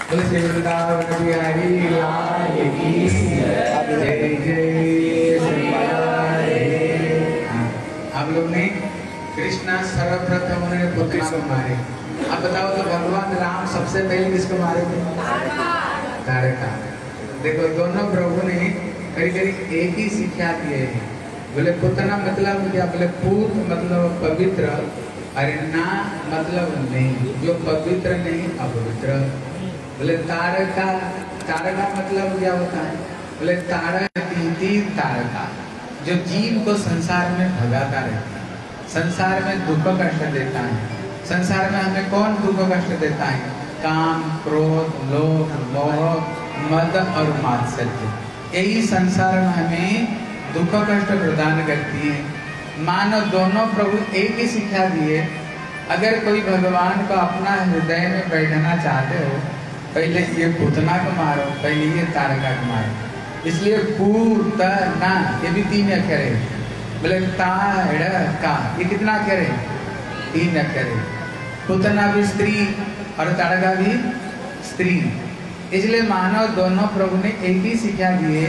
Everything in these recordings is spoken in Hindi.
बोले श्री वृंदावन बिहारी लाल की जय जय श्री राधे। आप लोग ने कृष्णा सर्वप्रथम उन्होंने पुतना को मारे। अब बताओ तो भगवान राम सबसे पहले किसको मारे थे? तारका। देखो दोनों प्रभु ने करीब करीब एक ही शिक्षा दिए हैं। बोले पुतना मतलब क्या? बोले पूत मतलब पवित्र, अरे ना मतलब नहीं, जो पवित्र नहीं अपवित्र। बोले तारका, तारका मतलब क्या होता है? बोले तारका तारका जो जीव को संसार में भगाता रहता है, संसार में दुख कष्ट देता है। संसार में हमें कौन दुख कष्ट देता है? काम, क्रोध, लोभ, मोह, मद और मात्सर्य, यही संसार में हमें दुख कष्ट प्रदान करती है। मानो दोनों प्रभु एक ही शिक्षा दिए। अगर कोई भगवान को अपना हृदय में बैठना चाहते हो, पहले ये पुतना को मारो, पहले ये तारका को मारो। इसलिए पूतना ये भी 3 अक्षर है। बोले तारका ये कितना अक्षर है? 3 अक्षर है। पुतना भी स्त्री और तारका भी स्त्री। इसलिए मानव दोनों प्रभु ने एक ही शिक्षा दिए।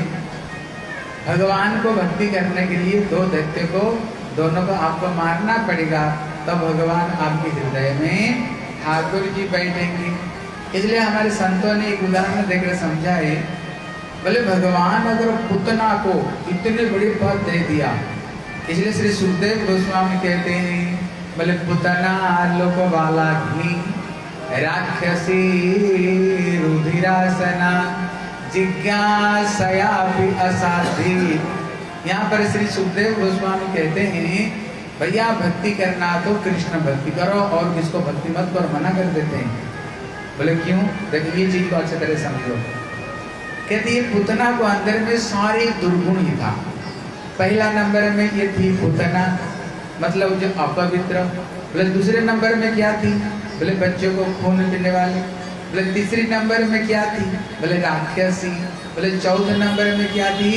भगवान को भक्ति करने के लिए 2 दैत्य को दोनों को आपको मारना पड़ेगा, तब तो भगवान आपके हृदय में ठाकुर जी बैठेंगे। इसलिए हमारे संतों ने एक उदाहरण देकर समझाए। बोले भगवान अगर पुतना को इतने बड़े पद दे दिया, इसलिए श्री सुखदेव गोस्वामी कहते हैं, बोले पुतना लोक वाला घी राक्षसी रुधिरासना जिज्ञासया भी असाध्य। यहाँ पर श्री सुखदेव गोस्वामी कहते हैं, भैया भक्ति करना तो कृष्ण भक्ति करो और किसको भक्ति मत करो, मना कर देते हैं। बोले क्यों? देखिए ये चीज को अच्छी तरह समझो। कहते ये पुतना को अंदर में सारे दुर्गुण ही था। पहला नंबर में ये थी पुतना मतलब जो अपवित्र। बोले दूसरे नंबर में क्या थी? बोले बच्चों को खून पीने वाले। बोले तीसरी नंबर में क्या थी? बोले राक्षसी। बोले चौथे नंबर में क्या थी?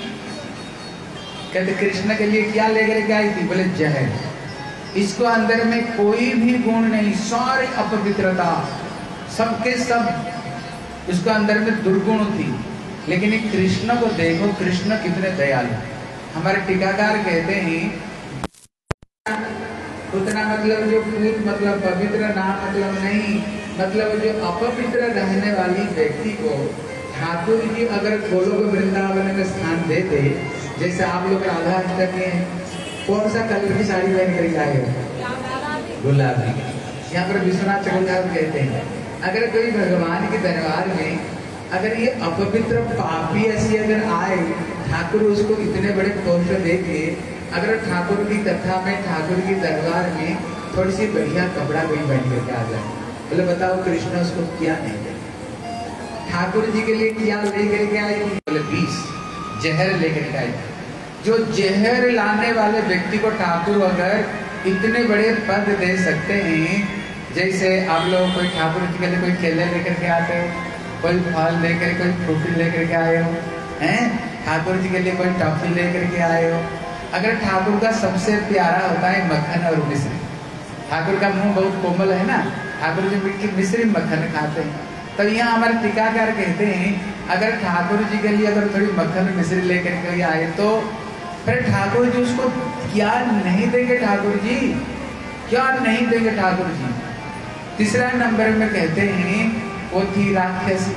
कहते कृष्ण के लिए क्या लेकर के आई थी? बोले जहर। इसको अंदर में कोई भी गुण नहीं, सारी अपवित्रता, सबके सब इसको अंदर में दुर्गुण थी। लेकिन एक कृष्ण को देखो, कृष्ण कितने दयालु। हमारे टीकाकार कहते हैं पुतना मतलब जो पूत मतलब पवित्र, ना मतलब नहीं, मतलब जो अपवित्र रहने वाली व्यक्ति को ठाकुर जी अगर गोलोक वृंदावन में स्थान देते, जैसे आप लोग राधा अष्टमी हैं, कौन सा कलर की साड़ी पहन कर आए हो? गुलाबी। यहाँ पर विश्वनाथ चक्रधारी कहते हैं अगर कोई भगवान के दरबार में अगर ये अपवित्र पापी ऐसी अगर आए, ठाकुर उसको इतने बड़े पोस्ट देके अगर ठाकुर की कथा में, ठाकुर की दरबार में थोड़ी सी बढ़िया कपड़ा कोई पहन करके आ जाए, बोले बताओ कृष्ण उसको क्या नहीं दे? ठाकुर जी के लिए क्या लेकर के आए? बोले 20 जहर लेकर के आए। जो जहर लाने वाले व्यक्ति को ठाकुर अगर इतने बड़े पद दे सकते हैं, जैसे आप लोग कोई ठाकुर जी के लिए कोई केले लेकर के आते हो, कोई फल लेकर, कोई फ्रूटी लेकर के आए हो, हैं? ठाकुर जी के लिए कोई टॉफी लेकर के आए हो। अगर ठाकुर का सबसे प्यारा होता है मक्खन और मिश्री, ठाकुर का मुंह बहुत कोमल है ना, ठाकुर जी मीठी मिश्री मक्खन खाते हैं। तो यहाँ हमारे टीकाकार कहते हैं अगर ठाकुर जी के लिए अगर थोड़ी मक्खन मिश्री लेकर के आए तो फिर ठाकुर जी उसको क्या नहीं देंगे? ठाकुर जी क्या नहीं देंगे ठाकुर जी? तीसरा नंबर में कहते हैं वो थी राक्षसी।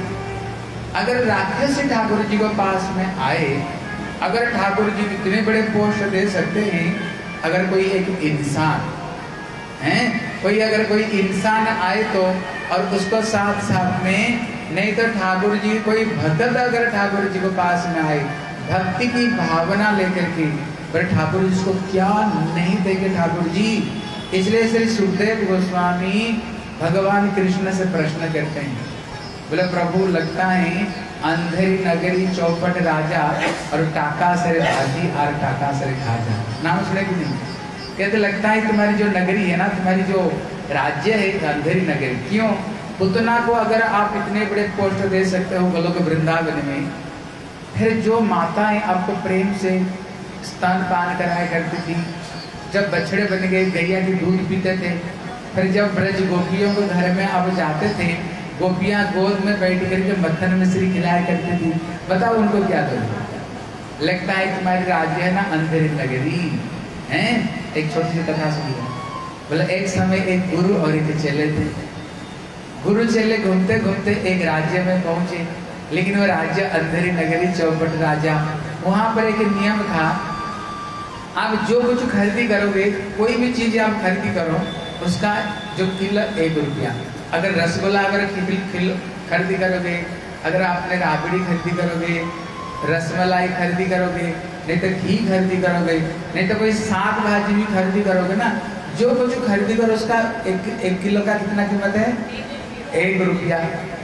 अगर राक्षसी ठाकुर जी को पास में आए, अगर ठाकुर जी इतने बड़े पोस्ट दे सकते हैं, अगर कोई एक इंसान है, कोई अगर कोई इंसान आए तो, और उसको साथ साथ में नहीं तो ठाकुर जी कोई भक्त अगर ठाकुर जी को पास में आए भक्ति की भावना लेकर के, पर ठाकुर जी उसको क्या नहीं देंगे ठाकुर जी? इसलिए श्री सुखदेव गोस्वामी भगवान कृष्ण से प्रश्न करते हैं, बोले प्रभु लगता है अंधेरी नगरी चौपट राजा और टाका सरे भाजी और टाका सरे खाजा, नाम सुने कि नहीं? कहते लगता है तुम्हारी जो नगरी है ना, तुम्हारी जो राज्य है अंधेरी नगरी। क्यों? पुतना को अगर आप इतने बड़े पोस्ट दे सकते हो गोलोक वृंदावन में, फिर जो माताएं आपको प्रेम से स्तनपान कराया करती थी, जब बछड़े बन गए गैया की दूध पीते थे, फिर जब ब्रज गोपियों को घर में आप जाते थे, गोपियां गोद में बैठ करके मक्खन मिश्री खिलाया करती थी, बताओ उनको क्या दोगे? लगता है तुम्हारी राज्य है ना अंधेरी नगरी है। एक छोटी सी कथा सुनिए। बोले एक समय एक गुरु और एक चेले थे। गुरु चेले घूमते घूमते एक राज्य में पहुंचे, लेकिन वो राज्य अंधेरी नगरी, चौपट राजा। वहां पर एक नियम था, आप जो कुछ खरीदी करोगे, कोई भी चीज आप खरीदी करो, उसका जो किलो 1 रुपया। अगर रसगुल्ला अगर खरीदी करोगे, अगर आपने राबड़ी खरीदी करोगे, रसमलाई खरीदी करोगे, नहीं तो घी खरीदी करोगे, नहीं तो कोई साग भाजी भी खरीदी करोगे ना, जो कुछ खरीदी करो उसका 1 किलो का कितना कीमत है? 1 रुपया।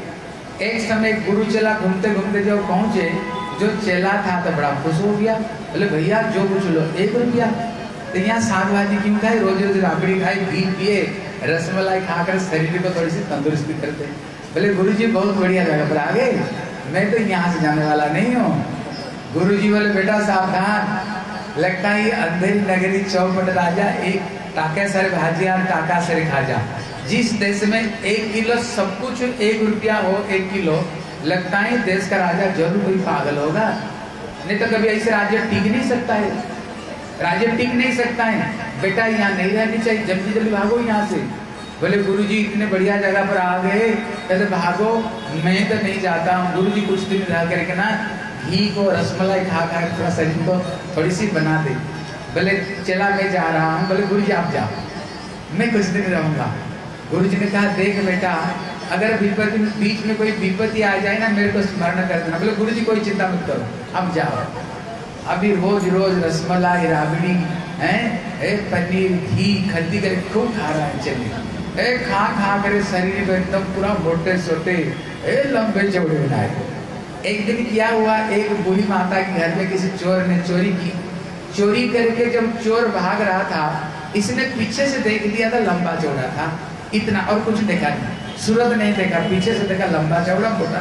एक समय गुरु चेला घूमते घूमते जब पहुंचे, जो चेला था तो बड़ा खुश हो गया। बोले भैया जो कुछ लो 1 रुपया, तो यहाँ साग भाजी क्यों खाए, रोज रोज राबड़ी खाए, घी पिए, रसमलाई खाकर शरीर को थोड़ी सी तंदुरुस्ती करते। बोले गुरुजी बहुत बढ़िया जगह पर आ गए, मैं तो यहाँ से जाने वाला नहीं हूँ। गुरुजी बोले बेटा सावधान, लगता है अंधेरी नगरी, चौपट राजा, एक टाके सर भाजिया टाका सर खाजा। जिस देश में 1 किलो सब कुछ 1 रुपया हो, 1 किलो, लगता है देश का राजा जरूर कोई पागल होगा, नहीं तो कभी ऐसे राज्य टिक नहीं सकता है, राज्य टिक नहीं सकता है। बेटा यहाँ नहीं रहनी चाहिए, जल्दी जल्दी भागो यहाँ से। बोले गुरुजी इतने बढ़िया जगह पर आ गए, कहते भागो, मैं तो नहीं जाता हूँ। गुरुजी कुछ दिन रह करके ना घी को रसमलाई खा खा थोड़ा शरीर को थोड़ी सी बना दे। बोले चला मैं जा रहा हूँ। बोले गुरुजी आप जाओ, मैं कुछ दिन रहूंगा। गुरुजी ने कहा देख बेटा, अगर विपत्ति बीच में कोई विपत्ति आ जाए ना, मेरे को स्मरण कर देना। बोले गुरुजी कोई चिंता मत करो, अब जाओ। अभी रोज रोज रसमलाई राबड़ी है, पनीर घी खरीदी कर खूब खा रहा है। चलिए खा खा कर शरीर को एकदम पूरा मोटे सोटे लंबे चौड़े बनाए। एक दिन क्या हुआ, एक बूढ़ी माता के घर में किसी चोर ने चोरी की। चोरी करके जब चोर भाग रहा था, इसने पीछे से देख लिया था, लंबा चौड़ा था इतना, और कुछ देखा नहीं, सूरत नहीं देखा, पीछे से देखा लंबा चौड़ा मोटा।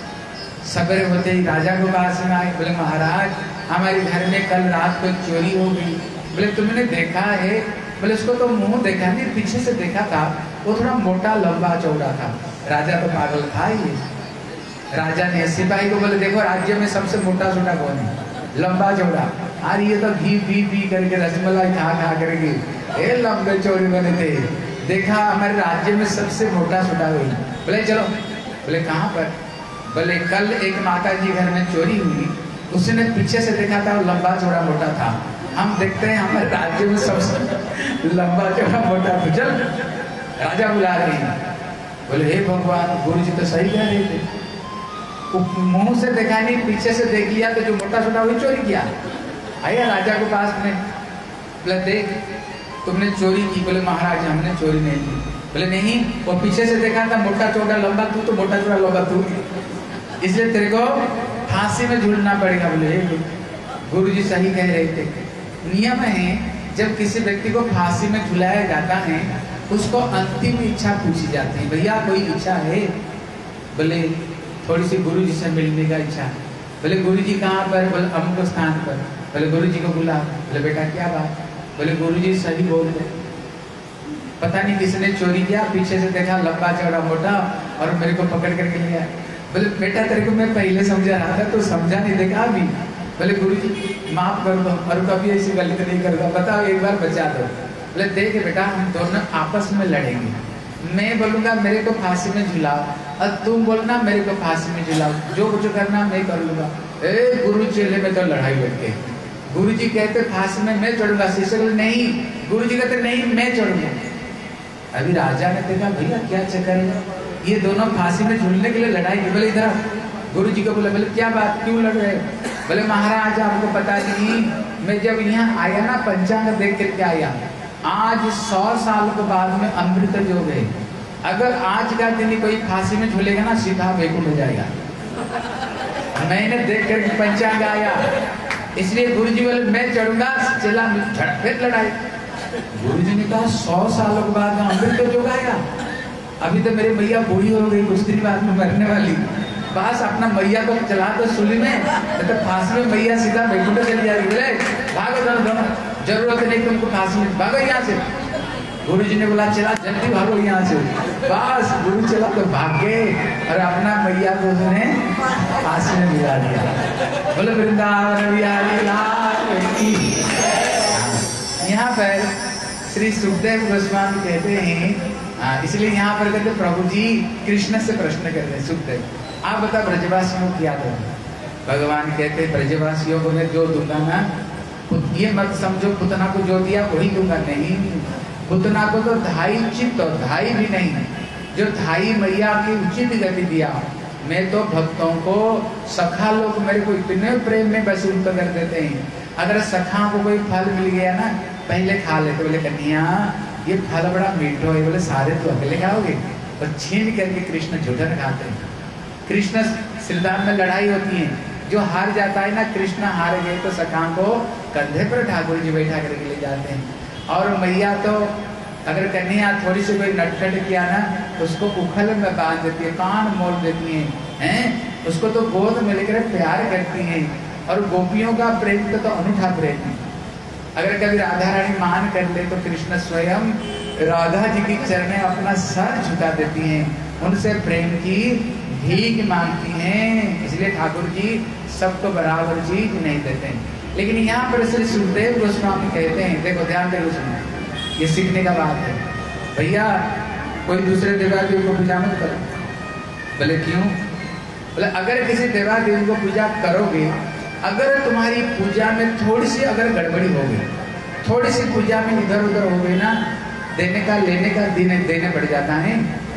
सवेरे होते ही राजा को पास में आए। बोले महाराज हमारे घर में कल रात को चोरी हो गई। बोले तुमने देखा है? बोले उसको तो मुंह देखा नहीं, पीछे से देखा था, वो थोड़ा मोटा लंबा चौड़ा था। राजा तो पागल था ही। राजा ने सिपाही को बोले देखो राज्य में सबसे मोटा छोटा कौन है? लंबा चौड़ा। अरे ये तो घी पी करके रसमलाई खा खा करके लंबे चौड़े बने थे। देखा हमारे राज्य में सबसे मोटा छोटा हुई। बोले चलो। बोले कहाँ पर? बोले कल एक माता जी घर में चोरी हुई, उसने पीछे से देखा था, वो लंबा चौड़ा मोटा था। हम देखते हैं हमारे राज्य में सबसे लंबा चौड़ा मोटा था। चल राजा बुला रहे हैं। बोले हे भगवान, गुरु जी तो सही कह रहे थे, मुंह से देखा नहीं, पीछे से देख लिया, तो जो मोटा छोटा वही चोरी किया। आया राजा के पास में। बोले देख तुमने चोरी की। बोले महाराज हमने चोरी नहीं की। बोले नहीं, वो पीछे से देखा था मोटा चौड़ा लंबा, तू तो मोटा चौड़ा लंबा तू, इसलिए तेरे को फांसी में झूलना पड़ेगा। बोले गुरुजी सही कह रहे थे। नियम है जब किसी व्यक्ति को फांसी में झुलाया जाता है, उसको अंतिम इच्छा पूछी जाती है, भैया कोई इच्छा है? बोले थोड़ी सी गुरुजी से मिलने का इच्छा। बोले गुरुजी कहाँ पर? बोले अमुक स्थान पर। बोले गुरुजी को बुला। बोले बेटा क्या बात? बोले गुरुजी सही बोल रहे, पता नहीं किसने चोरी किया, पीछे से देखा लंबा चौड़ा मोटा और मेरे को पकड़ करके लिया। बोले बेटा तेरे को मैं पहले समझा रहा था, तो समझा नहीं, देखा अभी। बोले गुरुजी माफ कर दो, और कभी ऐसी गलती नहीं करूँगा, बताओ एक बार बचा दो। बोले देख बेटा हम दोनों आपस में लड़ेंगे, मैं बोलूँगा मेरे को फांसी में झुलाओ, और तुम बोलना मेरे को फांसी में झुलाओ, जो कुछ करना मैं कर लूँगा। गुरु चेले में तो लड़ाई लग गई। गुरुजी कहते फांसी में मैं चढ़ूंगा, शिष्य बोले नहीं, गुरुजी कहते नहीं मैं चढ़ूंगा। अभी राजा ने देखा भैया क्या चक्कर है, ये दोनों फांसी में झूलने के लिए लड़ाई। बोले इधर। गुरुजी को बोले क्या बात, क्यों लड़ रहे? बोले महाराज आपको पता नहीं, मैं जब यहाँ आया ना पंचांग देख करके आया, आज 100 साल के बाद में अमृत योग है। अगर आज का दिन कोई फांसी में झूलेगा ना, सीधा वैकुंठ हो जाएगा। मैंने देख कर पंचांग आया, इसलिए गुरुजी बोले मैं चढ़ूंगा, चला फिर लड़ाई। गुरुजी ने कहा 100 सालों के बाद में अमृत योग आया, अभी तो मेरी मैया बूढ़ी हो गई, कुछ दिन बाद में मरने वाली, बस अपना मैया को चला दो सूली में, तो फांसी में मैया सीधा वैकुंठ चली जाएगी। बोले भागो दोनों, जरूरत नहीं तुमको फांसी में, भागो यहाँ से। गुरु जी ने बोला चला जल्दी भागो यहाँ से। बस गुरु चला तो भाग गए और अपना मैया को उसने पास में मिला दिया। बोले वृंदावन बिहारी लाल की। यहाँ पर श्री सुखदेव गोस्वामी कहते हैं, इसलिए यहाँ पर कहते प्रभु जी कृष्ण से प्रश्न करते हैं सुखदेव, आप बता ब्रजवासियों को क्या करें। भगवान कहते ब्रजवासियों को मैं जो दूंगा ना, ये मत समझो पुतना को जो दिया वही दूंगा, नहीं। पुतना को तो धाई चित्त और धाई भी नहीं, जो धाई मैया की उचित गति दिया। मैं तो भक्तों को सखा लोग मेरे को इतने प्रेम में वसूल कर देते हैं। अगर सखा को कोई फल मिल गया ना, पहले खा लेते, बोले कन्हैया ये फल बड़ा मीठो है, बोले सारे तो अकेले खाओगे, और छीन करके कृष्ण झूठन खाते हैं। कृष्ण श्रीधाम में लड़ाई होती है, जो हार जाता है ना, कृष्ण हार गए तो सखा को कंधे पर ठाकुर जी बैठा करके ले जाते हैं। और मैया तो अगर कन्हैया थोड़ी सी कोई नटखट किया ना, उसको उखल में बांध देती है, कान मोड़ देती हैं, उसको तो गोद में लेकर प्यार करती हैं। और गोपियों का प्रेम तो अनूठा प्रेम है। अगर कभी राधा रानी मान कर ले तो कृष्ण स्वयं राधा जी की चरणें अपना सर झुका देती हैं, उनसे प्रेम की भीख मांगती हैं। इसलिए ठाकुर जी सबको बराबर चीज नहीं देते हैं। लेकिन यहाँ पर श्री सुखदेव गोस्वामी कहते हैं, देखो ध्यान देकर सुनो, ये सीखने का बात है। भैया कोई दूसरे देवादेव को पूजा मत करो। बोले क्यों? बोले अगर किसी देवादेव को पूजा करोगे, अगर तुम्हारी पूजा में थोड़ी सी अगर गड़बड़ी हो गई, थोड़ी सी पूजा में इधर उधर हो गई ना, देने का लेने का देने पड़ जाता है,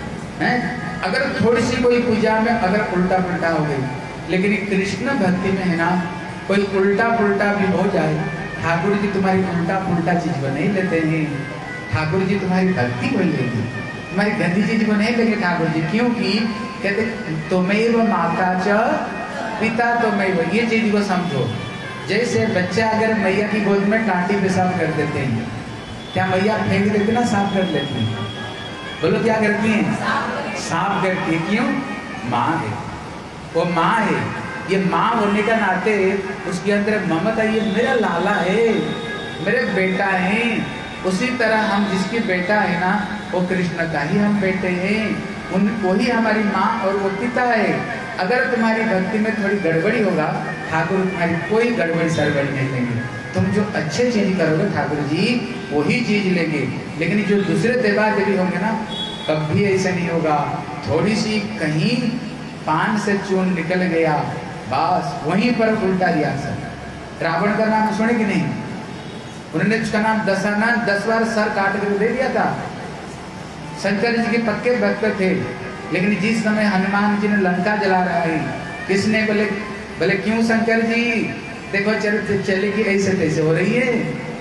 अगर थोड़ी सी कोई पूजा में अगर उल्टा पुल्टा हो गई। लेकिन कृष्ण भक्ति में है ना, कोई उल्टा पुल्टा भी हो जाए, ठाकुर जी तुम्हारी उल्टा पुल्टा चीज को नहीं लेते हैं। ठाकुर जी तुम्हारी भक्ति को लेंगे, तुम्हारी गंदी चीज को नहीं लेंगे ठाकुर जी। क्योंकि कहते तुम्हें माता च पिता तुम्हें, ये चीज को समझो। जैसे बच्चा अगर मैया की गोद में टाटी पेशाब कर देते हैं, क्या मैया फेंक देते ना, साफ कर लेती हैं? बोलो क्या करती हैं? साफ करती है। क्यों? माँ है, वो माँ है। ये माँ होने का नाते उसके अंदर ममता, ये मेरा लाला है, मेरे बेटा है। उसी तरह हम जिसकी बेटा है ना, वो कृष्ण का ही हम बेटे हैं, वही हमारी माँ और वो पिता है। अगर तुम्हारी भक्ति में थोड़ी गड़बड़ी होगा, ठाकुर तुम्हारी कोई गड़बड़ी सरबड़ी नहीं लेंगे। तुम जो अच्छे चीज करोगे ठाकुर जी वही चीज लेंगे। लेकिन जो दूसरे देवा देवी होंगे ना, कभी ऐसा नहीं होगा। थोड़ी सी कहीं पान से चून निकल गया, बस वहीं पर उल्टा रिएक्शन। रावण का नाम सुने कि नहीं? उन्होंने उसका नाम दशानन 10 बार सर काट कर दे दिया था। शंकर जी के पक्के भक्त थे, लेकिन जिस समय हनुमान जी ने लंका जला रहा है, किसने बोले क्यों शंकर जी, देखो चलेगी ऐसे तैसे हो रही है,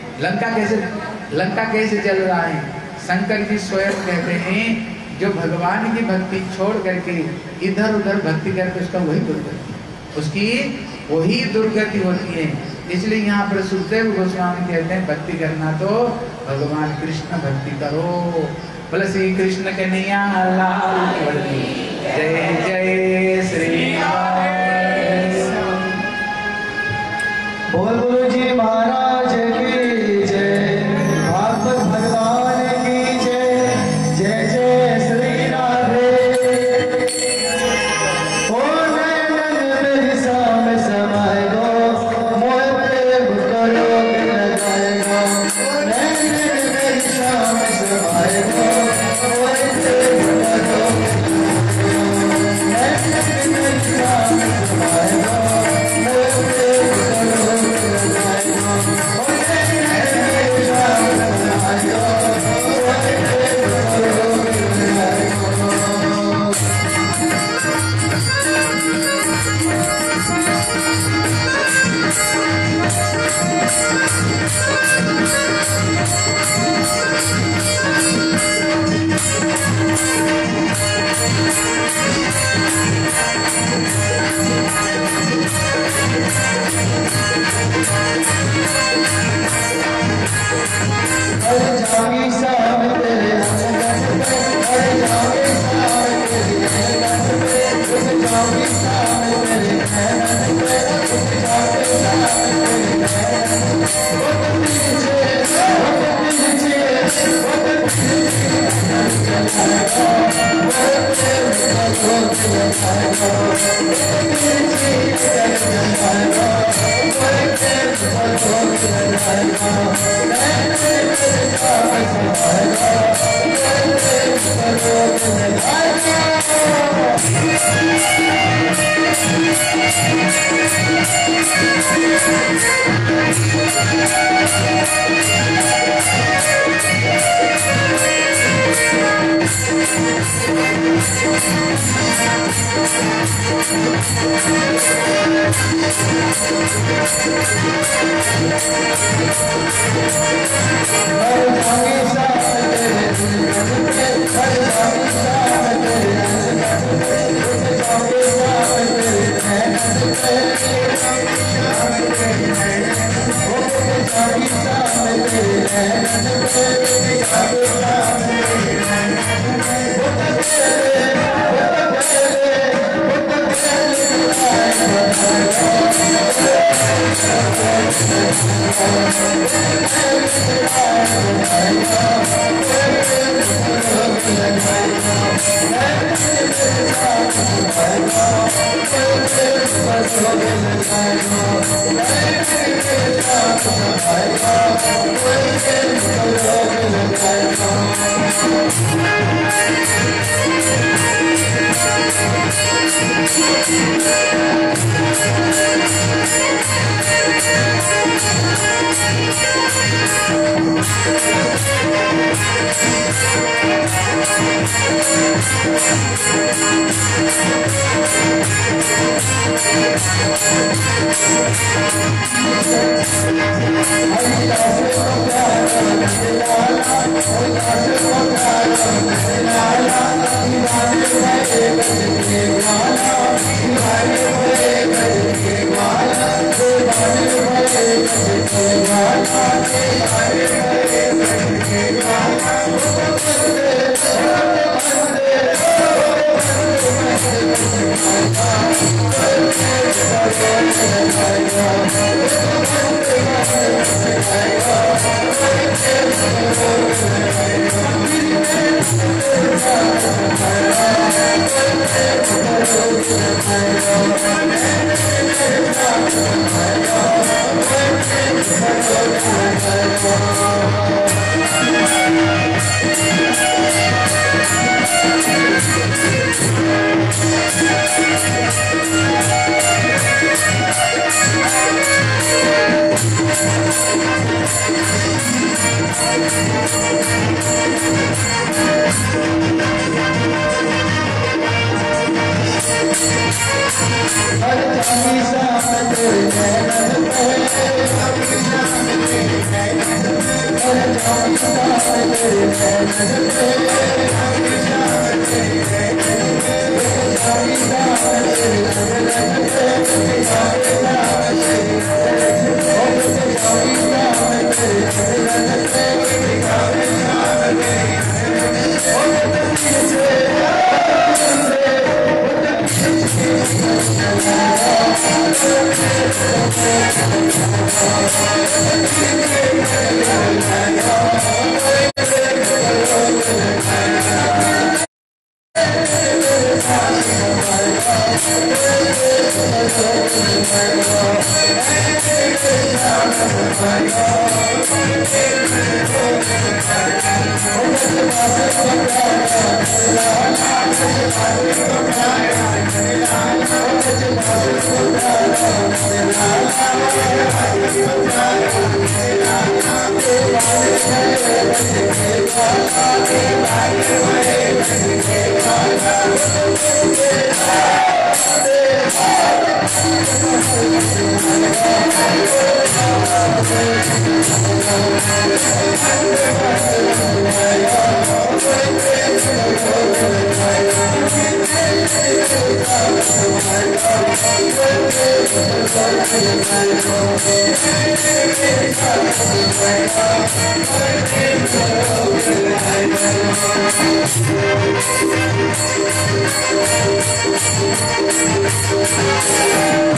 लंका कैसे जल रहा है। शंकर जी स्वयं कहते हैं, जो भगवान की भक्ति छोड़ करके इधर उधर भक्ति करके उसका वही दुर्गति, उसकी वही दुर्गति होती है। इसलिए यहाँ पर सुखदेव गोस्वामी कहते हैं, भक्ति करना तो भगवान कृष्ण भक्ति करो। बोले श्री कृष्ण कन्हैया लाल की जय जय श्री राम। बोल गुरु जी महाराज की जय, भागवत भगवान की जय, जय जय श्री राधे। ओ नैनन मेरी साम समाए गो, मोह प्रेम करो लगाए गो। नैनन मेरी साम समाए गो, मोह प्रेम करो। नैनन मेरी साम समाए गो, मोह प्रेम करो।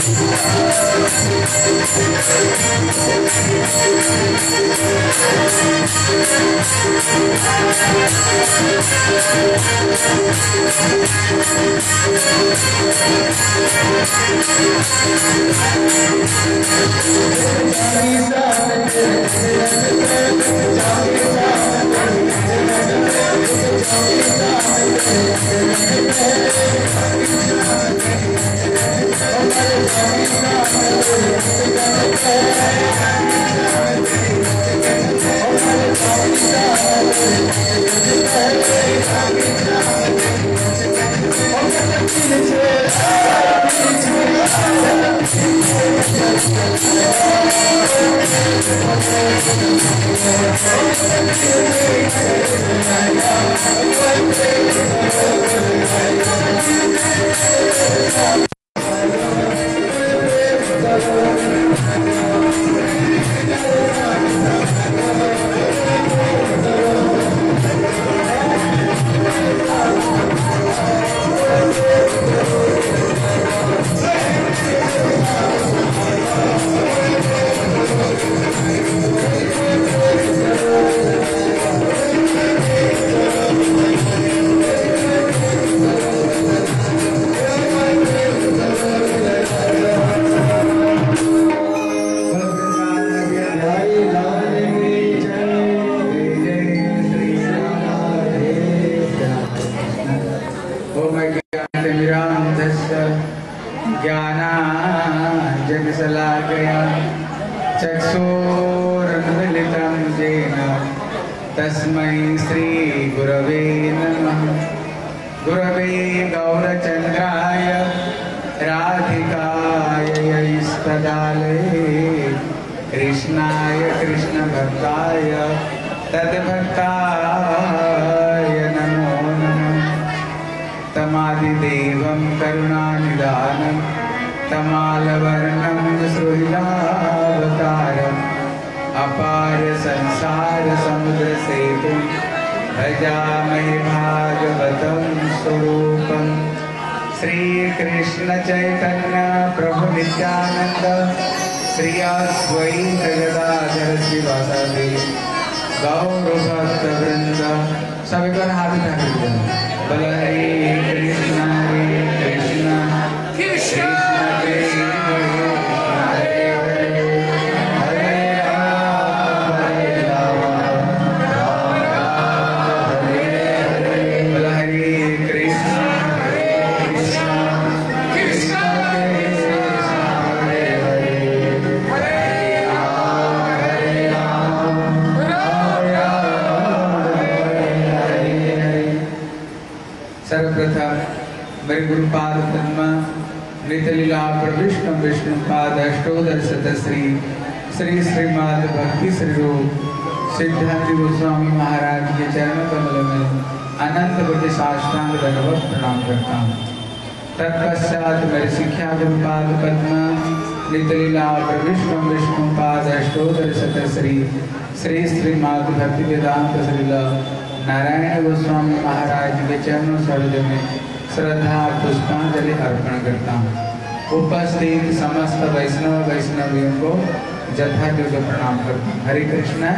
उपस्थित समस्त वैष्णवियों को जथायोग्य प्रणाम करता हूँ। हरे कृष्ण।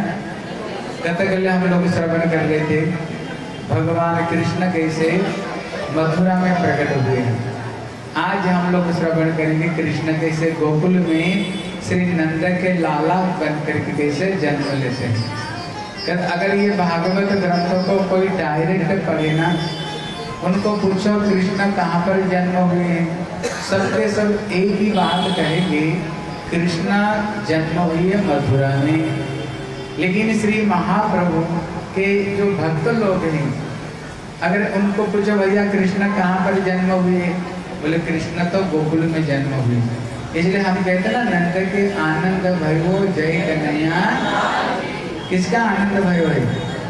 गतकाल हम लोग श्रवण कर रहे थे भगवान कृष्ण कैसे मथुरा में प्रकट हुए हैं। आज हम लोग श्रवण करेंगे कृष्ण कैसे गोकुल में श्री नंद के लाला बन करके कैसे जन्म लेते हैं। अगर ये भागवत ग्रंथों को कोई डायरेक्ट पढ़े ना, उनको पूछो कृष्ण कहाँ पर जन्म हुए हैं, सबके सब एक ही बात कहेंगे, कृष्ण जन्म हुए मथुरा में। लेकिन श्री महाप्रभु के जो भक्त लोग हैं, अगर उनको पूछो भैया कृष्ण कहाँ पर जन्म हुए, बोले कृष्ण तो गोकुल में जन्म हुए। इसलिए हम कहते हैं ना, नंद के आनंद भयो जय कन्हैया। किसका आनंद भयो है?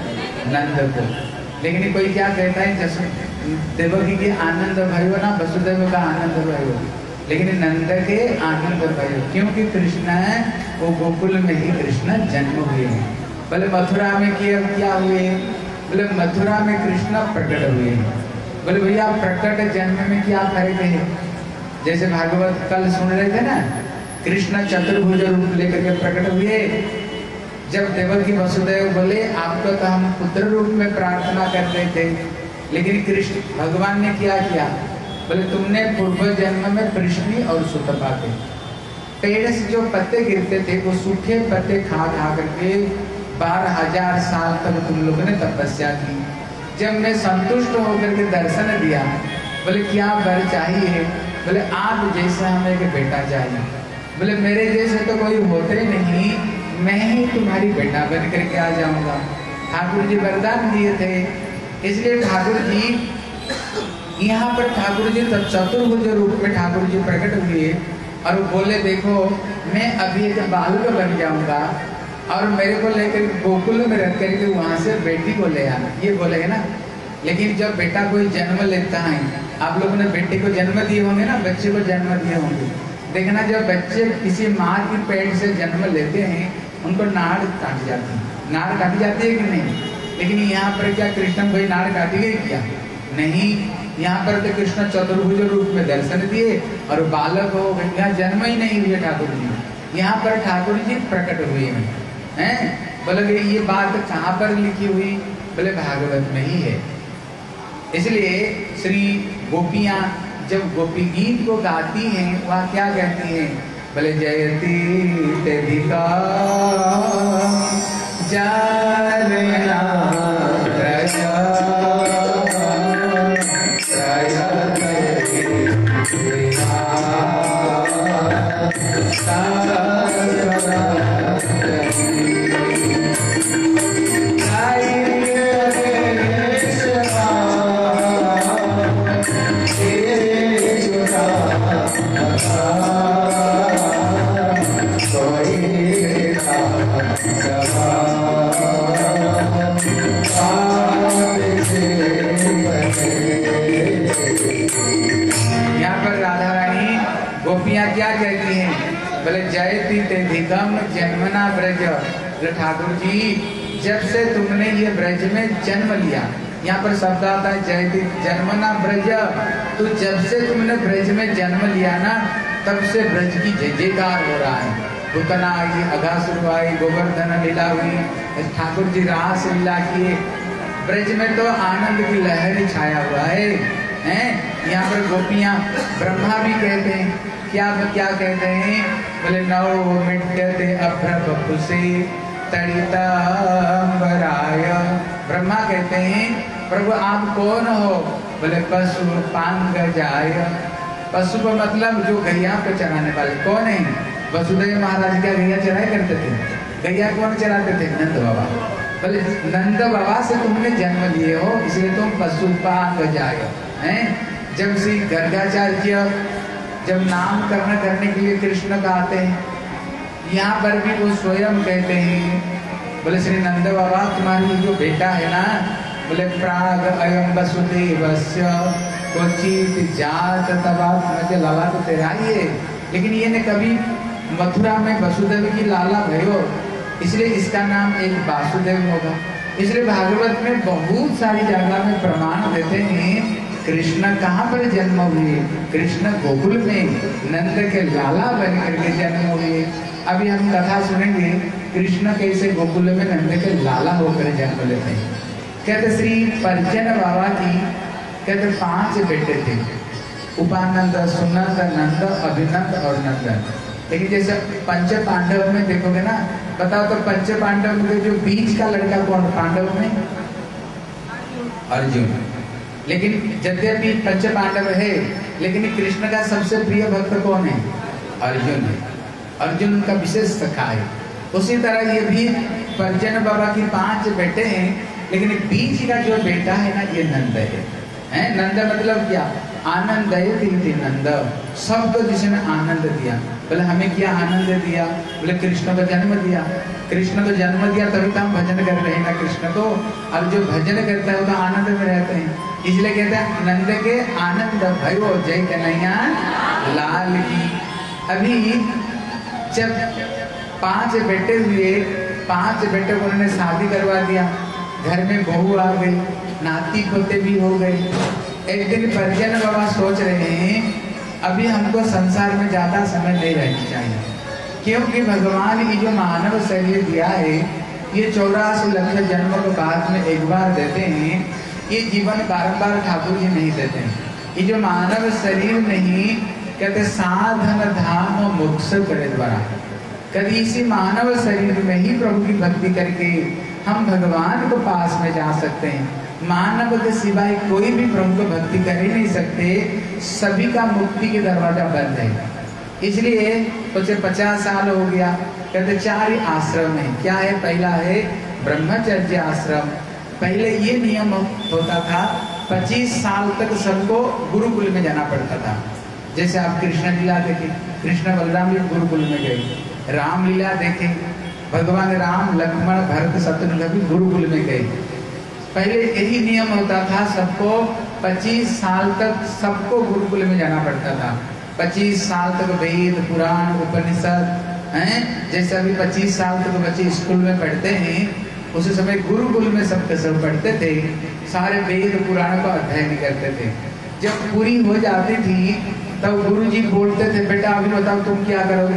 नंद को। लेकिन कोई क्या कहता है, देवकी के आनंद भयो ना, वसुदेव का आनंद भयो, लेकिन नंद के आनंद भयो, क्योंकि कृष्ण है वो गोकुल में ही कृष्ण जन्म हुए हैं। बोले मथुरा में क्या हुए? बोले मथुरा में कृष्ण प्रकट हुए हैं। बोले भैया प्रकट जन्म में क्या फर्क है? जैसे भागवत कल सुन रहे थे ना, कृष्ण चतुर्भुज रूप लेकर के प्रकट हुए। जब देवकी वसुदेव बोले आपको तो हम पुत्र रूप में प्रार्थना करते थे, लेकिन कृष्ण भगवान ने क्या किया? बोले तुमने पूर्व जन्म में कृष्ण और सुतपा थे, पेड़ से जो पत्ते गिरते थे वो सूखे पत्ते खा खा करके 12,000 साल तक तुम लोगों ने तपस्या की। जब मैं संतुष्ट होकर के दर्शन दिया, बोले क्या वर चाहिए? बोले आप जैसा हमें एक बेटा चाहिए। बोले मेरे जैसे तो कोई होते नहीं, मैं ही तुम्हारी बेटा बन करके आ जाऊंगा। ठाकुर जी वरदान दिए थे, इसलिए ठाकुर जी यहाँ पर ठाकुर जी तब चतुर्भुज रूप में ठाकुर जी प्रकट हुए और वो बोले देखो मैं अभी एक बालक बन जाऊंगा और मेरे को लेकर गोकुल में रख करके वहां से बेटी को ले आना, ये बोले ना। लेकिन जब बेटा कोई जन्म लेता है, आप लोगों ने बेटे को जन्म दिए होंगे ना, बच्चे को जन्म दिए होंगे, देखना जब बच्चे किसी माँ की पेट से जन्म लेते हैं उनको नाड़ काट जाती है, नाड़ काटी जाती है कि नहीं? लेकिन यहाँ पर क्या कृष्ण कोई नाड़ काटी गई क्या? नहीं, यहाँ पर तो कृष्ण चतुर्भुज रूप में दर्शन दिए और बालक हो गए, यहाँ जन्म ही नहीं हुए ठाकुर जी। यहाँ पर ठाकुर जी प्रकट हुए हैं। बोले ये बात कहाँ पर लिखी हुई? बोले भागवत में ही है। इसलिए श्री गोपियाँ जब गोपी गीत को गाती हैं वह क्या कहती हैं? बोले जयती तेधिका जालया प्रजा क्या कहती हैं? बोले जयती तेधिकम जन्मना ब्रज। ठाकुर जी जब से तुमने ये ब्रज में जन्म लिया, यहाँ पर शब्द आता है जयती जन्मना ब्रज, तो जब से तुमने ब्रज में जन्म लिया ना तब से ब्रज की जय जयकार हो रहा है। पुतना आई, अघासुर आई, गोवर्धन लीला हुई, ठाकुर जी रास लीला किए, ब्रज में तो आनंद की लहर छाया हुआ है। यहाँ पर गोपियाँ ब्रह्मा भी कहते हैं, क्या कहते हैं? बोले नौ मिट्यते अभ्र बपुसे तड़ितांबराय। ब्रह्मा कहते हैं प्रभु आप कौन हो? बोले पशु पांगजाय। पशु को मतलब जो गैया को चराने वाले कौन है? वसुदेव महाराज क्या गैया चराया करते थे? गैया कौन चराते थे? नंद बाबा। बोले नंद बाबा से तुमने जन्म लिए हो इसलिए तुम पशु पांगजाय हैं। जब श्री गर्गाचार्य जब नामकरण करने के लिए कृष्ण का आते हैं, यहाँ पर भी वो स्वयं कहते हैं, बोले श्री नंद बाबा तुम्हारी जो बेटा है ना, बोले प्राग अयम वसुदेवस्य क्वचित जात तवात्मज लाला तो तेरा ही है, लेकिन ये ने कभी मथुरा में वसुदेव की लाला भयो, इसलिए इसका नाम एक वासुदेव होगा। इसलिए भागवत में बहुत सारी जगह में प्रमाण देते हैं कृष्ण कहाँ पर जन्म हुए? कृष्ण गोकुल में नंद के लाला बन करके जन्म हुए। अभी हम कथा सुनेंगे कृष्ण कैसे गोकुल में नंद के लाला होकर जन्म लेते हैं। कहते श्री परिजन बाबा की कहते 5 बेटे थे, उपानंद, सुनंद, नंद, अभिनंद और नंदन। लेकिन जैसे पंच पांडव में देखोगे ना, बताओ तो पंच पांडव में जो बीच का लड़का कौन? पांडव में अर्जुन। लेकिन यद्यपि पंच पांडव है लेकिन कृष्ण का सबसे प्रिय भक्त कौन है? अर्जुन है। अर्जुन उनका विशेष सखा है। उसी तरह ये भी परिजन बाबा की 5 बेटे हैं, लेकिन बीच का जो बेटा है ना ये नंद है। नंद मतलब क्या? आनंद है। तीन नंद सबको जिसने आनंद दिया। बोले हमें क्या आनंद दिया? बोले कृष्ण को जन्म दिया। कृष्ण को जन्म दिया तभी तो हम भजन कर रहे हैं ना कृष्ण को। अब जो भजन करता है वो तो आनंद में रहते हैं, इसलिए कहते हैं नंद के आनंद भयो जय कन्हैया लाल की। अभी जब 5 बेटे हुए, 5 बेटे को उन्होंने शादी करवा दिया, घर में बहू आ गई, नाती पोते भी हो गए। एक दिन परिजन बाबा सोच रहे हैं अभी हमको संसार में ज़्यादा समय नहीं रहना चाहिए, क्योंकि भगवान की जो मानव शरीर दिया है ये 84 लक्ष जन्मों के बाद में एक बार देते हैं। ये जीवन बारंबार ठाकुर जी नहीं देते हैं। ये जो मानव शरीर नहीं कहते साधन धाम मोक्ष करे द्वारा, कभी इसी मानव शरीर में ही प्रभु की भक्ति करके हम भगवान को पास में जा सकते हैं। मानव के सिवाय कोई भी प्रभु को भक्ति कर ही नहीं सकते, सभी का मुक्ति के दरवाजा बंद है। इसलिए सोचे 50 साल हो गया, कहते 4 आश्रम है। क्या है? पहला है ब्रह्मचर्य आश्रम। पहले ये नियम होता था 25 साल तक सबको गुरुकुल में जाना पड़ता था। जैसे आप कृष्ण लीला देखें, कृष्ण बलराम भी गुरुकुल में गए, राम लीला देखें, भगवान राम लक्ष्मण भरत शत्रुघ्न भी गुरुकुल में गए। पहले यही नियम होता था, सबको 25 साल तक सबको गुरुकुल में जाना पड़ता था। 25 साल तक वेद पुराण उपनिषद हैं, जैसे अभी 25 साल तक बच्चे स्कूल में पढ़ते हैं, उस समय गुरुकुल में सबके सब पढ़ते थे, सारे वेद पुराण का अध्ययन करते थे। जब पूरी हो जाती थी तब गुरुजी बोलते थे, बेटा अभी बताओ तुम क्या करोगे,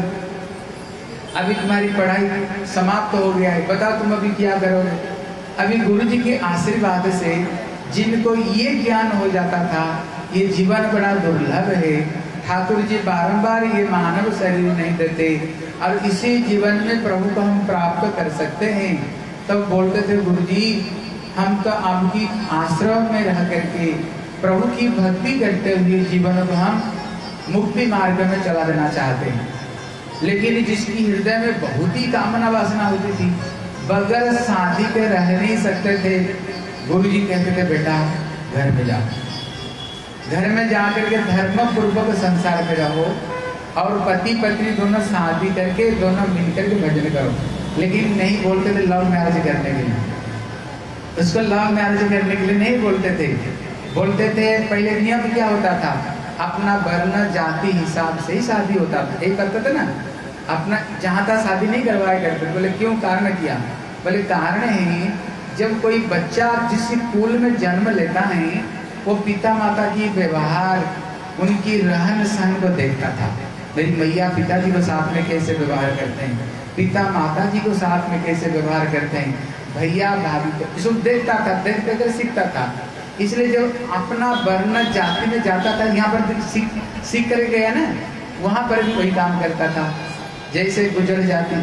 अभी तुम्हारी पढ़ाई समाप्त हो गया है, बताओ तुम अभी क्या करोगे। अभी गुरुजी के आशीर्वाद से जिनको ये ज्ञान हो जाता था, ये जीवन बड़ा दुर्लभ है, ठाकुर जी बारंबार ये मानव शरीर नहीं देते और इसी जीवन में प्रभु को हम प्राप्त कर सकते हैं। तब बोलते थे, गुरुजी हम तो आपकी आश्रम में रह करके प्रभु की भक्ति करते हुए जीवन को हम मुक्ति मार्ग में चला देना चाहते हैं। लेकिन जिसकी हृदय में बहुत ही कामना वासना होती थी, बगैर शादी के रह नहीं सकते थे, गुरुजी कहते थे बेटा घर में जाओ, घर में जाकर के धर्म पूर्वक संसार में रहो और पति पत्नी दोनों शादी करके दोनों मिलकर के भजन करो। लेकिन नहीं बोलते थे लव मैरिज करने के लिए, उसको लव मैरिज करने के लिए नहीं बोलते थे। बोलते थे पहले नियम क्या होता था, अपना वर्ण जाति हिसाब से ही शादी होता था, यही करते थे ना, अपना जहाँ था शादी नहीं करवाया करते। बोले क्यों? कारण किया? बोले कारण है जब कोई बच्चा जिस कुल में जन्म लेता है वो पिता माता की व्यवहार उनकी रहन सहन को देखता था। मेरी मैया पिताजी को साथ में कैसे व्यवहार करते हैं, पिता माता जी को साथ में कैसे व्यवहार करते हैं, भैया भाभी को, इसको देखता था, देख कर सीखता था। इसलिए जब अपना वर्ण जाति में जाता था, यहाँ पर सीख कर गया ना, वहाँ पर भी वही काम करता था। जैसे गुजर जाति,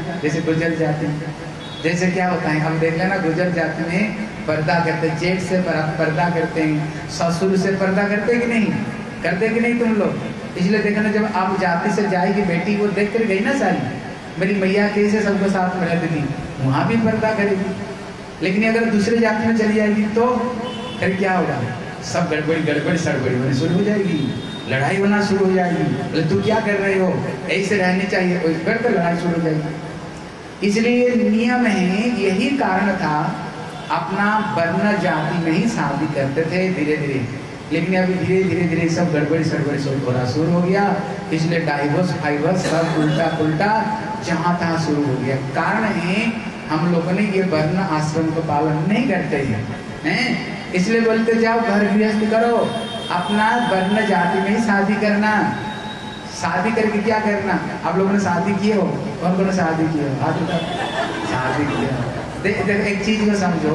जैसे क्या होता है, हम देख लेना गुजर जाति में पर्दा करते, जेठ से पर्दा करते हैं, ससुर से पर्दा करते कि नहीं करते कि नहीं तुम लोग। इसलिए देखना जब आप जाति से जाएगी बेटी, वो देख कर गई ना सारी, मेरी मैया कैसे सबको साथ में रहती थी, वहाँ भी पर्दा करेगी। लेकिन अगर दूसरे जाति में चली जाएगी तो फिर क्या होगा, सब गड़बड़ी सड़बड़ी होनी शुरू हो जाएगी, लड़ाई होना शुरू हो जाएगी। बोले तू क्या कर रहे हो, ऐसे रहनी चाहिए, फिर तो लड़ाई शुरू हो जाएगी। इसलिए नियम है, यही कारण था अपना वर्ण जाति में ही शादी करते थे धीरे धीरे। लेकिन अभी धीरे धीरे सब गड़बड़ी सड़बड़ी सब होना शुरू हो गया। इसलिए डाइवोर्स फाइवर्स सब उल्टा पुल्टा जहाँ तहाँ शुरू हो गया। कारण है हम लोगों ने ये वर्ण आश्रम को पालन नहीं करते हैं। इसलिए बोलते जाओ घर गृहस्थ करो, अपना वर्ण जाति में ही शादी करना। शादी करके क्या करना? आप लोगों ने शादी किए हो, कौन कौन शादी किए हो? हाथ उठाओ। शादी किया। एक चीज को समझो,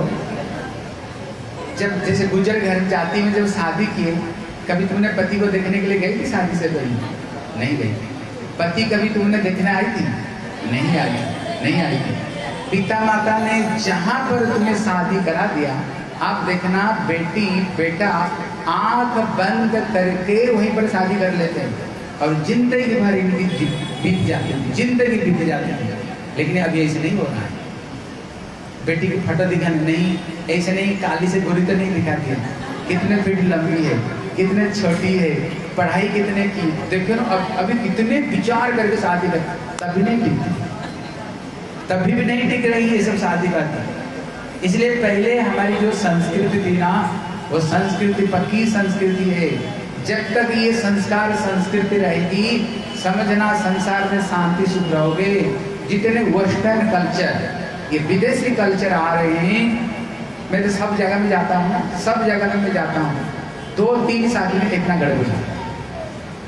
जब जैसे गुजर घर जाति में जब शादी किए, कभी तुमने पति को देखने के लिए गई थी शादी से पहले? नहीं गई। पति कभी तुमने देखने आई थी? नहीं आई थी। पिता माता ने जहाँ पर तुम्हें शादी करा दिया, आप देखना बेटी बेटा आंख बंद करके वहीं पर शादी कर लेते हैं और जिंदगी भर इनकी बीत जाती है, जिंदगी बीत जाती है। लेकिन अभी ऐसे नहीं हो रहा है। बेटी की फोटो दिखाने नहीं, ऐसे नहीं, काली से गोरी तो नहीं दिखाती है, कितने फीट लंबी है, कितने छोटी है, पढ़ाई कितने की, देखो ना। अभी कितने विचार करके शादी कर, तभी नहीं टिकती, तभी भी नहीं टिक रही है सब शादी करती। इसलिए पहले हमारी जो संस्कृति थी ना, वो संस्कृति पक्की संस्कृति है। जब तक ये संस्कार संस्कृति रहेगी, समझना संसार में शांति सुख रहोगे। जितने वेस्टर्न कल्चर, ये विदेशी कल्चर आ रहे हैं, मैं तो सब जगह में जाता हूँ ना, सब जगह में मैं जाता हूँ, 2-3 शादी में इतना गड़बड़,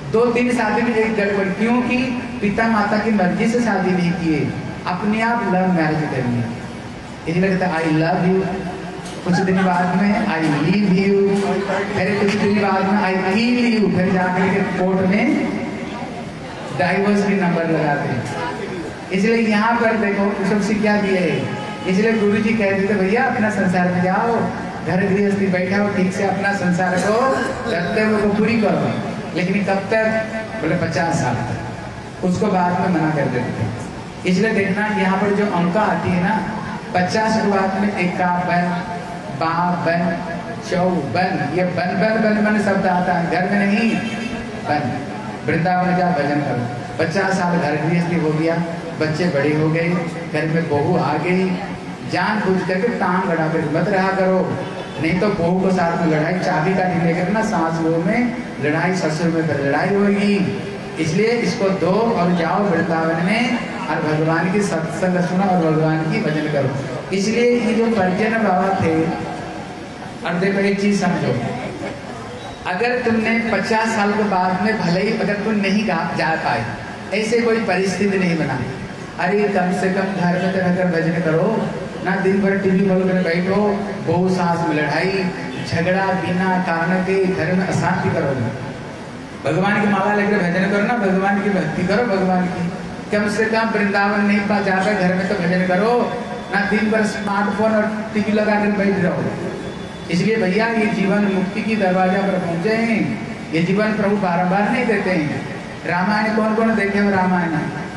2-3 शादी में एक गड़बड़, क्योंकि पिता माता की मर्जी से शादी नहीं किए, अपने आप लव मैरिज कर लिए। इसलिए कहता आई लव यू, कुछ दिन बाद में आई लीव यू, फिर कुछ दिन बाद में आई किल यू, फिर जाकर के कोर्ट में डाइवोर्स की नंबर लगाते हैं। इसलिए यहाँ पर देखो सब शिक्षा दिए है। इसलिए गुरु जी कहते थे भैया अपना संसार में जाओ, घर गृहस्थी बैठा हो, ठीक से अपना संसार को कर्तव्य को पूरी करो, लेकिन कब तक? बोले 50 साल तक, उसको बाद में मना कर देते थे। इसलिए देखना यहाँ पर जो अंक आती है ना, 50 शुरुआत में 51, 52, 54, ये बन मन शब्द आता है, घर में नहीं, बन वृंदावन जा भजन करो। 50 साल घर गृहस्थी हो गया, बच्चे बड़े हो गए, घर में बहू आ गई, जान बूझ करके टांग गड़ा कर मत रहा करो, नहीं तो बहू को साथ में लड़ाई, चाबी का नहीं लेकर ना, सास बहू में लड़ाई, ससुर में फिर लड़ाई होगी। इसलिए इसको दो और जाओ वृंदावन में और भगवान की सत्संग सुनो और भगवान की भजन करो। इसलिए ये जो परिजन बाबा थे, और देखो एक चीज समझो, अगर तुमने 50 साल के बाद में भले ही अगर तुम नहीं जा पाए, ऐसे कोई परिस्थिति नहीं बना, अरे कम से कम घर में रहकर भजन करो ना, दिन भर टीवी खोल कर बैठो, बहू सास में लड़ाई झगड़ा बिना कारण के, घर में अशांति करोगे। भगवान की माला लेकर भजन करो ना, भगवान की भक्ति करो, भगवान की कम से कम वृंदावन नहीं पा जाकर घर में तो भजन करो ना, दिन भर स्मार्टफोन और टीवी लगा कर बैठ रहो। इसलिए भैया ये जीवन मुक्ति की दरवाजा पर पहुंचे हैं, ये जीवन प्रभु बार-बार नहीं देते हैं। रामायण कौन कौन देखे हो? रामायण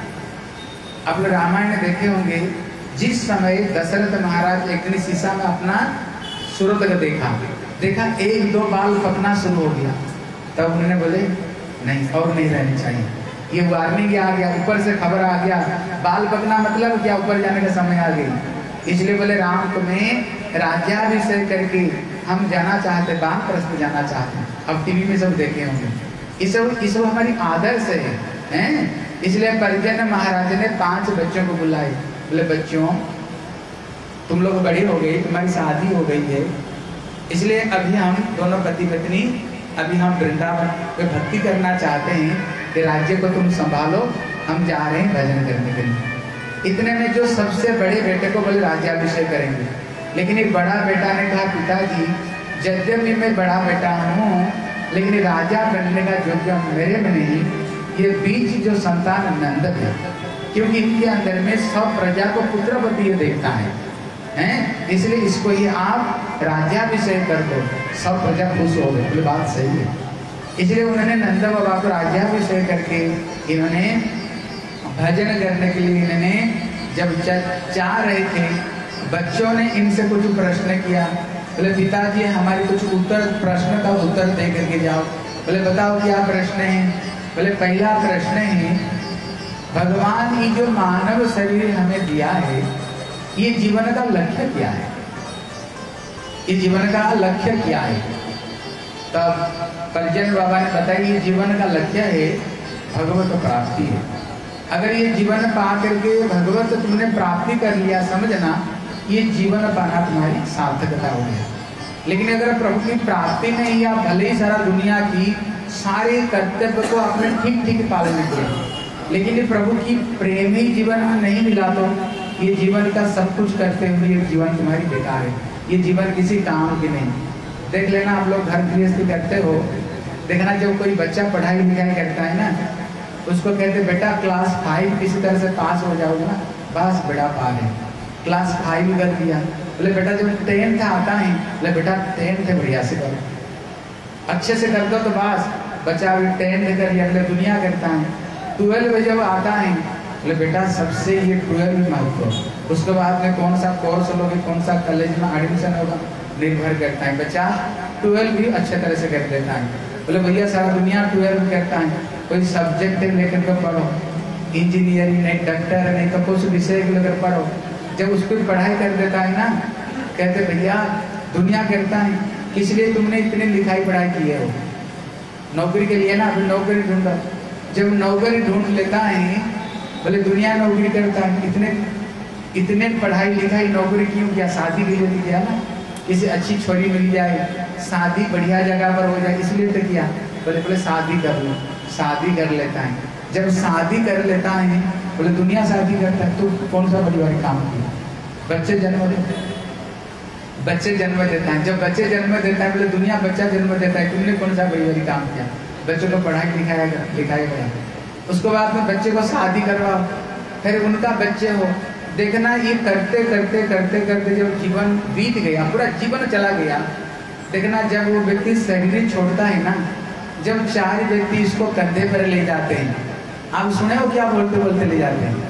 आप लोग रामायण देखे होंगे। जिस समय दशरथ महाराज एक दिन शीशा में अपना सूरत देखा 1-2 बाल पकना शुरू हो गया, तब उन्होंने बोले नहीं और नहीं रहनी चाहिए, ये वार्निंग आ गया, ऊपर से खबर आ गया, बाल पकना मतलब क्या, ऊपर जाने का समय आ गई। इसलिए बोले राम तुम्हें राज्याभिषेक करके हम जाना चाहते, वानप्रस्थ जाना चाहते। अब टीवी में सब देखे होंगे, ये सब हमारी आदर्श हैं। इसलिए परिजन महाराज ने 5 बच्चों को बुलाए, बोले बच्चों तुम लोग बड़ी हो गई, तुम्हारी शादी हो गई है, इसलिए अभी हम दोनों पति पत्नी अभी हम वृंदावन में भक्ति करना चाहते हैं कि राज्य को तुम संभालो, हम जा रहे हैं भजन करने के लिए। इतने में जो सबसे बड़े बेटे को बोले राज्याभिषेक करेंगे, लेकिन एक बड़ा बेटा ने कहा पिताजी यद्यपि मैं बड़ा बेटा हूँ, लेकिन राजा बनने का योग्य मेरे में नहीं, ये बीच जो संतान नंद है, क्योंकि इनके अंदर में सब प्रजा को पुत्रवती ये देखता है, इसलिए इसको ही आप राज्याभिषेक कर दो, सब प्रजा खुश हो गए। बोले बात सही है। इसलिए उन्होंने नंद बाबा को राज्याभिषेक करके इन्होंने भजन करने के लिए इन्होंने जब चाह रहे थे, बच्चों ने इनसे कुछ प्रश्न किया, बोले पिताजी हमारे कुछ प्रश्न का उत्तर दे करके जाओ। बोले बताओ क्या प्रश्न है? बोले पहला प्रश्न है, भगवान ये जो मानव शरीर हमें दिया है, ये जीवन का लक्ष्य क्या है? ये जीवन का लक्ष्य क्या है? तब परिजन बाबा ने बताया ये जीवन का लक्ष्य है भगवत प्राप्ति है। अगर ये जीवन पा करके भगवत तुमने प्राप्ति कर लिया, समझना ये जीवन पाना तुम्हारी सार्थकता हो गया। लेकिन अगर प्रभु की प्राप्ति नहीं, या भले ही सारा दुनिया की सारे कर्तव्य को अपने ठीक पालन किया, लेकिन ये प्रभु की प्रेम ही जीवन में नहीं मिला, तो ये जीवन का सब कुछ करते हुए ये जीवन तुम्हारी बेकार है, ये जीवन किसी काम की नहीं। देख लेना आप लोग घर गृहस्थी करते हो, देखना जब कोई बच्चा पढ़ाई लिखाई करता है ना, उसको कहते बेटा क्लास 5 किसी तरह से पास हो जाओगे ना, बस बेटा पार है, क्लास 5 कर दिया। बोले बेटा जब 10th आता है, बोले बेटा 10th बढ़िया से करो, अच्छे से कर दो तो बस बच्चा 10th कर लिया, बोले दुनिया करता है। 12 जब आता है, बोले बेटा सबसे ये 12 महत्व, उसके बाद में कौन सा कोर्स लोगे, कौन सा कॉलेज में एडमिशन होगा, निर्भर करता है। बच्चा 12 भी अच्छे तरह से कर देता है। बोले भैया सारा दुनिया 12 करता है, कोई सब्जेक्ट लेकर के पढ़ो, इंजीनियरिंग नहीं, डॉक्टर नहीं, तो कुछ विषय लेकर पढ़ो। जब उस पर पढ़ाई कर देता है ना, कहते भैया दुनिया करता है, किस लिए तुमने इतनी लिखाई पढ़ाई की है? वो नौकरी के लिए ना, अभी नौकरी ढूंढो। जब नौकरी ढूंढ लेता है, बोले दुनिया नौकरी करता है, इतने पढ़ाई लिखाई नौकरी क्यों किया? शादी के लिए किया ना, किसी अच्छी छोरी मिल जाए, शादी बढ़िया जगह पर हो जाए, इसलिए तो किया। बोले शादी कर लो, शादी कर लेता है। जब शादी कर लेता है, बोले दुनिया शादी करता है, तो कौन सा पारिवारिक काम किया? बच्चे जन्म देते हैं, बच्चे जन्म देता है। जब बच्चे जन्म देता है, बोले दुनिया बच्चा जन्म देता है, तुमने कौन सा पारिवारिक काम किया? बच्चों को पढ़ाई लिखाएगा। उसको बाद में बच्चे को शादी करवाओ, फिर उनका बच्चे हो। देखना ये करते करते करते करते जब जीवन बीत गया, पूरा जीवन चला गया, देखना जब वो व्यक्ति शरीर छोड़ता है ना, जब 4 व्यक्ति इसको कंधे पर ले जाते हैं, आप सुने हो क्या बोलते बोलते ले जाते हैं?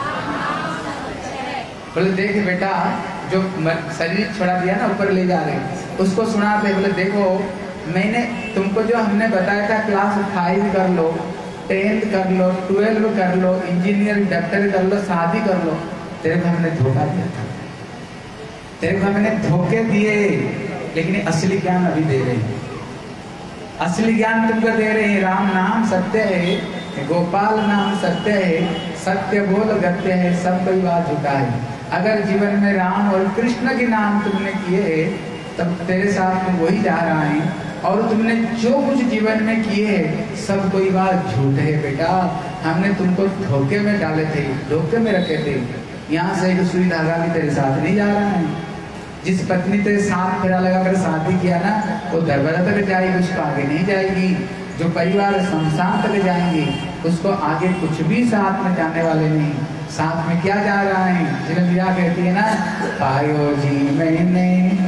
बोले देख बेटा, जो शरीर छोड़ा दिया ना, ऊपर ले जा रहे हैं, उसको सुनाते। बोले देखो, मैंने तुमको जो हमने बताया था, क्लास 5 कर लो, 10th कर लो, 12 कर लो, इंजीनियर डॉक्टर कर लो, शादी कर लो, तेरे को हमने धोखा दिया था, तेरे को हमने धोखे दिए, लेकिन असली ज्ञान अभी दे रहे हैं। असली ज्ञान तुमको दे रहे हैं। राम नाम सत्य है, गोपाल नाम सत्य है, सत्य बोल गत्य है, सब कोई बात झूठा है। अगर जीवन में राम और कृष्ण के नाम तुमने किए, तब तेरे साथ में वही जा रहा है, और तुमने जो कुछ जीवन में किए हैं, सब कोई बात झूठ है बेटा। हमने तुमको धोखे में डाले थे, धोखे में रखे थे। यहाँ से एक सुई धागा भी तेरे साथ नहीं जा रहा है। जिस पत्नी तेरे साथ फेरा लगाकर शादी किया ना, वो दरवाजा तक जाएगी, उसको आगे नहीं जाएगी। जो परिवार शमशान तक जाएंगे, उसको आगे कुछ भी साथ में जाने वाले नहीं। साथ में क्या जा रहा है? जिन्हें मीरा कहती है ना, पायो जी मैंने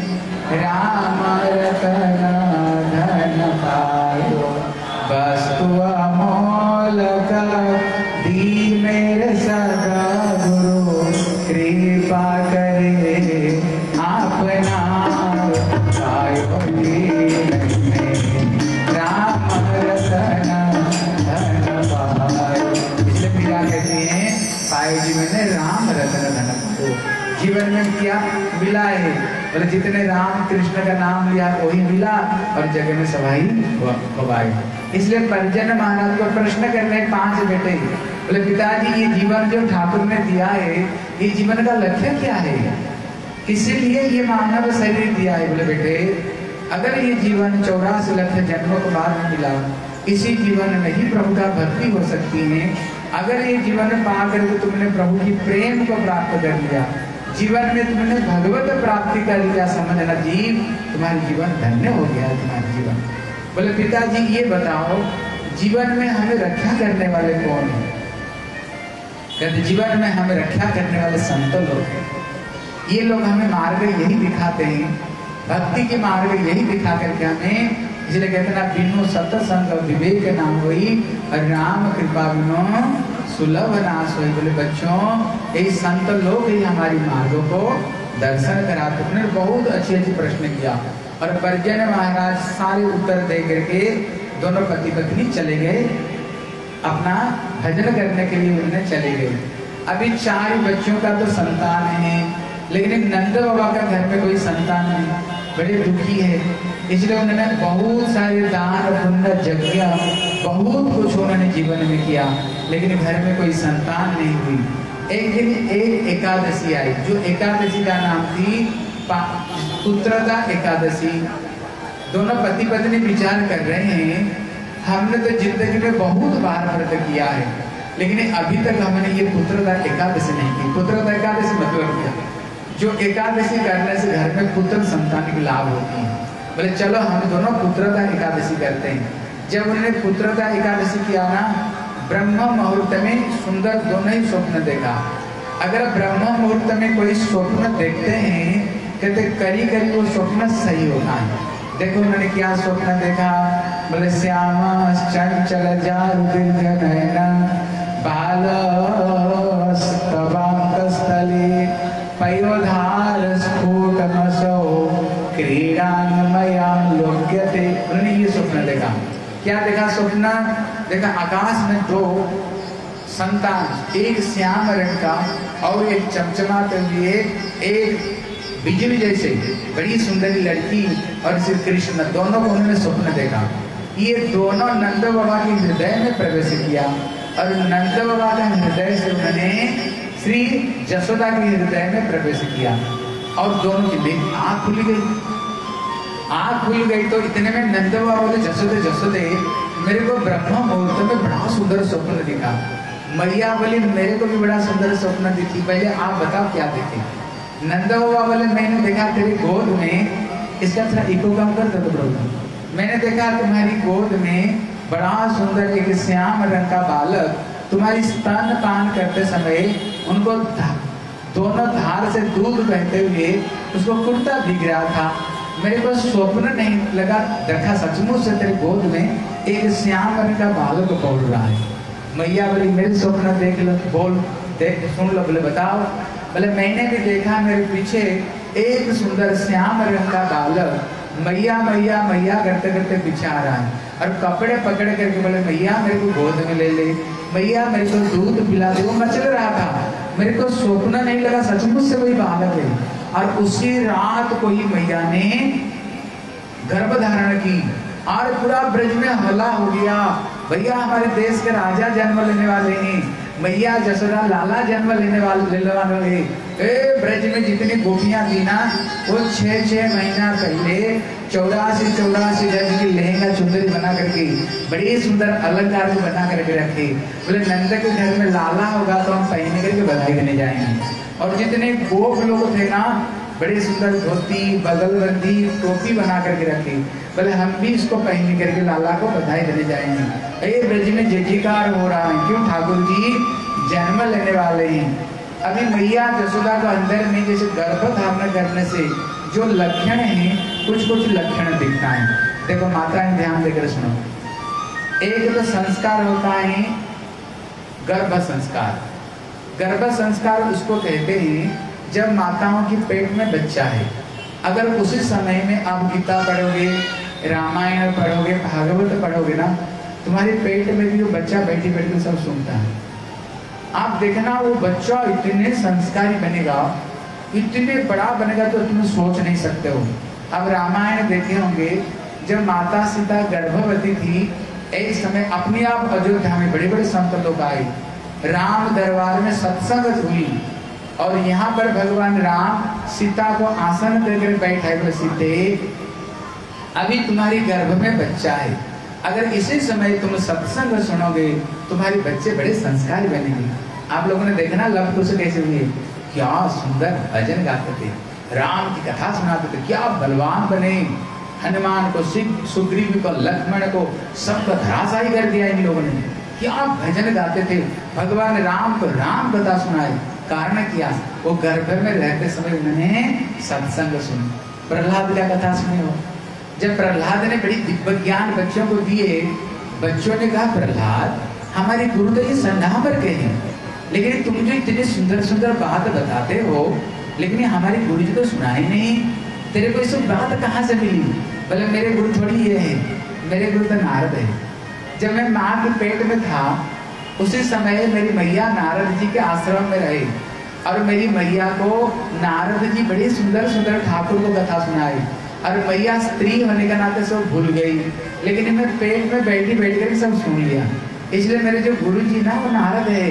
राम रतन धन पायो, वस्तु अमोलक दी मेरे सदा गुरु, कृपा करे अपना पायो जी मैंने राम रतन धन पायो। इसलिए मीरा कहती है, पायो जी मैंने राम रतन धन पायो। जीवन में क्या मिला है? बोले जितने राम कृष्ण का नाम लिया वही मिला, और जगह में सभाई गवाई। इसलिए परिजन महाराज को प्रश्न कर रहे 5 बेटे। बोले पिताजी, ये जीवन जो ठाकुर ने दिया है, ये जीवन का लक्ष्य क्या है? किस लिए ये मानव शरीर दिया है? बोले बेटे, अगर ये जीवन 84 लाख जन्मों के बाद में मिला, इसी जीवन में ही प्रभु का भक्ति हो सकती है। अगर ये जीवन पा करके तुमने प्रभु की प्रेम को प्राप्त कर लिया, जीवन में तुमने भगवत प्राप्ति कर लिया, समझना जीव तुम्हारी जीवन धन्य हो गया है, तुम्हारा जीवन। बोले पिताजी, ये बताओ जीवन में हमें रक्षा करने वाले कौन है? कहते जीवन में हमें रक्षा करने वाले संत लोग हैं। ये लोग हमें मार्ग यही दिखाते हैं, भक्ति के मार्ग यही दिखा करके हमें। इसलिए कहते ना, बिनु सत्संग विवेक ना होई, राम कृपा बिनु सुलभ नाश होई। बोले बच्चों, यही संत लोग ही हमारी मार्गों को दर्शन कराते। उन्होंने बहुत अच्छी प्रश्न किया, और परिजन महाराज सारे उत्तर दे करके दोनों पति पत्नी चले गए, अपना भजन करने के लिए उन्हें चले गए। अभी 4 बच्चों का तो संतान है, लेकिन नंद बाबा का घर में कोई संतान नहीं, बड़े दुखी है। इसलिए उन्होंने बहुत सारे दान पुण्य यज्ञ बहुत कुछ उन्होंने जीवन में किया, लेकिन घर में कोई संतान नहीं हुई। एक दिन एक एकादशी आई, जो एकादशी का नाम थी पुत्रदा एकादशी। दोनों पति पत्नी विचार कर रहे हैं, हमने तो जिंदगी में बहुत बार व्रत किया है, लेकिन अभी तक हमने ये पुत्रदा एकादशी नहीं की। पुत्रदा एकादशी मतलब क्या? जो एकादशी करने से घर में पुत्र संतान की लाभ होती है। बोले चलो हम दोनों पुत्रदा एकादशी करते हैं। जब उन्होंने पुत्रदा एकादशी किया ना, ब्रह्म मुहूर्त में सुंदर दोनों ही स्वप्न देखा। अगर ब्रह्म मुहूर्त में कोई स्वप्न देखते हैं, कहते करी करी वो स्वप्न सही होता है। देखो उन्होंने क्या स्वप्न देखा? बोले श्यामा चंचल जारु दीर्घ नयना बाल स्थले पयोधार स्फुटमसो क्रीडान्मया लोक्यते। उन्होंने ये स्वप्न देखा। क्या देखा स्वप्न? देखा आकाश में 2 संतान, एक श्याम रंग का और एक चमचमाते हुए, एक बिजली जैसे बड़ी सुंदरी लड़की और श्री कृष्ण, दोनों को उन्होंने स्वप्न देखा। ये दोनों नंद बाबा के हृदय में प्रवेश किया, और नंद बाबा के हृदय से उन्होंने श्री जसोदा के हृदय में प्रवेश किया, और दोनों की आँख खुल गई। आँख खुल गई तो इतने में नंद बाबा बोले, जसोदे जसोदे मेरे को ब्रह्म मुहूर्त में बड़ा सुंदर स्वप्न दिखा। मैया बोली मेरे को भी बड़ा सुंदर स्वप्न दिखी, पहले आप बताओ क्या देखे। नंदा बाबा बोले मैंने देखा तेरी गोद में, इसका थोड़ा इको काम कर दो प्रभु। मैंने देखा तुम्हारी गोद में बड़ा सुंदर एक श्याम रंग का बालक तुम्हारी स्तन पान करते समय उनको दोनों धार से दूध बहते हुए उसको कुर्ता दिख रहा था। मेरे को स्वप्न नहीं लगा, देखा सचमुच से तेरे गोद में एक श्याम रंग का बालक बोल रहा है। मैया बोली मेरे स्वप्न देख लो, बोल देख सुन लो। बोले बताओ। बोले मैंने भी देखा मेरे पीछे एक सुंदर श्याम रंग का बालक मैया मैया मैया करते करते पीछे आ रहा है और कपड़े पकड़ करके बोले मैया मेरे को गोद में ले ले, मैया मेरे को दूध पिला दे। वो मचल रहा था, मेरे को स्वप्न नहीं लगा, सचमुच से वही बालक है। और उसी रात को ही मैया ने गर्भ धारण की और पूरा ब्रज में हल्ला हो गया, भैया हमारे देश के राजा जन्म लेने वाले हैं, मैया जसोदा लाला जन्म लेने वाले। ब्रज में जितनी गोपियां थी ना वो 6-6 महीना पहले 84 गज की लहंगा चुंदरी बना करके बड़ी सुंदर अलंकार को बना करके रखे। बोले नंद के घर में लाला होगा तो हम पहने करके बधाई देने जाएंगे। और जितने गोप लोग थे ना बड़े सुंदर धोती बगलबंदी टोपी बना करके रखे। बोले हम भी इसको पहन करके लाला को बधाई देने जाएंगे। ब्रज में जयकार हो रहा है, क्यों ठाकुर जी जन्म लेने वाले हैं। अभी मैया जसोदा को अंदर में जैसे गर्भ धारण करने से जो लक्षण है कुछ कुछ लक्षण दिखता है। देखो माताएं ध्यान देकर सुनो। एक तो संस्कार होता है गर्भ संस्कार। गर्भ संस्कार उसको कहते हैं जब माताओं की पेट में बच्चा है, अगर उसी समय में आप गीता पढ़ोगे, रामायण पढ़ोगे, भागवत पढ़ोगे ना, तुम्हारे पेट में भी वो बच्चा बैठी बैठी सब सुनता है। आप देखना वो बच्चा इतने संस्कारी बनेगा, इतने बड़ा बनेगा तो तुम सोच नहीं सकते हो। अब रामायण देखे होंगे, जब माता सीता गर्भवती थी, एक समय अपने आप अयोध्या में बड़े बड़े संत लोग आए, राम दरबार में सत्संग हुई और यहाँ पर भगवान राम सीता को आसन देकर बैठाए। बोले सीते अभी तुम्हारी गर्भ में बच्चा है, अगर इसी समय तुम सत्संग सुनोगे तुम्हारे बच्चे बड़े संस्कारी बनेंगे। आप लोगों ने देखना लव कुश कैसे हुए, क्या सुंदर भजन गाते थे, राम की कथा सुनाते थे, क्या बलवान बने। हनुमान को, सुग्रीव को, लक्ष्मण को सबको धराशायी कर दिया इन लोगों ने। क्या भजन गाते थे, भगवान राम को राम कथा सुनाए। कारण क्या, वो गर्भ में रहते समय उन्होंने सत्संग सुनी। प्रहलाद का कथा सुने हो, जब प्रहलाद ने बड़ी दिव्य ज्ञान बच्चों को दिए, बच्चों ने कहा प्रहलाद हमारे गुरु तो ये सन्नावर के हैं, लेकिन तुम जो इतनी सुंदर सुंदर बात बताते हो, लेकिन हमारे गुरु जी तो सुनाए नहीं, तेरे को ये सब बात कहाँ से मिली। बोले मेरे गुरु थोड़ी ये है, मेरे गुरु तो नारद है। जब मैं माँ के पेट में था उसी समय मेरी मैया नारद जी के आश्रम में रहे और मेरी मैया को नारद जी बड़ी सुंदर सुंदर ठाकुर को कथा सुनाई। और मैया स्त्री होने का नाते सब भूल गई, लेकिन मैं पेट में बैठी बैठ कर सब सुन लिया। इसलिए मेरे जो गुरु जी ना वो नारद है।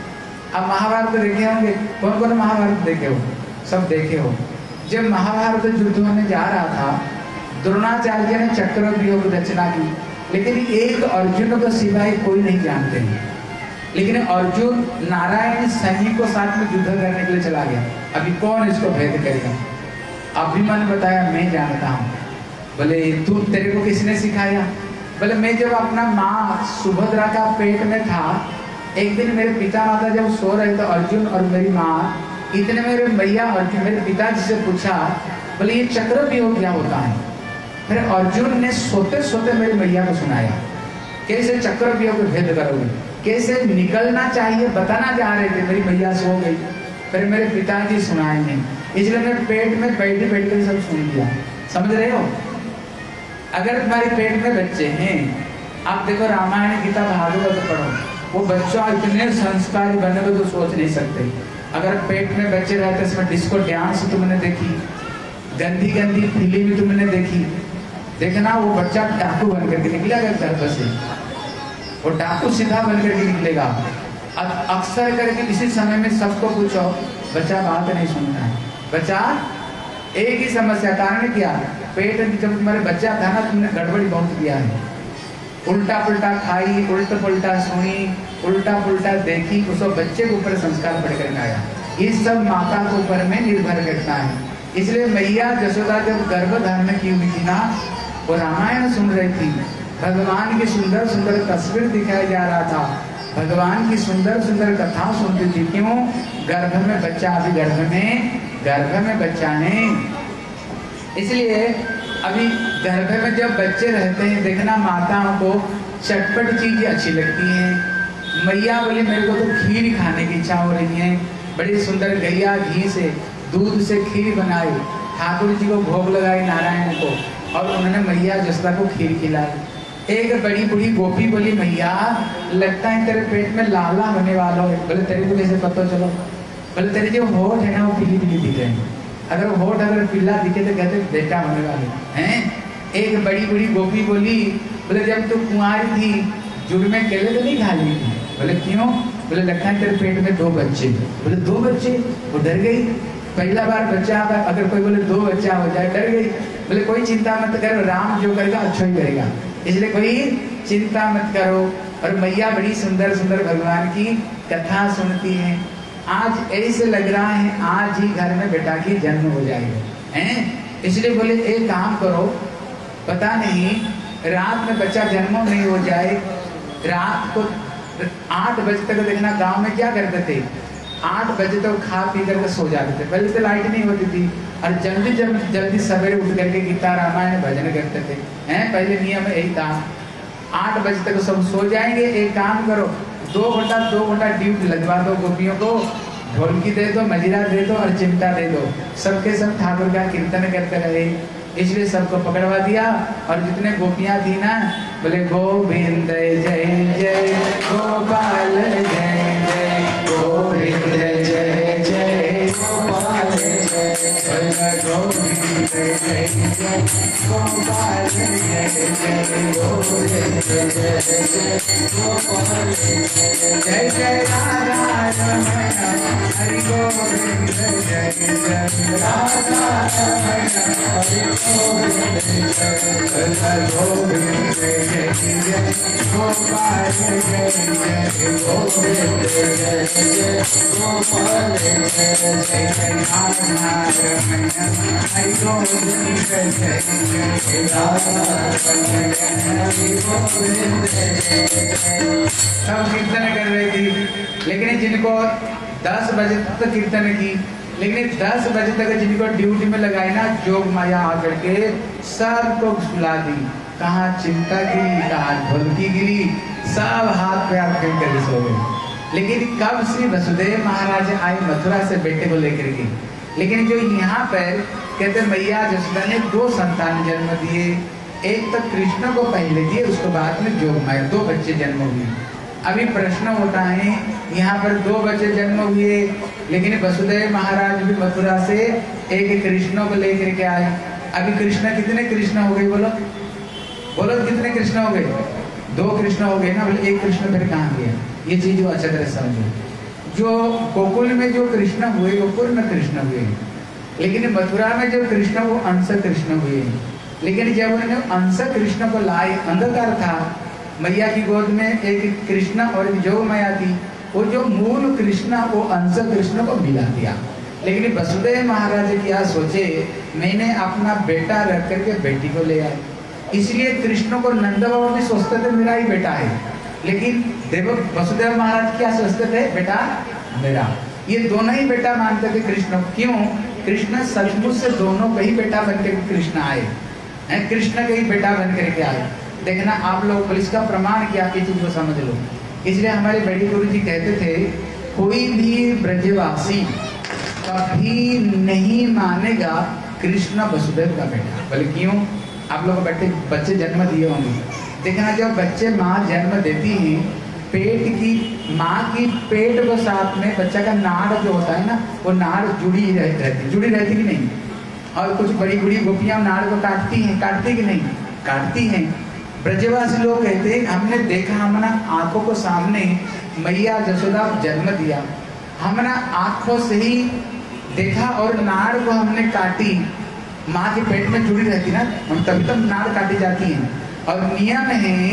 अब महाभारत देखे होंगे, कौन कौन महाभारत देखे हो, सब देखे हो। जब महाभारत युद्ध होने जा रहा था, द्रोणाचार्य ने चक्रव्यूह की रचना की, लेकिन एक अर्जुन को सिवाय कोई नहीं जानते हैं। लेकिन अर्जुन नारायण सैनिक को साथ में युद्ध करने के लिए चला गया। अभी कौन इसको भेद करेगा। अभिमन्यु बताया मैं जानता हूँ। बोले तू, तेरे को किसने सिखाया। बोले मैं जब अपना माँ सुभद्रा का पेट में था, एक दिन मेरे पिता माता जब सो रहे तो अर्जुन और मेरी माँ, इतने मेरे मैया और मेरे पिताजी से पूछा, बोले ये चक्रव्यूह क्या होता है। फिर अर्जुन ने सोते सोते मेरी मैया को सुनाया, कैसे चक्रव्यूह को भेद करोगे, कैसे निकलना चाहिए बताना जा रहे थे। मेरी मैया सो गई, फिर मेरे पिताजी सुनाए नहीं, इसलिए मैं पेट में बैठ बैठ कर सब सुन लिया। समझ रहे हो। अगर तुम्हारे पेट में बच्चे हैं, आप देखो रामायण गीता भागवत पढ़ो, वो बच्चा इतने संस्कारी बने तो सोच नहीं सकते। अगर पेट में बच्चे रहते इसमें डिस्को डांस तुमने देखी, गंदी गंदी फिल्म तुमने देखी, देखना वो बच्चा डाकू बन करके निकलेगा गर्भ से, वो डाकू सीधा बन करके निकलेगा। अक्सर करके इसी समय में सबको पूछो, बच्चा बात नहीं सुनता है। बच्चा एक ही समस्या, कारण क्या, पेट जब तुम्हारे बच्चा था ना, तुमने गड़बड़ी बहुत किया है, उल्टा पुल्टा खाई, उल्टा पुल्टा सुनी, उल्टा पुल्टा देखी, उस बच्चे के ऊपर संस्कार पड़ कर आया। ये सब माता के ऊपर में निर्भर करता है। इसलिए मैया यशोदा जब गर्भ धारण की हुई थी ना, वो रामायण सुन रही थी, भगवान की सुंदर सुंदर तस्वीर दिखाया जा रहा था, भगवान की सुंदर सुंदर कथा सुनती थी। क्यों? गर्भ में बच्चा, अभी गर्भ में बच्चा है। इसलिए अभी गर्भ में जब बच्चे रहते हैं, देखना माताओं को चटपट चीजें अच्छी लगती हैं। मैया बोली मेरे को तो खीर खाने की इच्छा हो रही है। बड़ी सुंदर गैया घी से, दूध से खीर बनाई, ठाकुर जी को भोग लगाई नारायण को, और उन्होंने मैया यशोदा को खीर खिलाई। एक बड़ी बूढ़ी गोपी बोली मैया लगता है तेरे पेट में लाला होने वाला है। बोले तेरे को कैसे पता चलो? बोले तेरे जो होठ है ना वो पीली पीली दिख रहे हैं, अगर होठ अगर पीला दिखे तो कहते बेटा होने वाले हैं। एक बड़ी बूढ़ी गोपी बोली बोले जब तू कुंवारी थी जुड़ में केले तो नहीं खा ली थी? बोले क्यों? बोले लगता है तेरे पेट में 2 बच्चे। बोले 2 बच्चे? वो डर गई, पहला बार बच्चा, अगर कोई बोले 2 बच्चा हो जाए डर गई। बोले कोई चिंता मत करो, राम जो करेगा अच्छा ही करेगा, इसलिए कोई चिंता मत करो। और मैया बड़ी सुंदर सुंदर भगवान की कथा सुनती है। आज ऐसे लग रहा है आज ही घर में बेटा की जन्म हो जाएगा हैं। इसलिए बोले एक काम करो, पता नहीं रात में बच्चा जन्म नहीं हो जाए। रात को 8 बजे तक देखना गांव में क्या करते थे, 8 बजे तक खा पी करके सो जाते थे। पहले तो लाइट नहीं होती थी, और जल्दी सवेरे उठ करके गीता रामायण भजन करते थे हैं। पहले नियम यही था, 8 बजे तक सब सो जाएंगे। एक काम करो, 2 घंटा ड्यूटी लगवा दो गोपियों को, ढोलकी दे दो, मजीरा दे दो और चिमटा दे दो, सबके सब ठाकुर का कीर्तन करते रहे। इसलिए सबको पकड़वा दिया। और जितने गोपियां थी ना, बोले गोविंद जय जय गोपाल जय जय, गोविंद जय जय गोपाल जय जय, गोविंद जय जय गोपाल जय जय, गोविंद जय जय गोपाल जय जय, राधा रमण हरि गोविंद जय जय, राधा रमण हरि गोविंद जय, गोविंद जय जय गोपाल जय जय, गोविंद जय जय गोपाल जय जय, राधा रमण हरि गोविंद जय जय, राधा रमण हरि गोविंद जय जय। सब कीर्तन कर रही थी, लेकिन जिनको 10 बजे तक कीर्तन की, लेकिन 10 बजे तक जिनको ड्यूटी में लगाई ना, जोग माया आकर के सबको सुला दी। कहाँ चिंता गिरी, कहाँ ढोलकी गिरी, सब हाथ पैर फेंक कर सो गए। लेकिन कब श्री वसुदेव महाराज आए मथुरा से बेटे को लेकर के, लेकिन जो यहाँ पर कहते मैया यशोदा ने 2 संतान जन्म दिए। एक तो कृष्ण को पहले दिए, उसके बाद में जोग माया 2 बच्चे जन्म हुए। अभी प्रश्न होता है, यहाँ पर 2 बच्चे जन्म हुए, लेकिन वसुदेव महाराज भी मथुरा से एक कृष्ण को लेकर के आए। अभी कृष्ण कितने कृष्ण हो गए? बोलो बोलो कितने कृष्ण हो गए? 2 कृष्ण हो गए ना। बोले 1 कृष्ण फिर कहाँ गया? ये चीज अच्छी तरह समझो। जो गोकुल में जो कृष्ण हुए वो पूर्ण कृष्ण हुए, लेकिन मथुरा में जो कृष्ण वो अंश कृष्ण हुए। लेकिन जब उन्होंने अंश कृष्ण को लाए, अंधकार था, मैया की गोद में एक कृष्ण और एक जोग माया थी, वो जो मूल कृष्ण वो अंश कृष्ण को मिला दिया। लेकिन वसुदेव महाराज क्या सोचे, मैंने अपना बेटा रख करके बेटी को ले आए। इसलिए कृष्ण को नंद बाबा भी सोचते थे मेरा ही बेटा है, लेकिन देव वसुदेव महाराज क्या सोचते थे, बेटा मेरा। ये दोनों ही बेटा मानते थे कृष्ण। क्यों? कृष्ण सचमुच से दोनों का ही बेटा बनकर कृष्ण आए हैं, कृष्ण का ही बेटा बन करके आए। देखना आप लोग पुलिस का प्रमाण क्या की चीज को समझ लो। इसलिए हमारे बड़े गुरु जी कहते थे, कोई भी ब्रजवासी कभी नहीं मानेगा कृष्ण वसुदेव का बेटा। बोले क्यों? आप लोग बच्चे जन्म दिए होंगे, देखना जब बच्चे माँ जन्म देती है, पेट की माँ की पेट को साथ में बच्चा का नाड़ जो होता है ना, वो नाड़ जुड़ी रहती कि नहीं? और कुछ बड़ी बड़ी गोपियां नाड़ को काटती कि नहीं? काटती हैं। ब्रजवासी लोग कहते हैं हमने देखा, हमारा आंखों को सामने मैया यशोदा जन्म दिया, हमारा आंखों से ही देखा और नाड़ को हमने काटी। माँ के पेट में जुड़ी रहती ना, हम तभी तो नाड़ काटी जाती है। और नियम है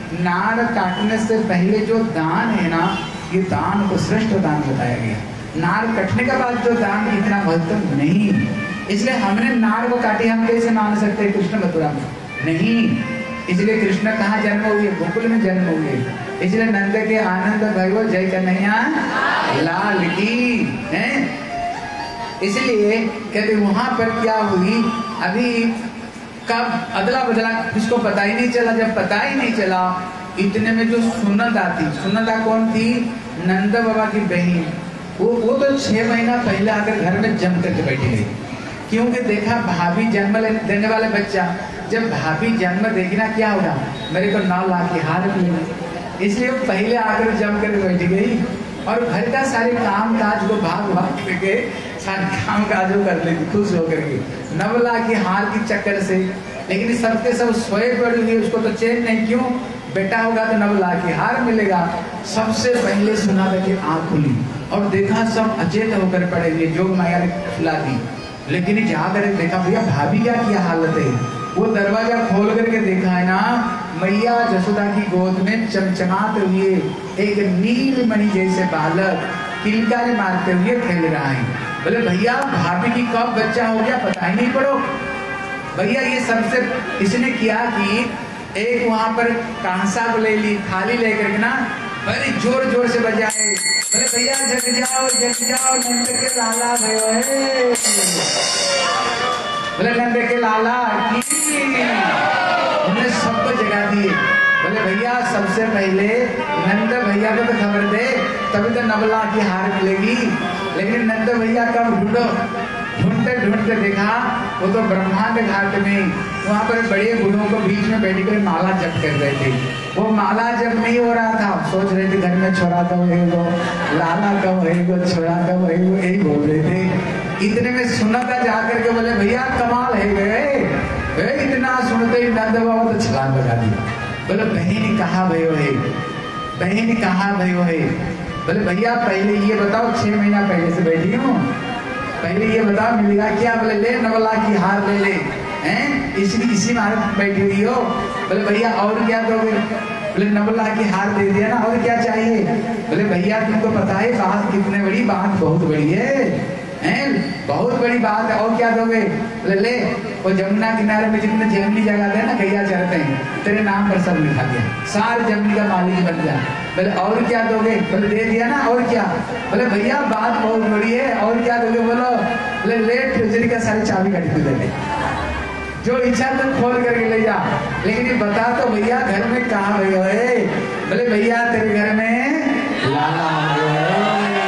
नाड़ काटने से पहले जो दान है ना, ये दान को श्रेष्ठ दान बताया गया। नाड़ कटने के बाद जो दान इतना महत्व नहीं, इसलिए हमने नाड़ को काटी, हम कैसे मान सकते हैं कृष्ण मथुरा में? नहीं। इसलिए कृष्ण कहाँ जन्म हुए? गोकुल में जन्म हुए। इसलिए नंद के आनंद भैरो जय कन्हैया लाल की है। इसलिए कहते वहां पर क्या हुई, अभी कब अदला बदला किसको पता ही नहीं चला। जब पता ही नहीं चला, इतने में जो सुनंदा थी, सुनंदा कौन थी? नंद बाबा की बहन। वो तो 6 महीना पहले आकर घर में जम करके बैठी गई, क्योंकि देखा भाभी जन्म देने वाले बच्चा, जब भाभी जन्म देगी ना क्या होगा, मेरे को 9 लाख की हार मिलेगी। इसलिए वो पहले आकर जम कर बैठ गई और घर का सारे काम काज को भाग भाग करके सारे काम काज कर लेगी खुश होकर के 9 लाख की हार की चक्कर से। लेकिन सबके सब सोए पड़ी हुई, उसको तो चैन नहीं। क्यों? बेटा होगा तो 9 लाख की हार मिलेगा। सबसे पहले सुना था कि आँख खुली और देखा सब अचेत होकर पड़े हुए, जोग माया ने खिला दी। लेकिन जाकर देखा भैया भाभी क्या किया हालत है। वो दरवाजा खोल करके देखा है ना, मैया जसोदा की गोद में चमचमाते हुए एक नीलमणि जैसे बालक किलकारी मारते हुए खेल रहा है। बोले भैया भाभी की कब बच्चा हो गया पता ही नहीं पड़ो। भैया ये सबसे इसने किया कि एक वहां पर कांसा को ले ली, थाली लेकर के ना बड़े जोर जोर से बजाए। बोले भैया जग जाओ नंद के लाला भयो है। बोले नंद के लाला की उन्हें सबको जगा दिए। बोले भैया सबसे पहले नंद भैया को तो खबर दे, तभी तो 9 लाख की हार मिलेगी। लेकिन नंद भैया कब ढूंढते देखा, वो तो ब्रह्मांड घाट में वहां पर बड़े बूढ़ों को बीच में बैठ कर माला जप कर रहे थे। वो माला जप नहीं हो रहा था, सोच रहे थे घर में छोड़ा कब होएगो, लाला कब होएगो, छोड़ा कब होएगो, यही बोल रहे थे। इतने में सुना था जाकर के बोले भैया कमाल है गए। इतना सुनते ही नंद बाबा तो छलांग लगा दिया। बोले बहन कहाँ भयो है, बहन कहाँ भयो है। बोले भैया पहले ये बताओ, 6 महीना पहले से बैठी हूँ, पहले ये बताओ मिलेगा क्या। बोले ले 9 लाख की हार ले हैं, इसी मार्ग बैठी हुई हो। बोले भैया और क्या दोगे? बोले 9 लाख की हार दे दिया ना, और क्या चाहिए? बोले भैया तुमको पता है बात कितने बड़ी, बात बहुत बड़ी है बहुत बड़ी बात है, और क्या दोगे? बोले ले वो जमुना किनारे में जितने जंगली जगह थे ना गैया चरते हैं, तेरे नाम पर सब लिखा दिया, सारे जमीन का मालिक बन जा। बोले और क्या दोगे? बोले दे दिया ना, और क्या? बोले भैया बात बहुत बड़ी है, और क्या दोगे? बोलो। बोले ले ट्रेजरी का सारी चाबी काट के दे, जो इच्छा तुम खोल करके ले जा। लेकिन ये बता तो भैया घर में कहाँ भयो है? बोले भैया तेरे घर में लाला है।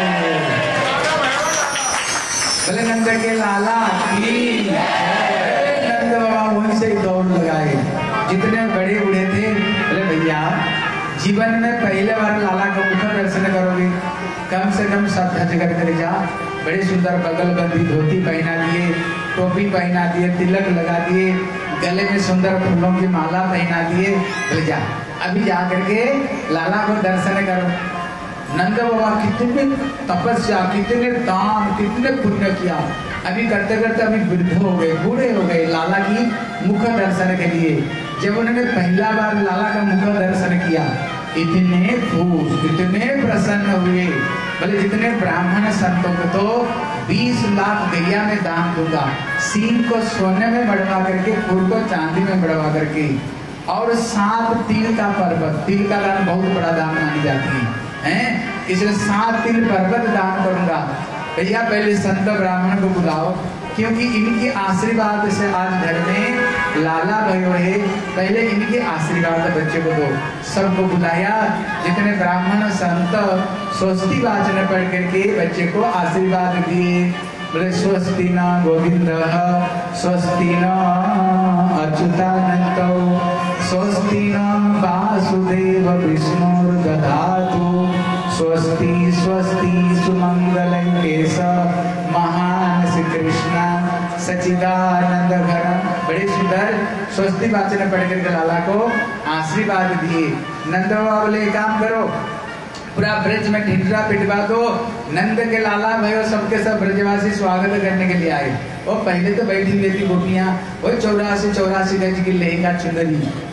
बोले नंद के लाला की। नंद बाबा वहीं से दौड़ लगाए, जितने बड़े बूढ़े थे। बोले भैया जीवन में पहले बार लाला का मुख दर्शन करोगे, कम से कम सब धज करके जा। बड़े सुंदर बगल बंदी धोती पहना दिए, टोपी पहना दिए, तिलक लगा दिए, गले में सुंदर फूलों की माला पहना दिए। बोले जा अभी जा करके लाला को दर्शन करो। नंद बाबा कितने तपस्या, कितने दान, कितने पुण्य किया, अभी करते करते अभी वृद्ध हो गए, बूढ़े हो गए लाला की मुख दर्शन के लिए। जब उन्होंने पहला बार लाला का मुख दर्शन किया, इतने खुश, इतने प्रसन्न हुए। बोले जितने ब्राह्मण संतों को तो 20 लाख गैया में दान दूंगा, सींग को सोने में बढ़वा करके, फूल को चांदी में बढ़वा करके, और 7 तिल का पर्वत, तिल का दान बहुत बड़ा दान मानी जाती है, इसलिए 7 तिल पर्वत दान करूंगा। भैया पहले संत ब्राह्मण को बुलाओ, क्योंकि इनके आशीर्वाद से आज घर में लाला भयो है। पहले इनके आशीर्वाद बच्चे को दो। सबको बुलाया, जितने ब्राह्मण संत स्वस्ति वाचन पढ़ करके बच्चे को आशीर्वाद दिए। बोले स्वस्ति न गोविंद, स्वस्ति न अच्युतानंद, स्वस्ति न वासुदेव विष्णुर्दधातु, स्वस्ति स्वस्ति सुमंगल केश महान श्री कृष्ण सच्चिदानंद घर। बड़े सुंदर स्वस्ति वाचन पढ़ करके लाला को आशीर्वाद दिए। नंद बाबा बोले काम करो, पूरा ब्रज में ढिंढरा पिटवा दो। नंद के लाला भयो सबके सब ब्रजवासी स्वागत करने के लिए आए। वो पहले तो बैठी हुई थी गोपियां, वो 84 गज की लहंगा चुनरी,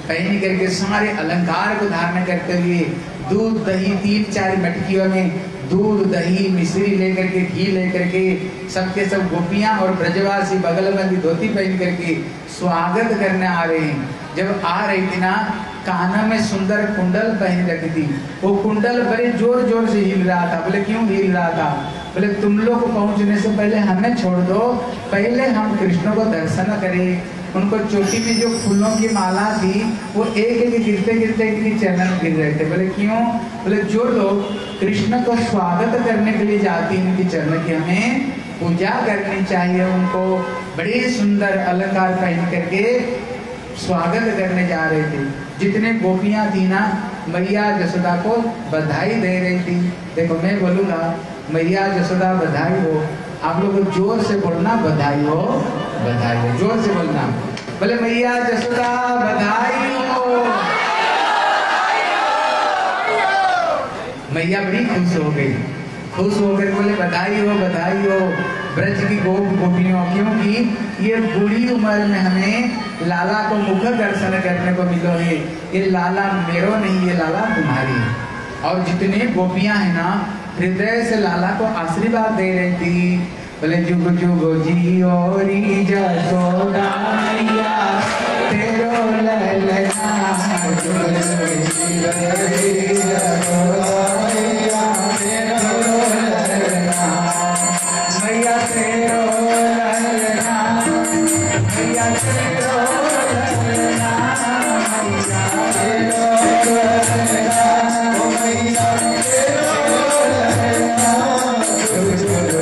पहन करके सारे अलंकार को धारण करते हुए दूध दही 3-4 मटकियों में दूध दही मिश्री लेकर के घी लेकर के सबके सब गोपियां और ब्रजवासी बगल बंदी धोती पहन करके स्वागत करने आ रहे हैं। जब आ रही थी ना, काना में सुंदर कुंडल पहन रखी थी। वो कुंडल बड़े जोर जोर से हिल रहा था। बोले क्यों हिल रहा था? बोले तुम लोग को पहुंचने से पहले हमें छोड़ दो, पहले हम कृष्ण को दर्शन करें। उनको चोटी में जो फूलों की माला थी वो एक एक गिरते गिरते इनके चरणों में गिर रहे थे। बोले क्यों? बोले जो लोग कृष्ण को स्वागत करने के लिए जाती हैं इनके चरणों की हमें पूजा करनी चाहिए। उनको बड़े सुंदर अलंकार पहन करके स्वागत करने जा रहे थे। जितने गोपियां थी ना, मैया जसोदा को बधाई दे रही थी। देखो मैं बोलूंगा मैया जसोदा बधाई हो, आप लोग जोर से बोलना बधाई हो, बधाई हो, जोर से बोलना। बोले मैया जसोदा बधाई हो। मैया बड़ी खुश हो गई, खुश होकर बोले बधाई हो, बधाई हो ब्रज की गोपियों, क्योंकि ये बूढ़ी उम्र में हमें लाला को मुख दर्शन करने को मिलो है। ये लाला मेरो नहीं, ये लाला तुम्हारी है। और जितने गोपियां हैं ना, हृदय से लाला को आशीर्वाद दे रही थी। बोले जुग जुग जियो री जसोदा मैया तेरो ललना, जुग जुग जियो री जसोदा मैया तेरो ललना, मैया तेरो ललना, मैया तेरो ललना, मैया तेरो ललना, ओ मैया तेरो ललना, जुग जुग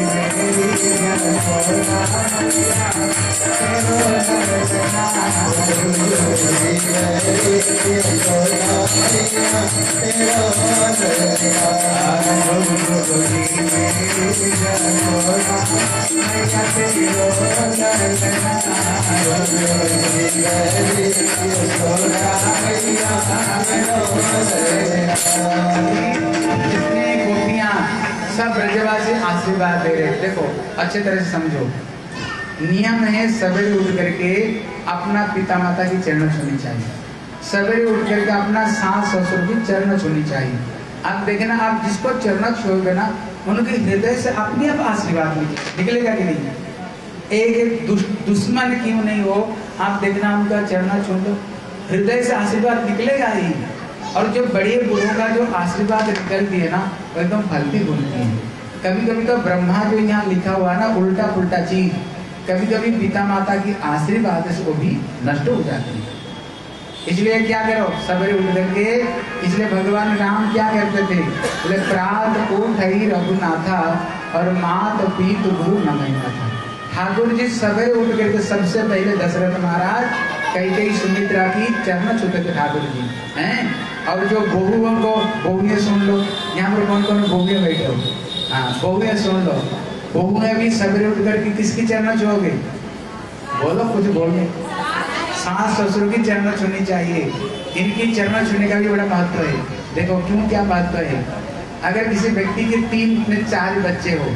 सब ब्रजवासी आशीर्वाद दे रहे। देखो अच्छे तरह से समझो, नियम है सवेरे उठ करके अपना पिता माता की चरण छूनी चाहिए। सवेरे उठ करके अपना सास ससुर की चरण छूनी चाहिए। आप देखना, आप जिसको चरण छूओगे ना, उनके हृदय से अपने आप आशीर्वाद निकलेगा कि नहीं? एक दुश्मन क्यों नहीं हो, आप देखना उनका चरण छू लो, हृदय से आशीर्वाद निकलेगा ही। और जो बड़े बूढ़ों का जो आशीर्वाद निकलती है ना, वो एकदम फलती फूलती है। कभी कभी तो ब्रह्मा जो यहाँ लिखा हुआ ना, उल्टा पुल्टा चीज, कभी कभी पिता माता की आशीर्वाद से वो भी नष्ट हो जाती है। इसलिए क्या करो, सवेरे उठ करके, इसलिए भगवान राम क्या करते थे? बोले प्रात उठई रघुनाथा और मात पीत गुरु नमैना था। ठाकुर जी सवेरे उठ करके सबसे पहले दशरथ महाराज कई सुमित्रा की चरण छूते थे ठाकुर जी हैं। और जो बहुओं को, बहुएं सुन लो, यहाँ पर कौन कौन बहुएं बैठे हो? हाँ, बहुएं सुन लो। बहुएं भी सवेरे उठ करके किसकी चरण छूओगे? बोलो, कुछ बोलो। सास ससुर की चरण छूनी चाहिए। इनकी चरण छूने का भी बड़ा महत्व है। देखो क्यों, क्या महत्व है? अगर किसी व्यक्ति के 3-4 बच्चे हो,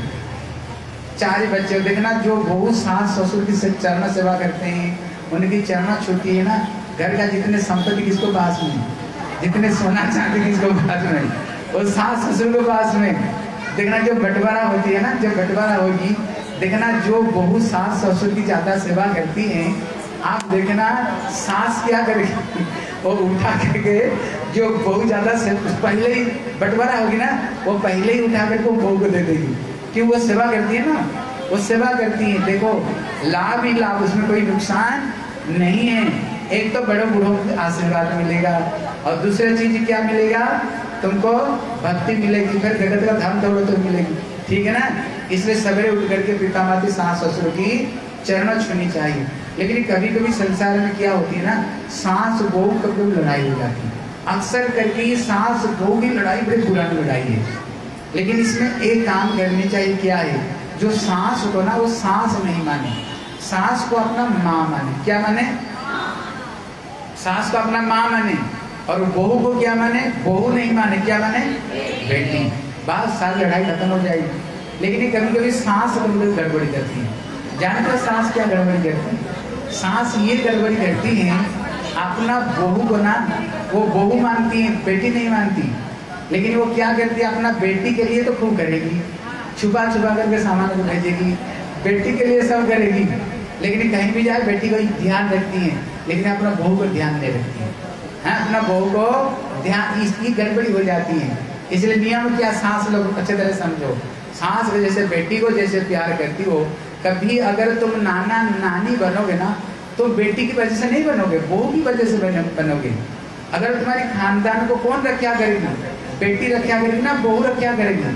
4 बच्चे हो, देखना जो बहू सास ससुर की चरण सेवा करते हैं, उनकी चरण छूती है ना, घर का जितने संपत्ति किसको पास में, जितने सोना चांदी किसको पास में, वो सास ससुर को पास में। देखना जो बंटवारा होती है ना, जब बंटवारा होगी, देखना जो बहू सास ससुर की ज्यादा सेवा करती हैं, आप देखना सास क्या करेगी, वो उठा करके जो बहू ज्यादा पहले ही बंटवारा होगी ना, वो पहले ही उठा करके बहू को दे देगी। क्यों? वो सेवा करती है ना, वो सेवा करती है। देखो लाभ ही लाभ, उसमें कोई नुकसान नहीं है। एक तो बड़े बूढ़ों को आशीर्वाद मिलेगा, और दूसरी चीज क्या मिलेगा? तुमको भक्ति मिलेगी, फिर जगत का धन दौलत मिलेगी। ठीक है ना? इसलिए सवेरे उठ करके पिता माता सास ससुर की चरण छूनी चाहिए। लेकिन कभी कभी संसार में क्या होती है ना, सास बहू कभी कभी लड़ाई हो जाती है। अक्सर करके सास बहू की लड़ाई बड़ी पुरानी लड़ाई है। लेकिन इसमें एक काम करनी चाहिए, क्या है? जो सास को ना, वो सास नहीं माने, सास को अपना माँ माने। क्या माने? सास को अपना माँ माने। और बहू को क्या माने? बहू नहीं माने, क्या माने? बेटी। बात सारी लड़ाई खत्म हो जाएगी। लेकिन कभी कभी सास कभी गड़बड़ी करती है। जानते हो सास क्या गड़बड़ी करती है? सास ये गड़बड़ी करती है, अपना बहू को ना वो बहू मानती है, बेटी नहीं मानती। लेकिन वो क्या करती है, अपना बेटी के लिए तो खूब करेगी, छुपा छुपा करके सामान को भेजेगी, बेटी के लिए सब करेगी, लेकिन कहीं भी जाए बेटी को ध्यान रखती है, लेकिन अपना बहू को ध्यान नहीं रखती है। हाँ, अपना बहू को ध्यान, इसकी गड़बड़ी हो जाती है। इसलिए नियम क्या, सास लोग अच्छे तरह समझो, सास को जैसे बेटी को जैसे प्यार करती हो, कभी अगर तुम नाना नानी बनोगे ना तो बेटी की वजह से नहीं बनोगे, बहू की वजह से बनोगे। अगर तुम्हारी खानदान को कौन रक्षा करेगी, बेटी रक्षा करेगी ना, बहू रक्षा करेगी,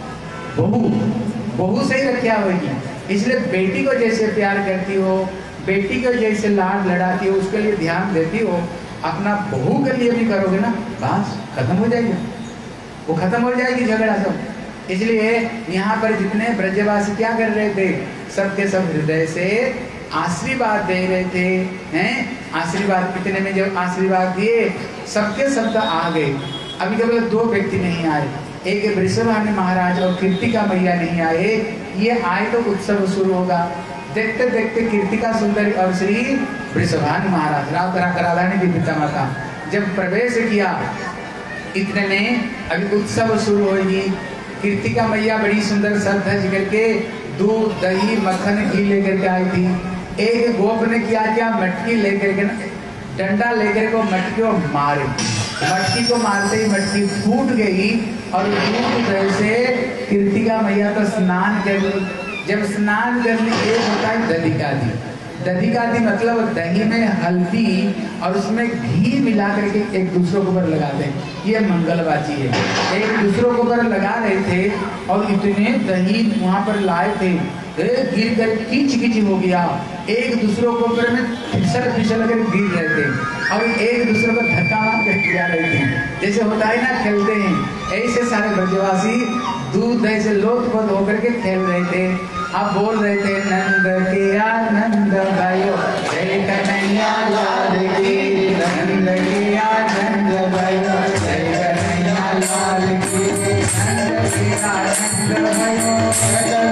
बहू से ही रक्षा होगी। इसलिए बेटी को जैसे प्यार करती हो, बेटी को जैसे लाड लड़ाती हो, उसके लिए ध्यान देती हो, अपना बहू के लिए भी करोगे ना, बस खत्म हो जाएगी, वो खत्म हो जाएगी झगड़ा सब। इसलिए यहाँ पर जितने ब्रजवासी क्या कर रहे थे, सबके सब हृदय से आशीर्वाद दे रहे थे, हैं आशीर्वाद। कितने में जब आशीर्वाद दिए सबके सब आ गए। अभी केवल 2 व्यक्ति नहीं आए, एक वृषभानु महाराज और कीर्तिका मैया नहीं आए। ये आए तो उत्सव शुरू होगा। देखते देखते कीर्तिका सुंदरी और श्री वृषभानु महाराज राधारानी की पिता माता जब प्रवेश किया, इतने में अभी उत्सव शुरू होगी। कीर्तिका मैया बड़ी सुंदर सज धज करके दूध दही मक्खन घी लेकर के आई थी। एक गोप ने क्या मटकी लेकर के डंडा लेकर को मटकी को मारे, मटकी को मारते ही मटकी फूट गई और दूध दही से कीर्तिका मैया तो स्नान कर ली। जब स्नान करने एक होता है दधिकादी, दधिकादी मतलब दही में हल्दी और उसमें घी मिला करके एक दूसरे के ऊपर लगाते हैं, ये मंगलबाजी है। एक दूसरे के ऊपर लगा रहे थे और इतने दही वहां पर लाए थे, गिर कर कीच हो गया, एक दूसरे के ऊपर में फिसल कर गिर रहे थे और एक दूसरे को धक्का मार कर गिरा रहे थे। जैसे होता है ना, खेलते हैं ऐसे सारे ब्रजवासी दूध दही से लोथ-पोथ होकर के खेल रहे थे। अब बोल रहे थे, नंद के आनंद भयो जय कन्हैया लाल की, नंद के आनंद भयो जय कन्हैया लाल की, नंद के आनंद भयो जय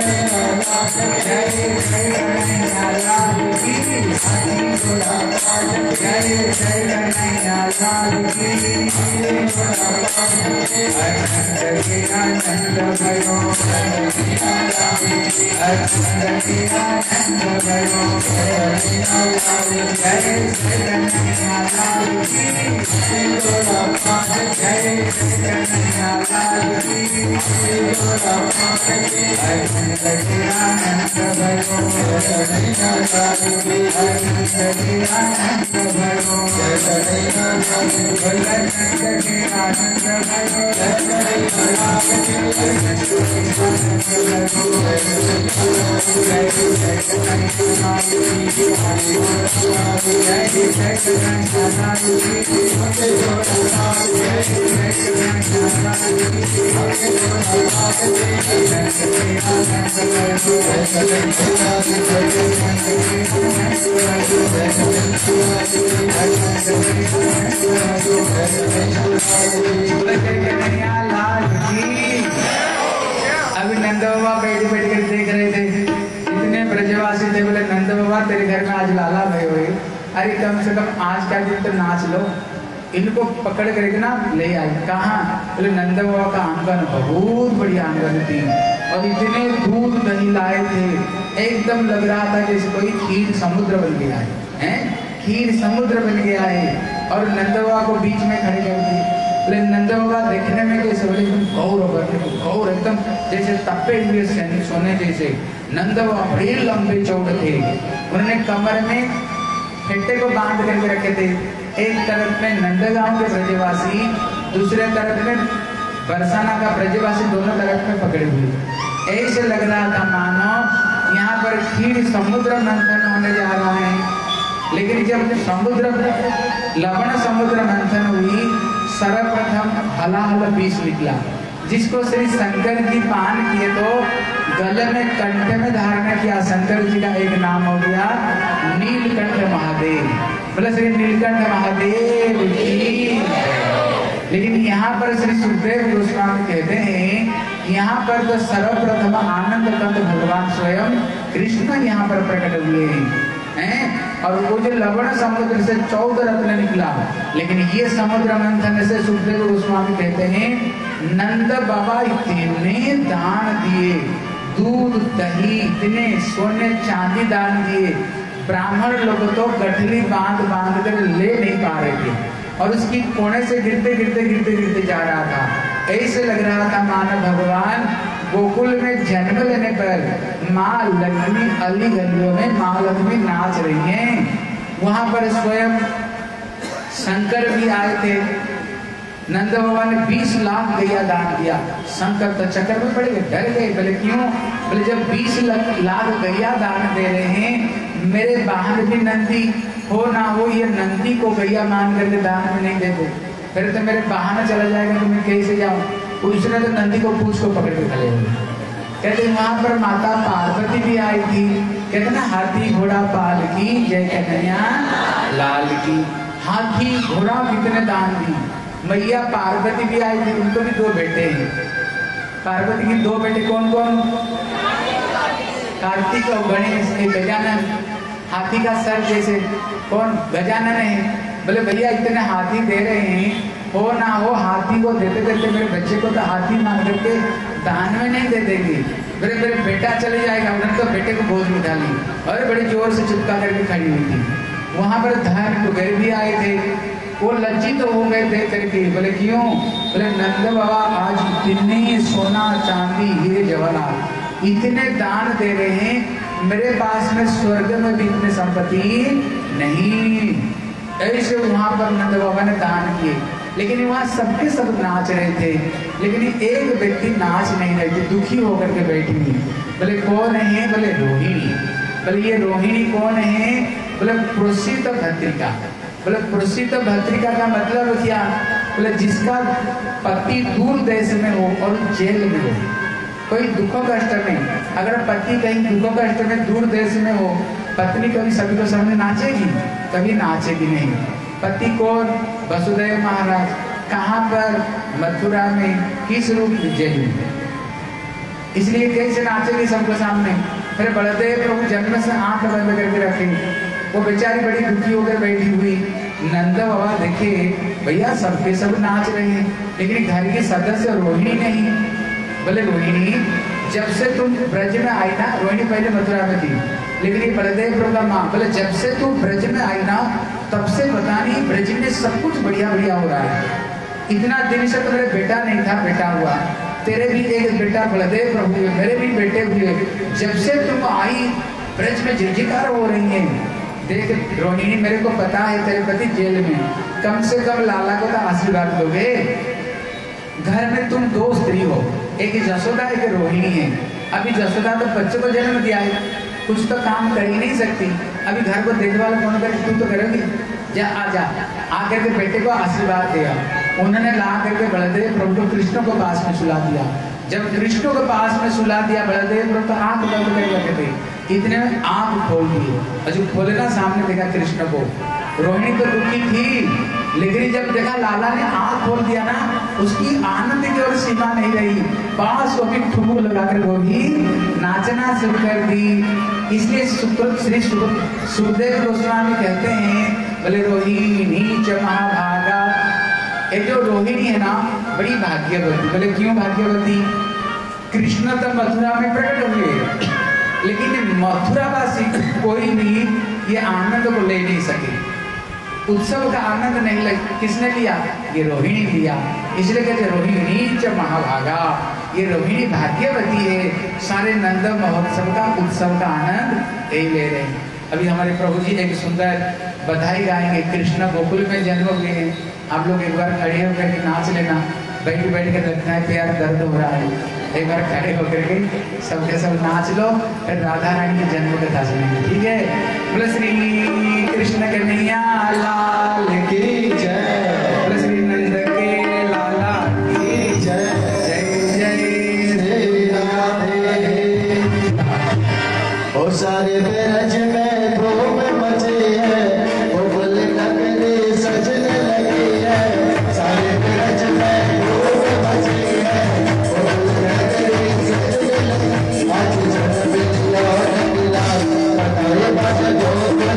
कन्हैया लाल की, जय कन्हैया लाल की, नंद के आनंद भयो अभी नंद बाबा बैठ कर देख रहे थे, इतने ब्रजवासी थे, बोले नंद बाबा तेरे घर में आज लाला भई हुई, अरे कम से कम आज का दिन तो नाच लो। इनको पकड़ करके ना ले आई, कहाँ? बोले नंद बाबा का आंगन, बहुत बड़ी आंगन थी और इतने दूध दही लाए थे, एकदम लग रहा था जैसे कोई खीर समुद्र बन गया है, खीर समुद्र बन गया है। और नंद बाबा को बीच में खड़े कर दिए। बोले नंद बाबा देखने में कैसे? बोले गौर एकदम जैसे तपे हुए सोने जैसे। नंद बाबा बड़े लंबे चौड़े थे, उन्होंने कमर में फेटे को बांध करके रखे थे। एक तरफ में नंदगांव के ब्रजवासी, दूसरे तरफ में बरसाना का ब्रजवासी, दोनों तरफ में पकड़े हुए। ऐसे लग रहा था मानो यहाँ पर खीर समुद्र मंथन होने जा रहा है। लेकिन जब लवण समुद्र मंथन हुई, सर्वप्रथम हलाहल विष निकला, जिसको श्री शंकर जी पान किए तो गले में कंठ में धारण किया। शंकर जी का एक नाम हो गया नीलकंठ महादेव। बोले श्री नीलकंठ महादेव की। लेकिन यहाँ पर श्री सुखदेव गोस्वामी कहते हैं, यहाँ पर तो सर्वप्रथम आनंद कंठ भगवान स्वयं कृष्ण यहाँ पर प्रकट हुए हैं। हैं। और वो जो लवण समुद्र से 14 रत्न निकला, लेकिन ये समुद्र मंथन से सुखदेव गोस्वामी कहते हैं नंद बाबा इतने दान दिए, दूध दही इतने सोने चांदी दान दिए, ब्राह्मण लोग तो गठली बांध बांध कर ले नहीं पा रहे थे और उसकी कोने से गिरते गिरते गिरते गिरते जा रहा था। ऐसे लग रहा था मानो भगवान गोकुल में जन्म लेने पर माँ लक्ष्मी अली गलियों में माँ लक्ष्मी नाच रही हैं। वहां पर स्वयं शंकर भी आए थे। नंद बाबा ने 20 लाख गैया दान दिया। शंकर तो चक्कर में पड़ गए, डर गए। बोले क्यों? बोले जब 20 लाख गैया दान दे रहे हैं, मेरे वाहन भी नंदी हो ना हो, ये नंदी को गैया मान करके दान में नहीं देते, फिर तो मेरे वाहन चला जाएगा तो मैं कैसे जाऊं? उसने तो नंदी को पूछ को पकड़ के खड़े हुए। कहते वहां पर माता पार्वती भी आई थी। कहते ना हाथी घोड़ा पाल की जय कन्हैया लाल की। हाथी घोड़ा कितने दान दी। मैया पार्वती भी आई थी, उनको भी 2 बेटे हैं। पार्वती के 2 बेटे कौन कौन? कार्तिक और गणेश। गजानन हाथी का सर जैसे कौन? गजानन है। बोले भैया इतने हाथी दे रहे हैं, हो ना हो हाथी को देते देते मेरे बच्चे को तो हाथी मान करके दान में नहीं दे देंगे। मेरे बेटा चले जाएगा। उन्होंने तो बेटे को गोद में डाली और बड़ी जोर से चिपका करके खड़ी हुई थी। वहां पर धन कुबेर भी आए थे, वो लज्जित तो हो गए देख करके। बोले क्यों? बोले नंद बाबा आज इतने सोना चांदी हीरे जवाहरात इतने दान दे रहे हैं, मेरे पास में स्वर्ग में भी इतनी संपत्ति नहीं। ऐसे वहां पर नंद बाबा ने दान किए, लेकिन वहां सबके सब नाच रहे थे, लेकिन एक व्यक्ति नाच नहीं रही थी, दुखी होकर के बैठी हुई। बोले कौन है? बोले रोहिणी। बोले ये रोहिणी कौन है? बोले प्रोसित भद्रिका। बोले प्रोसित भद्रिका का मतलब क्या? बोले जिसका पति दूर देश में हो और जेल में हो, कोई दुख कष्ट में, अगर पति कहीं दुख कष्ट में दूर देश में हो, पत्नी कभी सभी को सामने नाचेगी? कभी नाचेगी नहीं। पति कौन? वसुदेव महाराज। कहाँ पर? मथुरा में। किस रूप में? जेल में। इसलिए कैसे नाचेगी सबको सामने? फिर बलदेव प्रभु जन्म से आंख बंद करके रखे, वो बेचारी बड़ी दुखी होकर बैठी हुई। नंद बाबा देखे भैया सबके सब नाच रहे हैं, लेकिन घर के सदस्य रोहिणी नहीं। बोले रोहिणी जब से तुम ब्रज में आई ना, रोहिणी पहले मथुरा में थी, लेकिन ये बलदेव प्रभु का माँ। बोले जब से तुम ब्रज में आई ना, तब से पता नहीं ब्रज में सब कुछ बढ़िया बढ़िया हो रहा है। इतना दिन से तो मेरा बेटा नहीं था, बेटा हुआ। तेरे भी एक बेटा बलदेव प्रभु हुए, मेरे भी बेटे हुए। जब से तुम आई ब्रज में जयजयकार हो रही है। देख रोहिणी मेरे को पता है तेरे पति जेल में, कम से कम लाला को तो आशीर्वाद दोगे। घर में तुम 2 स्त्री हो, एक जसोदा एक रोहिणी है। अभी जसोदा तो बच्चे को जन्म दिया है, कुछ तो काम कर ही नहीं सकती। अभी घर को देखभाल कौन करे? तू तो करोगी। जा आकर के बेटे को आशीर्वाद दिया। उन्होंने ला करके बलदेव प्रभु को कृष्ण को पास में सुला दिया। जब कृष्ण को पास में सुला दिया बलदेव प्रभु तो आंख बंद कर रखे थे, इतने में आंख खोल दी और जो खोलना सामने देखा कृष्ण को। रोहिणी तो दुखी थी, लेकिन जब देखा लाला ने आंख खोल दिया ना, उसकी आनंद की और सीमा नहीं रही। पास होकर ठुमक लगाकर वो भी नाचना शुरू कर दी। इसलिए श्री सुखदेव गोस्वामी कहते हैं, बोले रोहिणी च महाभागा। ये जो रोहिणी है ना बड़ी भाग्यवती। बोले क्यों भाग्यवती? कृष्ण तो मथुरा में प्रकट हुए, लेकिन मथुरावासी कोई भी ये आनंद को ले नहीं सके। उत्सव का आनंद नहीं लग, किसने लिया? ये रोहिणी लिया। इसलिए कहते रोहिणी च महाभागा। ये रोहिणी भाग्यवती है, सारे नंद महोत्सव का उत्सव का आनंद यही ले रहे हैं। अभी हमारे प्रभु जी एक सुंदर बधाई गाएंगे। कृष्ण गोकुल में जन्म हुए हैं। आप लोग एक बार खड़े होकर के नाच लेना। बैठ के लगता है प्यार दर्द हो रहा है, एक बार खड़े होकर के सबके सब नाच लो, फिर राधा रानी की जन्म कथा सुनेंगे। ठीक है? बोले श्री कृष्ण कन्हैया लाल की जय। बोले श्री नंद के लाला की जय। जय जय श्री राधे। और सारे ब्रज में धूम मची है, गोकुल नगरी सजने लगी है। सारे ब्रज में धूम मची है, गोकुल नगरी सजने लगी। आज जन्म मिला बताए बात गोकुल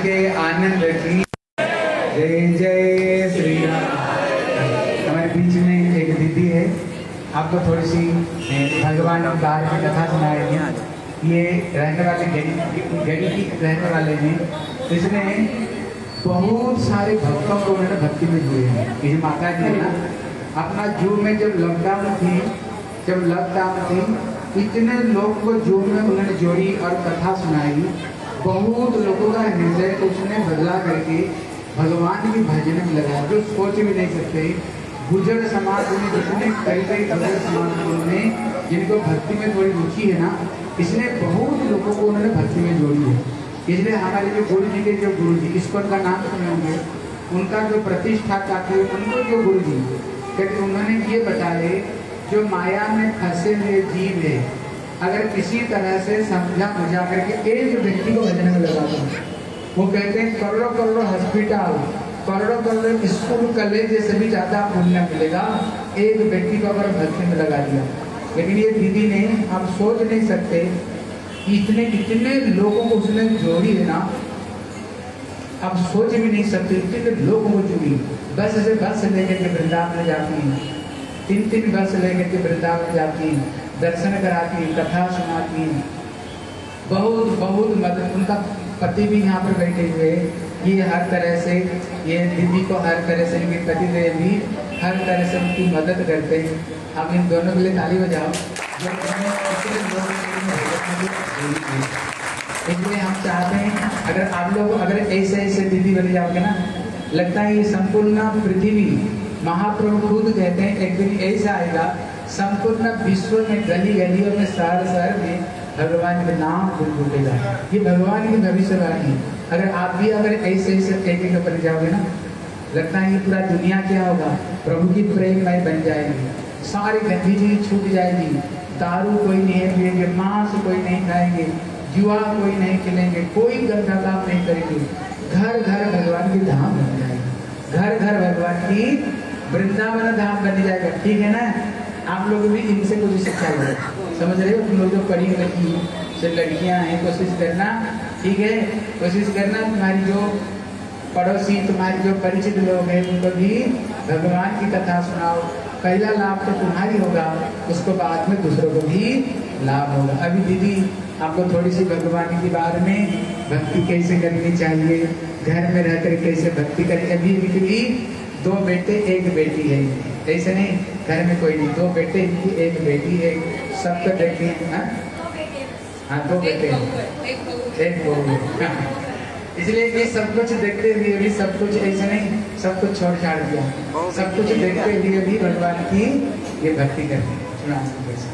के आनंद की जय जय श्री राम। हमारे बीच में एक दीदी है, आपको थोड़ी सी भगवान अवतार की कथा सुनाएंगे। ये रहने वाले गढ़ी की रहने वाले हैं। इसने बहुत सारे भक्तों को उन्होंने भक्ति में जुड़े हैं। ये माता जी है ना, अपना जू में जब लॉकडाउन थी इतने लोग को जू में उन्होंने जोड़ी और कथा सुनाई। बहुत लोगों का हृदय उसने बदला करके भगवान की भजन में लगाया, जो सोच भी नहीं सकते। गुर्जर समाज में जितने कई गुर्जर समाज में जिनको भक्ति में थोड़ी रुचि है ना, इसने बहुत लोगों को उन्होंने भक्ति में जोड़ी है। इसलिए हमारे जो गुरु जी के जो गुरु जी, इसको का नाम सुने होंगे, उनका जो प्रतिष्ठा करते हैं उनको जो गुरु जी, क्योंकि उन्होंने ये बताए जो माया में फंसे हुए जीव है, अगर किसी तरह से समझा बुझा करके एक व्यक्ति को भजन में लगा दो, वो कहते हैं करोड़ों हॉस्पिटल, करोड़ों स्कूल कॉलेज से भी ज़्यादा पुण्य मिलेगा एक व्यक्ति को अगर भक्ति में लगा दिया। लेकिन ये दीदी ने, हम सोच नहीं सकते इतने लोगों को उसने जोड़ी है ना, आप सोच भी नहीं सकते इतने लोगों को जोड़ी। बस लेकर के वृंदावन जाती हैं, 3 बस लेकर के वृंदावन जाती हैं, दर्शन कराती हैं, कथा सुनाती हैं। बहुत मदद, उनका पति भी यहाँ पर बैठे हुए, ये हर तरह से, ये दीदी को हर तरह से, इनके पतिदेव भी हर तरह से उनकी मदद करते हैं। हम इन दोनों के लिए ताली बजाओ। इसलिए हम चाहते हैं अगर आप लोग अगर ऐसे दीदी बन जाओगे ना, लगता है ये संपूर्ण पृथ्वी, महाप्रभु खुद कहते हैं एक दिन ऐसा आएगा संपूर्ण विश्व में गली गलियों में शहर में भगवान का नाम गुनगुनेगा। ये भगवान की भविष्यवाणी। अगर आप भी अगर ऐसे एक बन जाओगे ना, लगता है ये पूरा दुनिया क्या होगा, प्रभु की प्रेममय बन जाएगी। सारी गंदी चीज छूट जाएगी, दारू कोई नहीं पिएंगे, मांस कोई नहीं खाएंगे, जुआ कोई नहीं खेलेंगे, कोई गंदा काम नहीं करेंगे। घर भगवान की धाम बन जाएगी, घर भगवान की वृंदावन धाम बन जाएगा। ठीक है ना? आप लोग भी इनसे कुछ शिक्षा लो, समझ रहे हो? तुम लोग जो पढ़ी लिखी जो लड़कियां हैं, कोशिश करना, ठीक है, कोशिश करना तुम्हारी जो पड़ोसी, तुम्हारी जो परिचित लोग हैं उनको भी भगवान की कथा सुनाओ। पहला लाभ तो तुम्हारी होगा, उसको बाद में दूसरों को भी लाभ होगा। अभी दीदी आपको थोड़ी सी भगवान के बारे में भक्ति कैसे करनी चाहिए, घर में रहकर कैसे भक्ति करें। अभी भी 2 बेटे 1 बेटी है, ऐसे नहीं, घर में कोई नहीं, 2 बेटे इनकी 1 बेटी है, सबको देखते हैं। हाँ 2 बेटे 1 बहू। इसलिए ये सब कुछ देखते हुए भी, सब कुछ ऐसे नहीं सब कुछ छोड़ छाड़ दिया, सब कुछ देखते हुए भी भगवान की ये भक्ति करते हैं।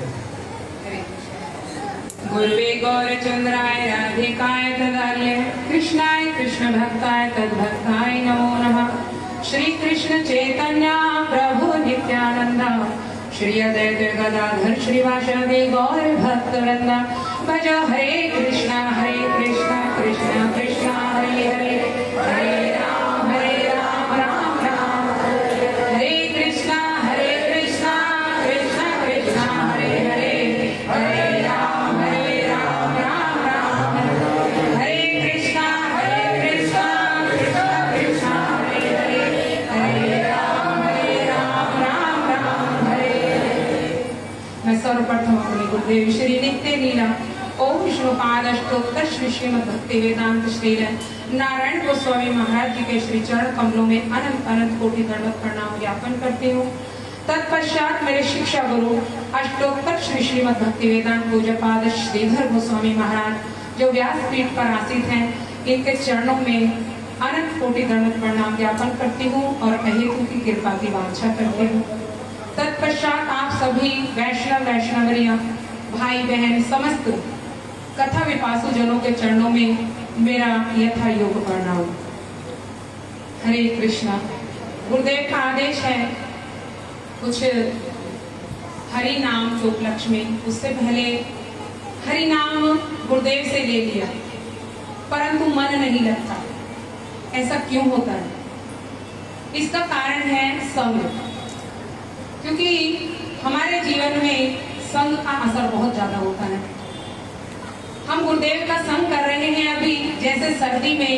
गुरुवे गौरचंद्राय राधिकाय तदालय कृष्णाय कृष्ण भक्ताय तद्भक्ताय नमो नमः। श्री कृष्ण चैतन्य प्रभु नित्यानंदा श्री अद्वैत गदाधर श्रीवासादि गौर भक्तवृंदा भज हरे कृष्णा कृष्णा कृष्णा हरे हरे, हरे राम राम राम हरे कृष्णा कृष्णा कृष्णा हरे हरे, हरे राम राम राम हरे कृष्णा कृष्णा कृष्णा हरे हरे, हरे राम राम हरे। मैं सर्वप्रथम अपने गुरुदेव श्री नित्य लीला ओम विष्णुपादष्टोत्तर श्री श्रीमद् भक्ति वेदांत श्री नारायण गोस्वामी महाराज जी के श्री चरण कमलों में अनंत कोटि दंडवत प्रणाम ज्ञापन करती हूँ। तत्पश्चात मेरे शिक्षा गुरु अष्टोत्तर श्री श्रीमद् भक्ति वेदांत पूज्यपाद श्रीधर गोस्वामी महाराज जो व्यासपीठ पर आसीत हैं, इनके चरणों में अनंत कोटि दंडवत प्रणाम ज्ञापन करती हूँ और अहेतु की कृपा की वांछा करती हूँ। तत्पश्चात आप सभी वैष्णवरिया भाई बहन समस्त कथा विपासु जनों के चरणों में मेरा यथा योग प्रणाम। हरे कृष्णा। गुरुदेव का आदेश है कुछ हरि नाम के उपलक्ष्य में, उससे पहले हरि नाम गुरुदेव से ले लिया परंतु मन नहीं लगता। ऐसा क्यों होता है? इसका कारण है संग, क्योंकि हमारे जीवन में संग का असर बहुत ज्यादा होता है। हम गुरुदेव का संग कर रहे हैं अभी, जैसे सर्दी में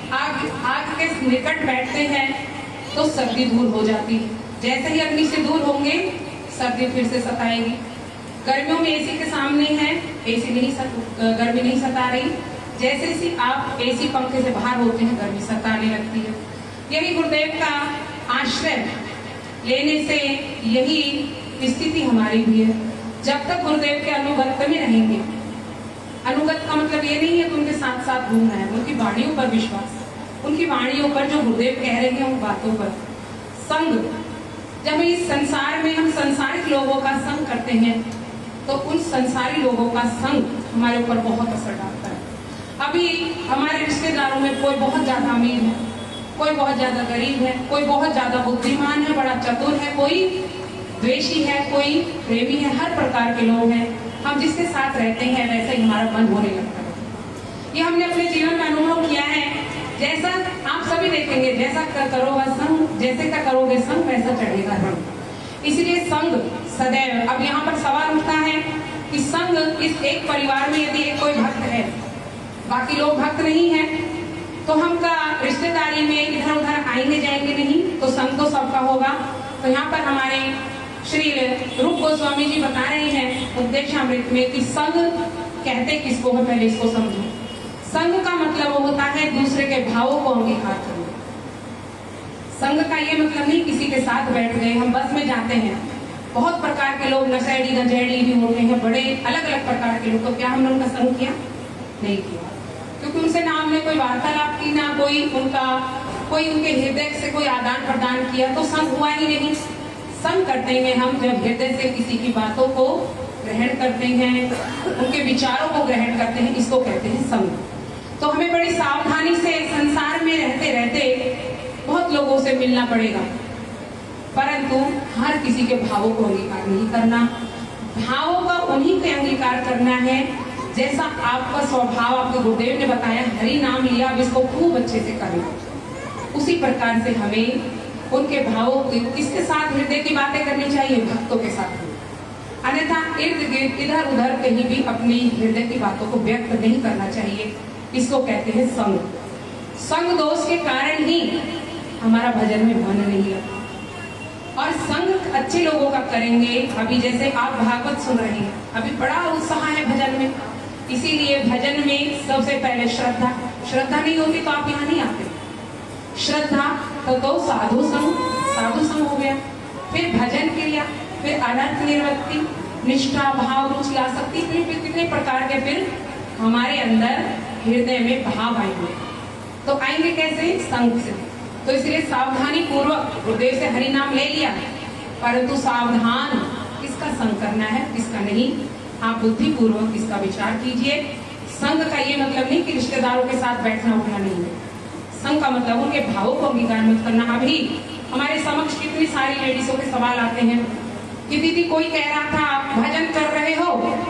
आग के निकट बैठते हैं तो सर्दी दूर हो जाती है। जैसे ही अग्नि से दूर होंगे सर्दी फिर से सताएगी। गर्मियों में एसी के सामने है, एसी गर्मी नहीं सता रही। जैसे ही आप एसी पंखे से बाहर होते हैं गर्मी सताने लगती है। यही गुरुदेव का आश्रय लेने से यही स्थिति हमारी भी है। जब तक गुरुदेव के अनुगत्य में रहेंगे, अनुगत का मतलब ये नहीं है कि उनके साथ साथ घूमना है, उनकी वाणियों पर विश्वास, उनकी वाणियों पर जो गुरुदेव कह रहे हैं उन बातों पर संग। जब इस संसार में हम संसारिक लोगों का संग करते हैं तो उन संसारी लोगों का संग हमारे ऊपर बहुत असर डालता है। अभी हमारे रिश्तेदारों में कोई बहुत ज्यादा अमीर है, कोई बहुत ज्यादा गरीब है, कोई बहुत ज्यादा बुद्धिमान है, बड़ा चतुर है, कोई द्वेषी है, कोई प्रेमी है, हर प्रकार के लोग हैं। हम जिसके साथ रहते हैं वैसे ही हमारा मन होने लगता है। ये हमने अपने जीवन में अनुभव किया है। जैसा आप सभी देखेंगे, जैसा करोगे संग, जैसे का करोगे संग वैसा चढ़ेगा रंग। इसलिए संग सदैव। अब यहाँ पर सवाल उठता है कि संग इस एक परिवार में यदि एक कोई भक्त है, बाकी लोग भक्त नहीं है, तो हम का रिश्तेदारी में इधर उधर आएंगे जाएंगे नहीं, तो संग तो सबका होगा। तो यहाँ पर हमारे श्री रूप गोस्वामी जी बता रहे हैं उपदेशामृत में कि संग कहते किसको है, पहले इसको समझो। संग का मतलब होता है दूसरे के भावों को अंगीकार करना। संग का ये मतलब नहीं किसी के साथ बैठ गए। हम बस में जाते हैं, बहुत प्रकार के लोग नशेड़ी गंजेड़ी भी होते हैं, बड़े अलग अलग प्रकार के लोग। तो क्या हमने उनका संग किया? नहीं किया, क्योंकि उनसे ना हमने कोई वार्तालाप की, ना कोई उनके हृदय से कोई आदान प्रदान किया, तो संग हुआ ही नहीं। संग करते हैं हम जब हृदय से किसी की बातों को ग्रहण करते हैं, उनके विचारों को ग्रहण करते हैं, इसको कहते हैं संग। तो हमें बड़ी सावधानी से संसार में रहते रहते बहुत लोगों से मिलना पड़ेगा, परंतु हर किसी के भावों को अंगीकार नहीं करना। भावों का उन्हीं के अंगीकार करना है जैसा आपका स्वभाव। आपके गुरुदेव ने बताया हरि नाम लिया, अब इसको खूब अच्छे से करें। उसी प्रकार से हमें उनके भावों किसके साथ हृदय की बातें करनी चाहिए? भक्तों के साथ। अन्यथा इर्द गिर्द इधर उधर कहीं भी अपनी हृदय की बातों को व्यक्त नहीं करना चाहिए। इसको कहते हैं संग। संग दोष के कारण ही हमारा भजन में मन नहीं लगता। और संग अच्छे लोगों का करेंगे। अभी जैसे आप भागवत सुन रहे हैं, अभी बड़ा उत्साह है भजन में, इसीलिए भजन में सबसे पहले श्रद्धा। श्रद्धा नहीं होती तो आप यहाँ नहीं आते। श्रद्धा तो साधु संग हो गया, फिर भजन क्रिया, फिर अनर्थ निवृत्ति, निष्ठा, भाव, रुचि, आसक्ति, फिर कितने प्रकार के फिर हमारे अंदर हृदय में भाव आएंगे। तो आएंगे कैसे? संग से। तो इसलिए सावधानी पूर्वक गुरुदेव से हरि नाम ले लिया, परंतु सावधान किसका संग करना है किसका नहीं, आप बुद्धि पूर्वक इसका विचार कीजिए। संग का ये मतलब नहीं कि रिश्तेदारों के साथ बैठना उठना नहीं है। संग का मतलब उनके भावों को अंगीकार मत करना। अभी हमारे समक्ष कितनी सारी लेडीजों के सवाल आते हैं कि दीदी कोई कह रहा था भजन कर रहे हो,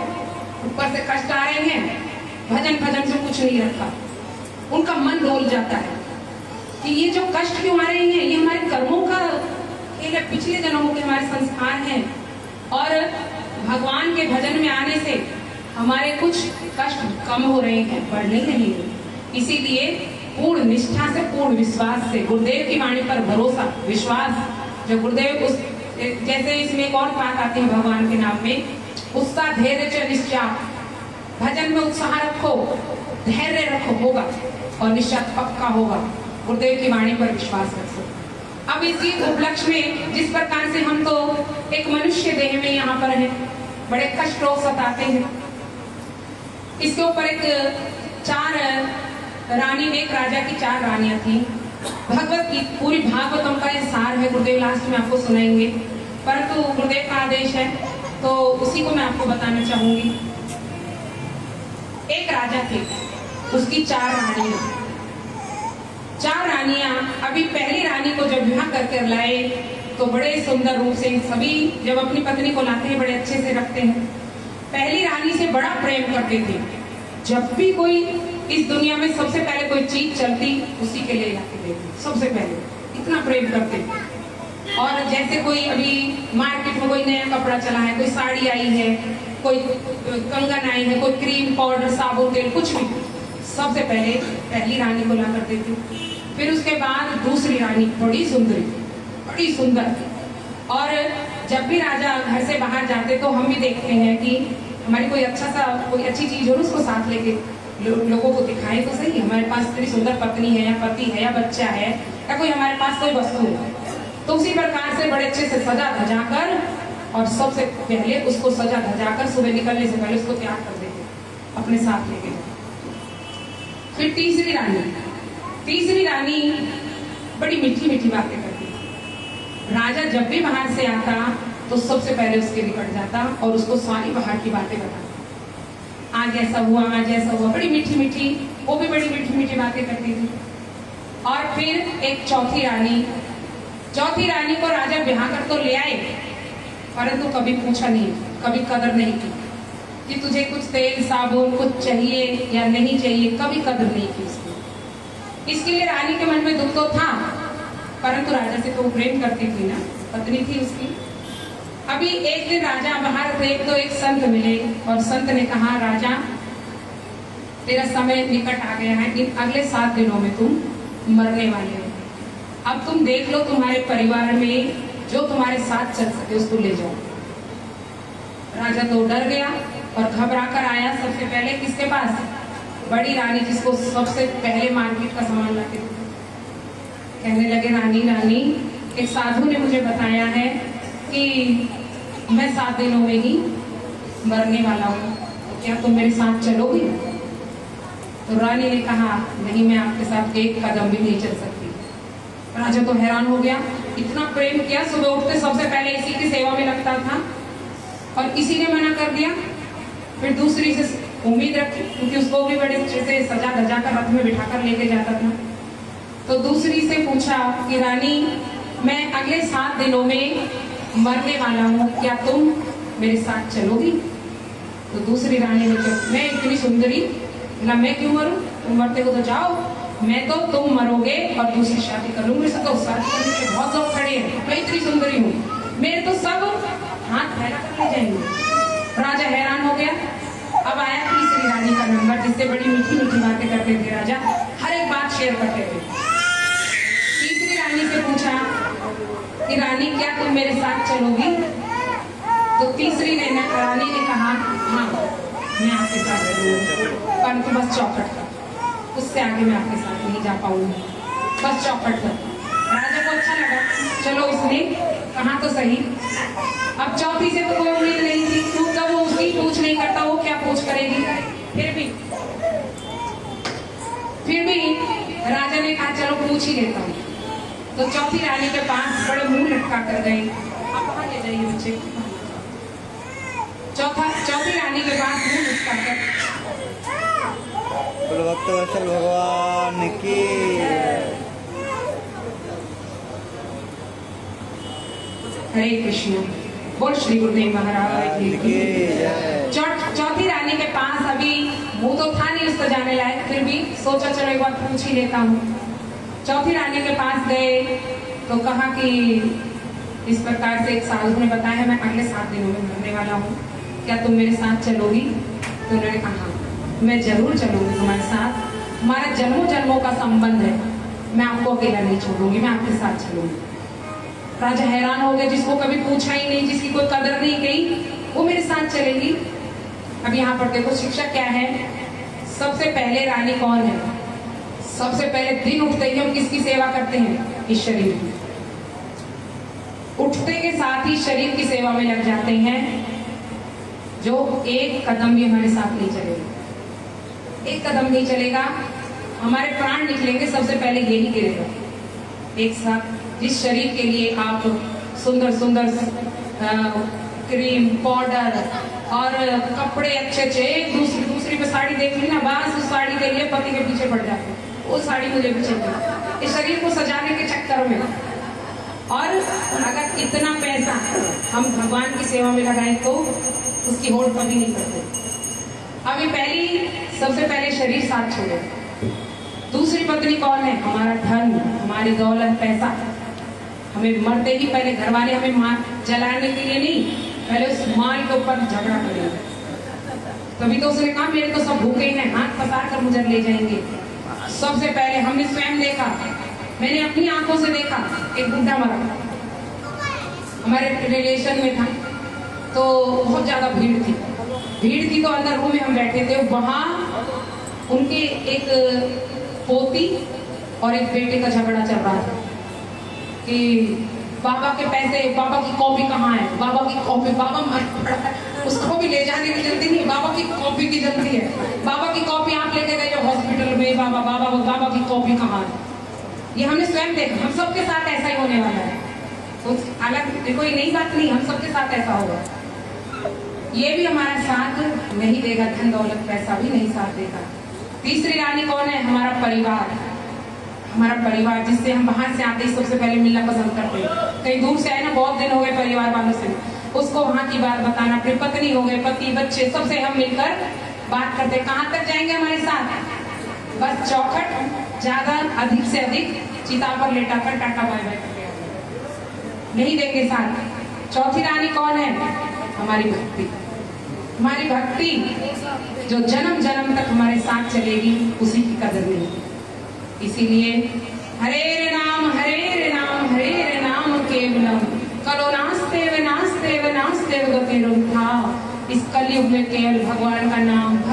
ऊपर से कष्ट आ रहे हैं, भजन से कुछ नहीं रखा। उनका मन डोल जाता है कि ये जो कष्ट क्यों आ रहे हैं, ये हमारे कर्मों का खेल है, पिछले जन्मों के हमारे संस्कार हैं, और भगवान के भजन में आने से हमारे कुछ कष्ट कम हो रहे हैं, बढ़ नहीं रहे हैं। इसीलिए पूर्ण निष्ठा से, पूर्ण विश्वास से, गुरुदेव की वाणी पर भरोसा, विश्वास, जो गुरुदेव उस जैसे इसमें एक और बात आती है भगवान के नाम में, उत्साह धैर्य च निश्चय। भजन में उत्साह रखो, धैर्य रखो, होगा, और निश्चय पक्का होगा। गुरुदेव की वाणी पर विश्वास रखो। अब इसी उपलक्ष्य में जिस प्रकार से हम तो एक मनुष्य देह में यहाँ पर हैं, बड़े कष्ट रोग सताते हैं। इसके ऊपर एक राजा की 4 रानियां थी। भगवत की पूरी भागवतम का ये सार है, गुरुदेव लास्ट में आपको सुनाएंगे, परंतु गुरुदेव का आदेश है तो उसी को मैं आपको बताना चाहूंगी। एक राजा थे, उसकी 4 रानियां। 4 रानियां। अभी पहली रानी को जब विवाह करके लाए तो बड़े सुंदर रूप से, सभी जब अपनी पत्नी को लाते हैं बड़े अच्छे से रखते हैं। पहली रानी से बड़ा प्रेम करते थे। जब भी कोई इस दुनिया में सबसे पहले कोई चीज चलती उसी के लिए लाके देते, सबसे पहले इतना प्रेम करते थे। और जैसे कोई अभी मार्केट में कोई नया कपड़ा चला है, कोई साड़ी आई है, कोई कंगन आई है, कोई क्रीम, पाउडर, साबुन, तेल, कुछ भी, सबसे पहले पहली रानी को ला कर देती। फिर उसके बाद दूसरी रानी बड़ी सुंदर। और जब भी राजा घर से बाहर जाते तो हम भी देखते हैं कि हमारी कोई अच्छी चीज हो उसको साथ लेके लोगों को दिखाए तो सही, हमारे पास इतनी सुंदर पत्नी है या पति है या बच्चा है या कोई हमारे पास कोई वस्तु है। तो उसी प्रकार से बड़े अच्छे से सजा धजा कर और सबसे पहले उसको सजा धजा कर सुबह निकलने से पहले उसको तैयार कर देते, अपने साथ लेके। फिर तीसरी रानी बड़ी मीठी बातें करती। राजा जब भी बाहर से आता तो सबसे पहले उसके निकट जाता और उसको सारी बाहर की बातें बताता। आज ऐसा हुआ, बड़ी मीठी, वो भी बड़ी मीठी बातें करती थी। और फिर एक चौथी रानी को राजा ब्याह कर तो ले आए, परंतु कभी पूछा नहीं, कभी कदर नहीं की कि तुझे कुछ तेल साबुन कुछ चाहिए या नहीं चाहिए, कभी कदर नहीं की उसकी। इसके लिए रानी के मन में दुख तो था, परंतु राजा से तो वो प्रेम करती थी ना, पत्नी थी उसकी। अभी एक दिन राजा बाहर थे तो एक संत मिले और संत ने कहा, राजा तेरा समय निकट आ गया है, इन अगले 7 दिनों में तुम मरने वाले हो। अब तुम देख लो तुम्हारे परिवार में जो तुम्हारे साथ चल सके उसको ले जाओ। राजा तो डर गया और घबरा कर आया सबसे पहले किसके पास? बड़ी रानी, जिसको सबसे पहले मार्केट का सामान लाके देते। कहने लगे, रानी एक साधु ने मुझे बताया है कि मैं 7 दिनों में ही मरने वाला हूँ, तो क्या तुम मेरे साथ चलोगी? तो रानी ने कहा, नहीं, मैं आपके साथ एक कदम भी नहीं चल सकती। राजा तो हैरान हो गया, इतना प्रेम किया, सुबह उठते सबसे पहले इसी की सेवा में लगता था और इसी ने मना कर दिया। फिर दूसरी से उम्मीद रखी, क्योंकि उसको भी बड़े अच्छे से सजा धजा कर रथ में बिठाकर लेके जाता था। तो दूसरी से पूछा कि रानी, मैं अगले 7 दिनों में मरने वाला हूँ, क्या तुम मेरे साथ चलोगी? तो दूसरी रानी ने कहा, मैं इतनी सुंदरी, मैं क्यों मरूं? तुम मरते हो तो जाओ, मैं तो तुम मरोगे और दूसरी शादी कर लूंगी। तो शादी करने के बहुत लोग खड़े हैं, मैं इतनी सुंदरी हूँ, मेरे तो सब हाथ फैला कर ले जाएंगे। राजा हैरान हो गया। अब आया तीसरी रानी का नंबर, जिससे बड़ी मीठी बातें करते थे राजा, हर एक बात शेयर करते थे। तीसरी रानी से पूछा कि रानी, क्या तुम मेरे साथ चलोगी? तो तीसरी रानी ने कहा, हाँ, मैं आपके साथ चलूंगी, परंतु बस चौखट का, उससे आगे मैं आपके साथ नहीं जा पाऊंगी, बस चौखट पर। राजा को अच्छा लगा, चलो उसने कहा तो सही। अब चौथी से तो कोई उम्मीद नहीं थी, क्योंकि वो उसकी पूछ नहीं करता, वो क्या पूछ करेगी। फिर भी राजा ने कहा, चलो पूछ ही लेता हूँ। तो चौथी रानी के पास बड़े मुंह लटका कर गए। आप कहाँ ले जाइए बच्चे? चौथी रानी के पास मुंह लटका कर, भक्तवत्सल भगवान की। हरे कृष्ण, बोल श्री गुरुदेव महाराज की। चौथी रानी के पास अभी मुंह तो था नहीं उसको जाने लायक, फिर भी सोचा चलो एक बार पूछ ही लेता हूँ। चौथी रानी के पास गए तो कहा कि इस प्रकार से एक साधु ने बताया है, मैं अगले 7 दिनों में मरने वाला हूँ, क्या तुम मेरे साथ चलोगी? तो उन्होंने कहा, मैं जरूर चलूंगी तुम्हारे साथ, हमारा जन्मों का संबंध है, मैं आपको अकेला नहीं छोड़ूंगी, मैं आपके साथ चलूंगी। राजा हैरान हो गए, जिसको कभी पूछा ही नहीं, जिसकी कोई कदर नहीं गई, वो मेरे साथ चलेगी। अब यहाँ पर देखो शिक्षा क्या है। सबसे पहले रानी कौन है? सबसे पहले दिन उठते ही हम किसकी सेवा करते हैं? इस शरीर की। उठते के साथ ही शरीर की सेवा में लग जाते हैं, जो एक कदम भी हमारे साथ नहीं चलेगा। एक कदम नहीं चलेगा, हमारे प्राण निकलेंगे, सबसे पहले यही गिरेगा। एक साथ जिस शरीर के लिए आप सुंदर क्रीम, पाउडर और कपड़े अच्छे दूसरी पे साड़ी देख ली ना, बस उस साड़ी के लिए पति के पीछे पड़ जाते, वो साड़ी मुझे भी चाहिए, इस शरीर को सजाने के चक्कर में। और अगर इतना पैसा हम भगवान की सेवा में लगाएं तो उसकी होड़ कभी नहीं करते। अभी सबसे पहले शरीर साथ छोड़े। दूसरी पत्नी कौन है? हमारा धन, हमारी दौलत, पैसा। हमें मरते ही पहले घर वाले हमें मार जलाने के लिए नहीं, पहले उस माल के ऊपर झगड़ा करेंगे। तभी तो उसने कहा मेरे तो सब भूखे हैं, हाथ पसार कर मुझे ले जाएंगे। सबसे पहले हमने स्वयं देखा, मैंने अपनी आंखों से देखा, एक बुढ़ा मरा हमारे रिलेशन में था, तो बहुत ज्यादा भीड़ थी तो अंदर रूम में हम बैठे थे, वहां उनके एक पोती और एक बेटे का झगड़ा चल रहा था कि बाबा के पैसे, बाबा की कॉपी कहाँ है, बाबा की कॉपी, बाबा मर पड़ा है, उसको भी ले जाने की जल्दी नहीं, बाबा की कॉपी की जल्दी है, बाबा की कॉपी आप लेके गए हॉस्पिटल में, बाबा की कॉपी कहाँ है। ये हमने स्वयं देखा, हम सबके साथ ऐसा ही होने वाला है। तो अलग कोई नई बात नहीं, हम सबके साथ ऐसा होगा। ये भी हमारा साथ नहीं देगा, धन दौलत पैसा भी नहीं साथ देगा। तीसरी रानी कौन है? हमारा परिवार, हमारा परिवार जिससे हम बाहर से आते ही सबसे पहले मिलना पसंद करते हैं। कहीं दूर से आए ना, बहुत दिन हो गए परिवार वालों से, उसको वहां की बात बताना, अपनी पत्नी हो गए, पति बच्चे, सबसे हम मिलकर बात करते। कहाँ तक जाएंगे हमारे साथ? बस चौखट, ज्यादा अधिक से अधिक चिता पर लेटाकर टाटा बाय बाय करते नहीं देंगे साथ। चौथी रानी कौन है? हमारी भक्ति, हमारी भक्ति जो जन्म जन्म तक हमारे साथ चलेगी, उसी की कदर नहीं। इसीलिए हरे रे नाम हरे नाम केवलम कलो नास्ते व गतिरुद्धा। इस कलयुग में केवल भगवान का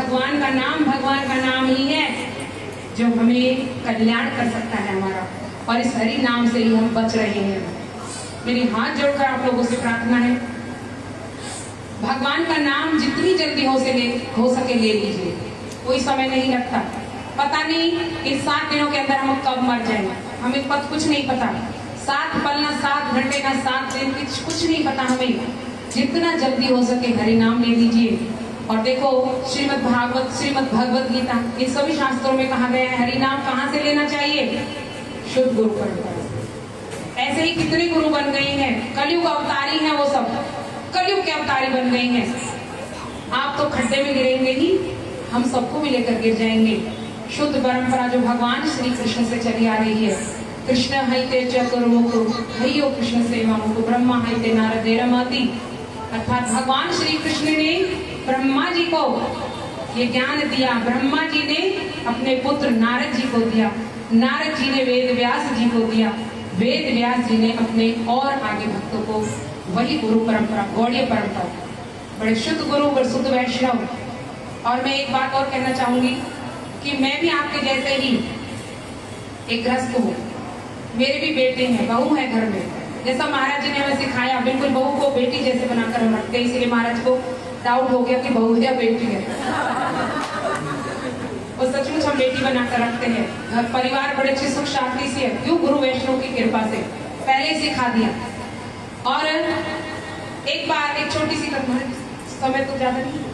नाम ही है जो हमें कल्याण कर सकता है हमारा, और इस हरि नाम से ही हम बच रहे हैं। मेरी हाथ जोड़कर आप लोगों से प्रार्थना है, भगवान का नाम जितनी जल्दी हो सके ले लीजिए, कोई समय नहीं लगता। पता नहीं इस 7 दिनों के अंदर हम कब मर जाएंगे, हमें कुछ नहीं पता। 7 पल ना 7 घंटे ना 7 दिन, कुछ नहीं पता हमें। जितना जल्दी हो सके हरि नाम ले लीजिए। और देखो श्रीमद् भगवत गीता, इन सभी शास्त्रों में कहा गया है हरि नाम कहाँ से लेना चाहिए? शुद्ध गुरु परंपरा। ऐसे ही कितने गुरु बन गए हैं, कलयुग अवतारी हैं, वो सब कलयुग के अवतारी बन गई हैं। आप तो खड्डे में गिरेंगे ही, हम सबको भी लेकर गिर जाएंगे। शुद्ध परंपरा जो भगवान श्री कृष्ण से चली आ रही है, कृष्ण हैते चतुर्मुखो हरियो कृष्ण सेवा मुखो ब्रह्मा हैते नारदेरमति, अर्थात भगवान श्री कृष्ण ने ब्रह्मा जी को ये ज्ञान दिया, ब्रह्मा जी ने अपने पुत्र नारद जी को दिया, नारद जी ने वेद व्यास जी को दिया, वेद व्यास जी ने अपने और आगे भक्तों को वही गुरु परंपरा, गौड़ीय परंपरा, बड़े शुद्ध गुरु, बड़े शुद्ध वैष्णव। और मैं एक बात और कहना चाहूंगी कि मैं भी आपके जैसे ही एक गृहस्थ हूँ, मेरे भी बेटे हैं, बहू है घर में। जैसा महाराज जी ने हमें सिखाया, बिल्कुल बहू को बेटी जैसे बनाकर हम रखते हैं, इसलिए महाराज को डाउट हो गया कि बहू है या बेटी है। और सचमुच हम बेटी बनाकर रखते हैं। घर परिवार बड़े अच्छे सुख शांति से है, क्यों? गुरु वैष्णव की कृपा से पहले सिखा दिया। और एक बार एक छोटी सी कथा, समय तो ज्यादा नहीं,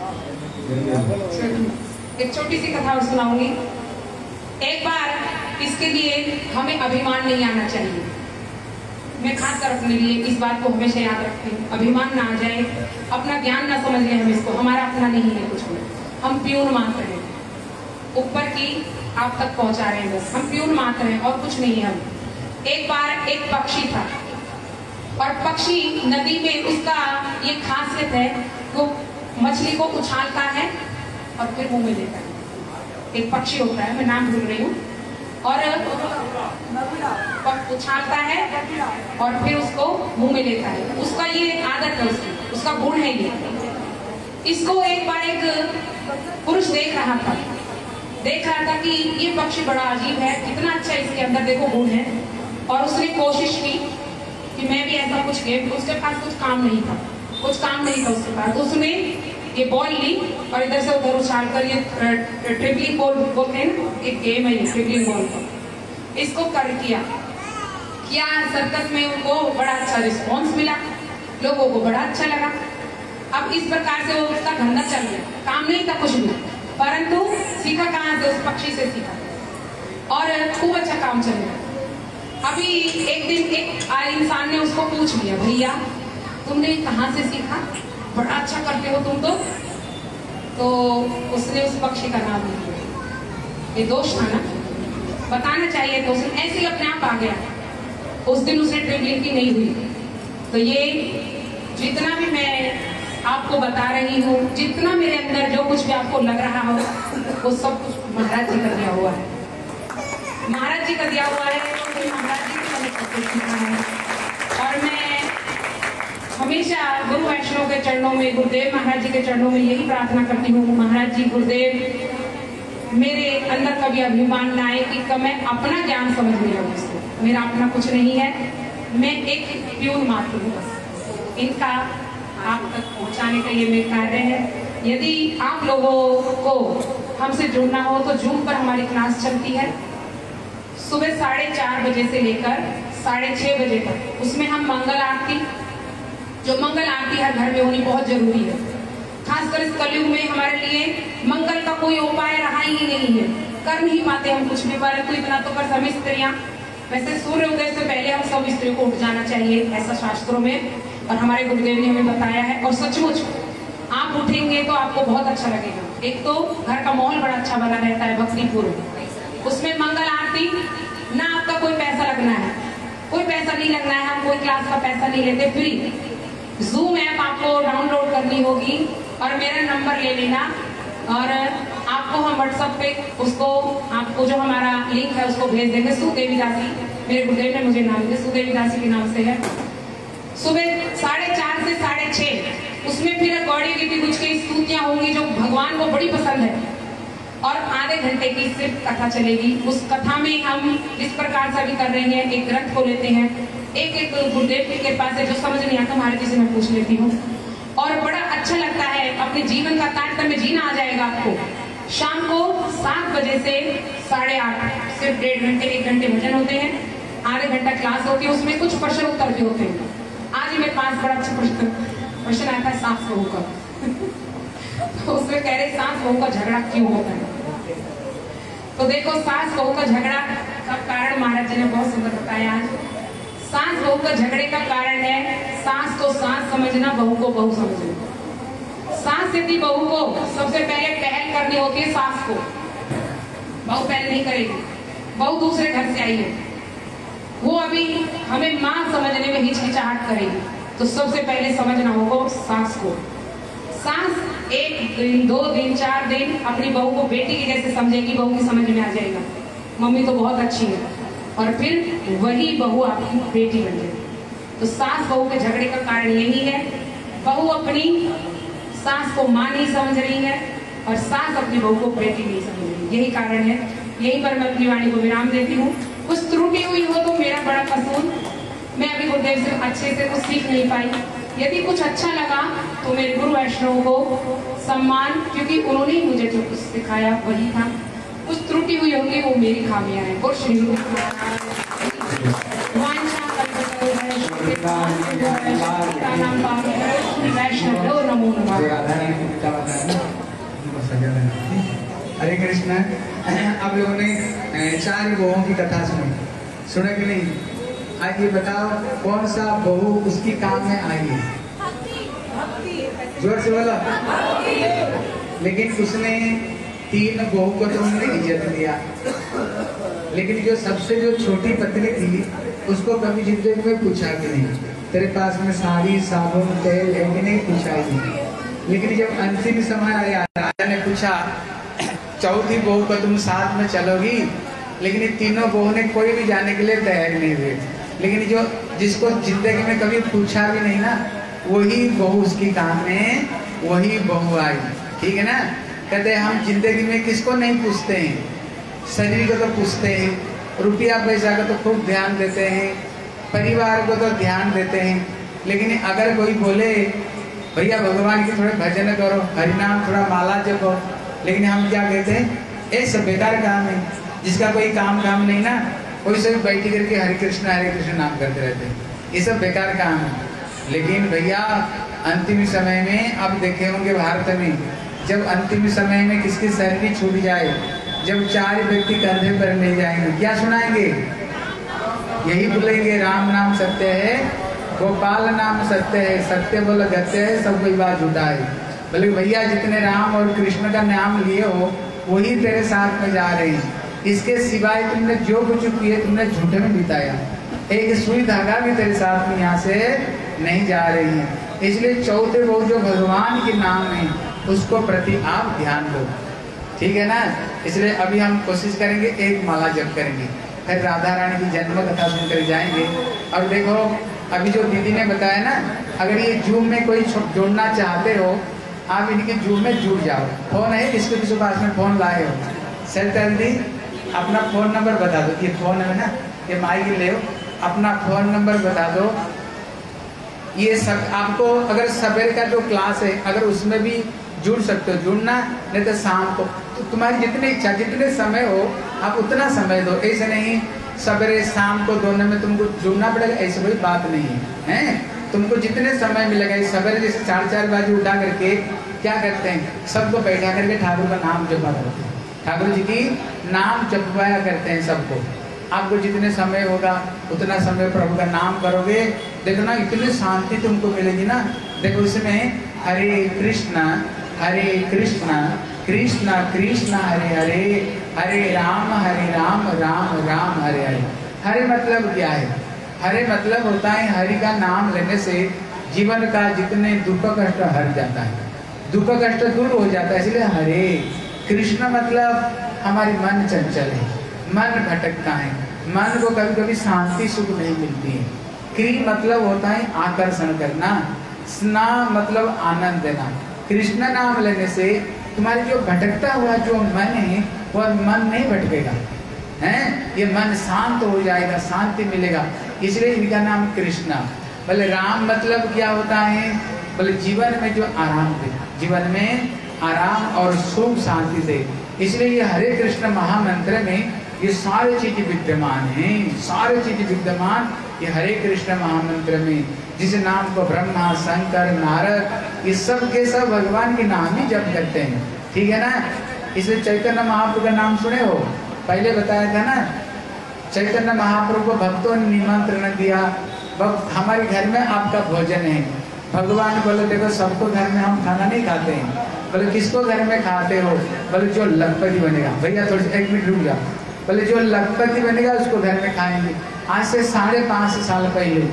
एक छोटी सी कथा और सुनाऊंगी। एक बार इसके लिए हमें अभिमान नहीं आना चाहिए, मैं खासकर अपने लिए इस बात को हमेशा याद रखती हूँ। अभिमान ना आ जाए, अपना ज्ञान ना समझ लें हम इसको, हमारा अपना नहीं है कुछ भी, हम प्यून मात्र हैं, ऊपर की आप तक पहुंचा रहे हैं, बस हम प्यून मात्र हैं और कुछ नहीं है हम। एक बार एक पक्षी था, और पक्षी नदी में, उसका ये खासियत है, वो मछली को उछालता है और फिर मुंह में लेता है। एक पक्षी होता है, मैं नाम भूल रही हूँ, और उछालता है और फिर उसको मुंह में लेता है। उसका ये आदत है, उसका गुण है ये। इसको एक बार एक पुरुष देख रहा था कि ये पक्षी बड़ा अजीब है, कितना अच्छा इसके अंदर देखो गुण है, और उसने कोशिश की कि मैं भी ऐसा कुछ गेम, उसके पास कुछ काम नहीं था उसके पास। उसने ये बॉल ली और इधर से उधर उछाल कर, ये ट्रिपलिंग बॉल बोलते हैं ना, एक गेम है ये ट्रिपलिंग बॉल का, इसको कर किया सर्कस में उनको बड़ा अच्छा रिस्पॉन्स मिला, लोगों को बड़ा अच्छा लगा। अब इस प्रकार से वो उसका धंधा चल गया, काम नहीं था कुछ भी, परंतु सीखा कहाँ से? उस पक्षी से सीखा, और खूब अच्छा काम चल गया। अभी एक दिन एक इंसान ने उसको पूछ लिया, भैया तुमने कहाँ से सीखा, बड़ा अच्छा करते हो तुम तो उसने उस पक्षी का नाम लिया। ये दोष था ना, बताना चाहिए तो उसने ऐसे ही अपने आप आ गया। उस दिन उसने ट्रिपलिंग की नहीं हुई। तो ये जितना भी मैं आपको बता रही हूँ, जितना मेरे अंदर जो कुछ भी आपको लग रहा हो वो सब कुछ महाराज जी का दिया हुआ है। महाराज जी का दिया हुआ है, तो महाराज जी को मैंने सब कुछ सीखा है। और मैं हमेशा गुरु वैष्णव के चरणों में, गुरुदेव महाराज जी के चरणों में यही प्रार्थना करती हूँ, महाराज जी गुरुदेव मेरे अंदर कभी अभिमान ना आए कि मैं अपना ज्ञान समझ नहीं लूँ इसको। मेरा अपना कुछ नहीं है, मैं एक प्यून मात्र हूँ बस। इनका आप तक पहुँचाने का ये मेरा कार्य है। यदि आप लोगों को हमसे जुड़ना हो तो जूम पर हमारी क्लास चलती है सुबह 4:30 बजे से लेकर 6:30 बजे तक। उसमें हम मंगल आरती, जो मंगल आरती हर घर में होनी बहुत जरूरी है। खासकर इस कलयुग में हमारे लिए मंगल का कोई उपाय रहा ही नहीं है, कर नहीं पाते हम कुछ भी। परंतु इतना तो कर सभी स्त्रियां, वैसे सूर्य उदय से पहले हम सब स्त्रियों को उठ जाना चाहिए, ऐसा शास्त्रों में और हमारे गुरुदेव ने हमें बताया है। और सचमुच आप उठेंगे तो आपको बहुत अच्छा लगेगा। एक तो घर का माहौल बड़ा अच्छा बना रहता है भक्तिपूर्व। उसमें मंगल आरती, ना आपका कोई पैसा लगना है, कोई पैसा नहीं लगना है, हम कोई क्लास का पैसा नहीं लेते, फ्री। जूम ऐप आपको डाउनलोड करनी होगी और मेरा नंबर ले लेना और आपको हम व्हाट्सएप पे उसको, आपको जो हमारा लिंक है उसको भेज देंगे। सुदेवी दासी, मेरे गुरुदेव ने मुझे नाम दिया, सुदेवी दासी के नाम से है। सुबह 4:30 से 6:30 उसमें फिर गौड़ी रीति कुछ की स्तुतियां होंगी जो भगवान को बड़ी पसंद है। और आधे घंटे की सिर्फ कथा चलेगी। उस कथा में हम इस प्रकार से भी कर रहे हैं, एक ग्रंथ को लेते हैं, एक गुरुदेव की कृपा से जो समझ नहीं आता महाराज जी से मैं पूछ लेती हूँ और बड़ा अच्छा लगता है। अपने जीवन का तारतम्य जीना आ जाएगा आपको। शाम को 7 बजे से 8:30 सिर्फ 1.5 घंटे 1 घंटे भजन होते हैं, आधे घंटा क्लास होती है। उसमें कुछ प्रश्न उत्तर भी होते हैं। आज ही मेरे पास बड़ा अच्छा प्रश्न आया था सास बहू का तो उसमें कह रहे सास बहू का झगड़ा क्यों होता है। तो देखो, सास बहू का झगड़ा का कारण महाराज जी ने बहुत सुंदर बताया। आज सास बहू का झगड़े का कारण है सास को सास समझना, बहू को बहू समझना। सास यदि बहू को सबसे पहले पहल करनी होती है, सास को, बहू पहल नहीं करेगी। बहू दूसरे घर से आई है, वो अभी हमें माँ समझने में हिचकिचाहट करेगी, तो सबसे पहले समझना होगा सास को। सास 1 दिन 2 दिन 4 दिन अपनी बहू को बेटी की जैसे समझेगी, बहू की समझ में आ जाएगा मम्मी तो बहुत अच्छी है, और फिर वही बहू आपकी बेटी बन जाएगी। तो सास बहू के झगड़े का कारण यही है, बहू अपनी सास को माँ नहीं समझ रही है और सास अपनी बहू को बेटी नहीं समझ रही, यही कारण है। यहीं पर मैं अपनी वाणी को विराम देती हूँ। कुछ त्रुटि हुई हो तो मेरा बड़ा कसूर, मैं अभी गुरुदेव से अच्छे से कुछ सीख नहीं पाई। यदि कुछ अच्छा लगा तो मेरे गुरु वैष्णव को सम्मान, क्योंकि उन्होंने ही मुझे जो कुछ सिखाया वही था। कुछ त्रुटि हुई होगी वो मेरी खामियां हैं। और श्री हरे कृष्ण। आप लोगों ने 4 बहुओं की कथा सुने कि नहीं? आज ये बताओ कौन सा बहू उसकी काम में आई है? जोर से बोलो। लेकिन उसने 3 बहू को तो उन्होंने इज्जत दिया, लेकिन जो सबसे जो छोटी पत्नी थी उसको कभी जिंदगी में पूछा कि नहीं तेरे पास में साड़ी साबुन तेल है कि नहीं, पूछा ही नहीं। लेकिन जब अंतिम समय आया, राजा ने पूछा चौथी बहू को तुम साथ में चलोगी, लेकिन ये तीनों बहू ने कोई भी जाने के लिए तैयार नहीं हुए। लेकिन जो जिसको जिंदगी में कभी पूछा भी नहीं ना, वही बहू उसकी काम में वही बहू आई। ठीक है ना? कहते हैं हम जिंदगी में किसको नहीं पूछते हैं, शरीर को तो पूछते हैं, रुपया पैसा को तो खूब ध्यान देते हैं, परिवार को तो ध्यान देते हैं। लेकिन अगर कोई बोले भैया भगवान की थोड़े भजन करो, हरिनाम थोड़ा माला जपो, लेकिन हम क्या कहते हैं ये सब बेकार काम है। जिसका कोई काम नहीं ना, कोई सब बैठी करके हरे कृष्ण नाम करते रहते हैं, ये सब बेकार काम है। लेकिन भैया अंतिम समय में आप देखे होंगे भारत में, जब अंतिम समय में किसकी शरीर छूट जाए, जब 4 व्यक्ति कंधे पर ले जाएंगे, क्या सुनाएंगे? यही बोलेंगे राम नाम सत्य है, गोपाल नाम सत्य है, सत्य बोल गत्य है, सब कोई बात झूठा है। बोले भैया जितने राम और कृष्ण का नाम लिए हो वही तेरे साथ में जा रहे हैं, इसके सिवाय तुमने जो कुछ किए तुमने झूठे में बिताया, एक सुई धागा भी तेरे साथ में यहाँ से नहीं जा रही है। इसलिए चौथे वो जो भगवान के नाम है उसको प्रति आप ध्यान दो, ठीक है ना। इसलिए अभी हम कोशिश करेंगे एक माला जप करेंगे, फिर राधा रानी की जन्म कथा सुनकर जाएंगे। और देखो अभी जो दीदी ने बताया ना, अगर ये जूम में कोई जोड़ना चाहते हो आप इनके जूम में जुड़ जाओ। फोन है किसके किसके पास में फोन लाए हो, सर जल्दी अपना फोन नंबर बता दो। ये फोन है ना, ये माइक ले लो, अपना फोन नंबर बता दो। ये सब आपको अगर सवेरे का जो क्लास है अगर उसमें भी जुड़ सकते हो, जुड़ना, नहीं तो शाम को, तो तुम्हारी जितनी इच्छा जितने समय हो आप उतना समय दो। ऐसे नहीं सवेरे शाम को दोनों में तुमको जुड़ना पड़ेगा, ऐसी कोई बात नहीं है। तुमको जितने समय मिलेगा, सवेरे जैसे 4-4 बजे उठा करके क्या करते हैं, सबको बैठा करके ठाकुर का नाम जपा करते हैं, ठाकुर जी की नाम जपवाया करते हैं सबको। आपको जितने समय होगा उतना समय प्रभु का नाम करोगे, देखना इतनी शांति तुमको मिलेगी ना। देखो इसमें हरे कृष्णा कृष्णा कृष्णा हरे हरे, हरे राम राम राम हरे हरे। हरे मतलब क्या है? हरे मतलब होता है हरि का नाम लेने से जीवन का जितने दुख कष्ट हट जाता है, दुख कष्ट दूर हो जाता है, इसलिए हरे। कृष्ण मतलब हमारी मन चंचल है, मन भटकता है, मन को कभी कभी शांति सुख नहीं मिलती है। क्री मतलब होता है आकर्षण करना, स्ना मतलब आनंद देना। कृष्ण नाम लेने से तुम्हारी जो भटकता हुआ जो मन है वह मन नहीं भटकेगा, हैं? ये मन शांत हो जाएगा, शांति मिलेगा, इसलिए इनका नाम कृष्णा। बोले राम मतलब क्या होता है? बोले जीवन में जो आराम दे, जीवन में आराम और सुख शांति दे, इसलिए ये हरे कृष्ण महामंत्र में ये सारे चीज विद्यमान हैं, सारे चीज विद्यमान ये हरे कृष्ण महामंत्र में। जिस नाम को ब्रह्मा शंकर नारद ये सब के सब भगवान के नाम ही जप करते हैं, ठीक है ना। इसलिए चैतन्य महाप्रभु का नाम सुने हो, पहले बताया था ना, चैतन्य महाप्रभु को भक्तों ने निमंत्रण दिया, हमारे घर में आपका भोजन है। भगवान बोले देखो सबको घर में हम खाना नहीं खाते हैं। बोले किसको घर में खाते हो? बोले जो लखपति बनेगा। भैया थोड़ी 1 मिनट रुक जाओ। बोले जो लखपति बनेगा उसको घर में खाएंगे। आज से 5.5 साल पहले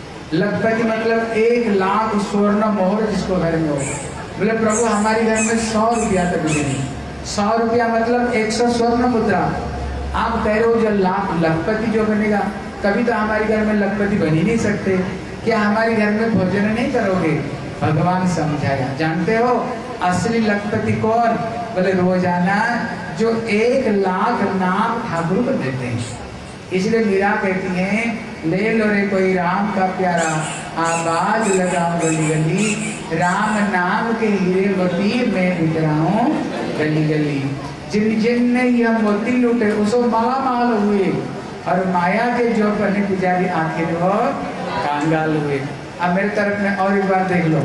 लखपति मतलब 1 लाख स्वर्ण मोहर जिसको घर में हो। बोले प्रभु हमारे घर में 100 रुपया तक भी नहीं, 100 रुपया मतलब 100 स्वर्ण मुद्रा। आप कह रहे हो जो लाख लखपति जो बनेगा, कभी तो हमारे घर में लखपति बन ही नहीं सकते, क्या हमारे घर में भोजन नहीं करोगे? भगवान समझाया। जानते हो असली लखपति कौन? बोले रोजाना जो 1 लाख नाम ठाकुर को देते हैं। इसलिए मीरा कहती हैं ले लो रे कोई राम का प्यारा, आवाज लगाओ गली गली, राम नाम के हीरे मोती मैं बिखराऊं गली गली। जिन जिन ने यह मोती लूटे उसो माला माल हुए, और माया के जो बने पुजारी आखिर वो कांगाल हुए। अब मेरे तरफ में और एक बार देख लो,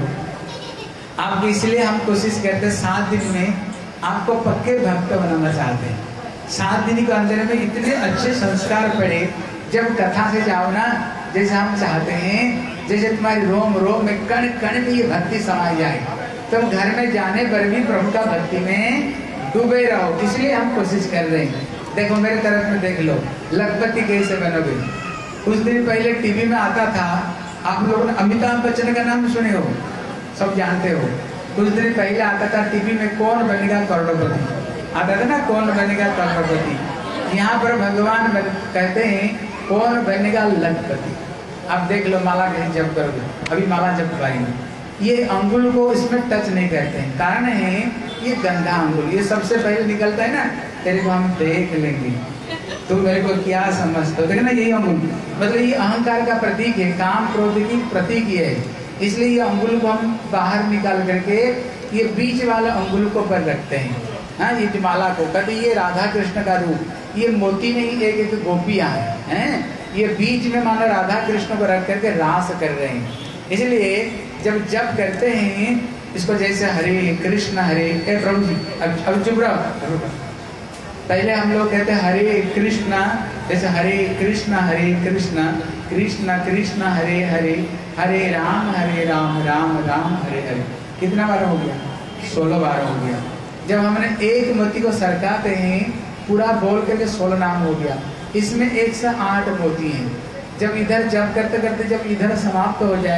आप इसलिए हम कोशिश करते 7 दिन में आपको पक्के भक्त बनाना चाहते हैं। 7 दिन के अंदर में इतने अच्छे संस्कार पड़े, जब कथा से जाओ ना, जैसे हम चाहते हैं जैसे तुम्हारी रोम रोम में कण कण में ये भक्ति समाई जाए, तुम घर में जाने पर भी प्रभु का भक्ति में डूबे रहो। इसलिए हम कोशिश कर रहे हैं। देखो मेरे तरफ में देख लो, लखपति कैसे बनोगे? कुछ दिन पहले टीवी में आता था, आप लोगों ने अमिताभ बच्चन का नाम सुने हो, सब जानते हो। कुछ दिन पहले आता था टीवी में कौन बनेगा करोड़पति, आता था ना कौन बनेगा करोड़पति। यहाँ पर भगवान कहते हैं कौन बनेगा लखपति। अब देख लो माला कहीं जप करोगे, अभी माला जप पाएंगे, ये अंगुल को इसमें टच नहीं करते हैं, कारण है ये गंदा अंगुल, ये सबसे पहले निकलता है ना, तेरे को हम देख लेंगे, तुम मेरे को क्या समझते हो। देखना यही अंगुल मतलब ये अहंकार का प्रतीक है, काम क्रोध की प्रतीक ये है, इसलिए ये अंगुल को हम बाहर निकाल करके ये बीच वाला अंगुल को पर रखते हैं। हाँ, ये माला को कहते ये राधा कृष्ण का रूप, ये मोती नहीं एक एक गोपियां हैं, ये बीच में मानो राधा कृष्ण को रख करके रास कर रहे हैं। इसलिए जब जप करते हैं इसको जैसे हरे कृष्ण हरे, ए प्रभु जी अब चुप रहो, पहले हम लोग कहते हैं हरे कृष्णा, जैसे हरे कृष्ण कृष्ण कृष्ण हरे हरे, हरे राम राम राम हरे हरे। कितना बार हो गया? 16 बार हो गया। जब हमने एक मोती को सरकाते हैं पूरा बोल करके 16 नाम हो गया। इसमें 108 मोती हैं। जब इधर जप करते करते जब इधर समाप्त हो जाए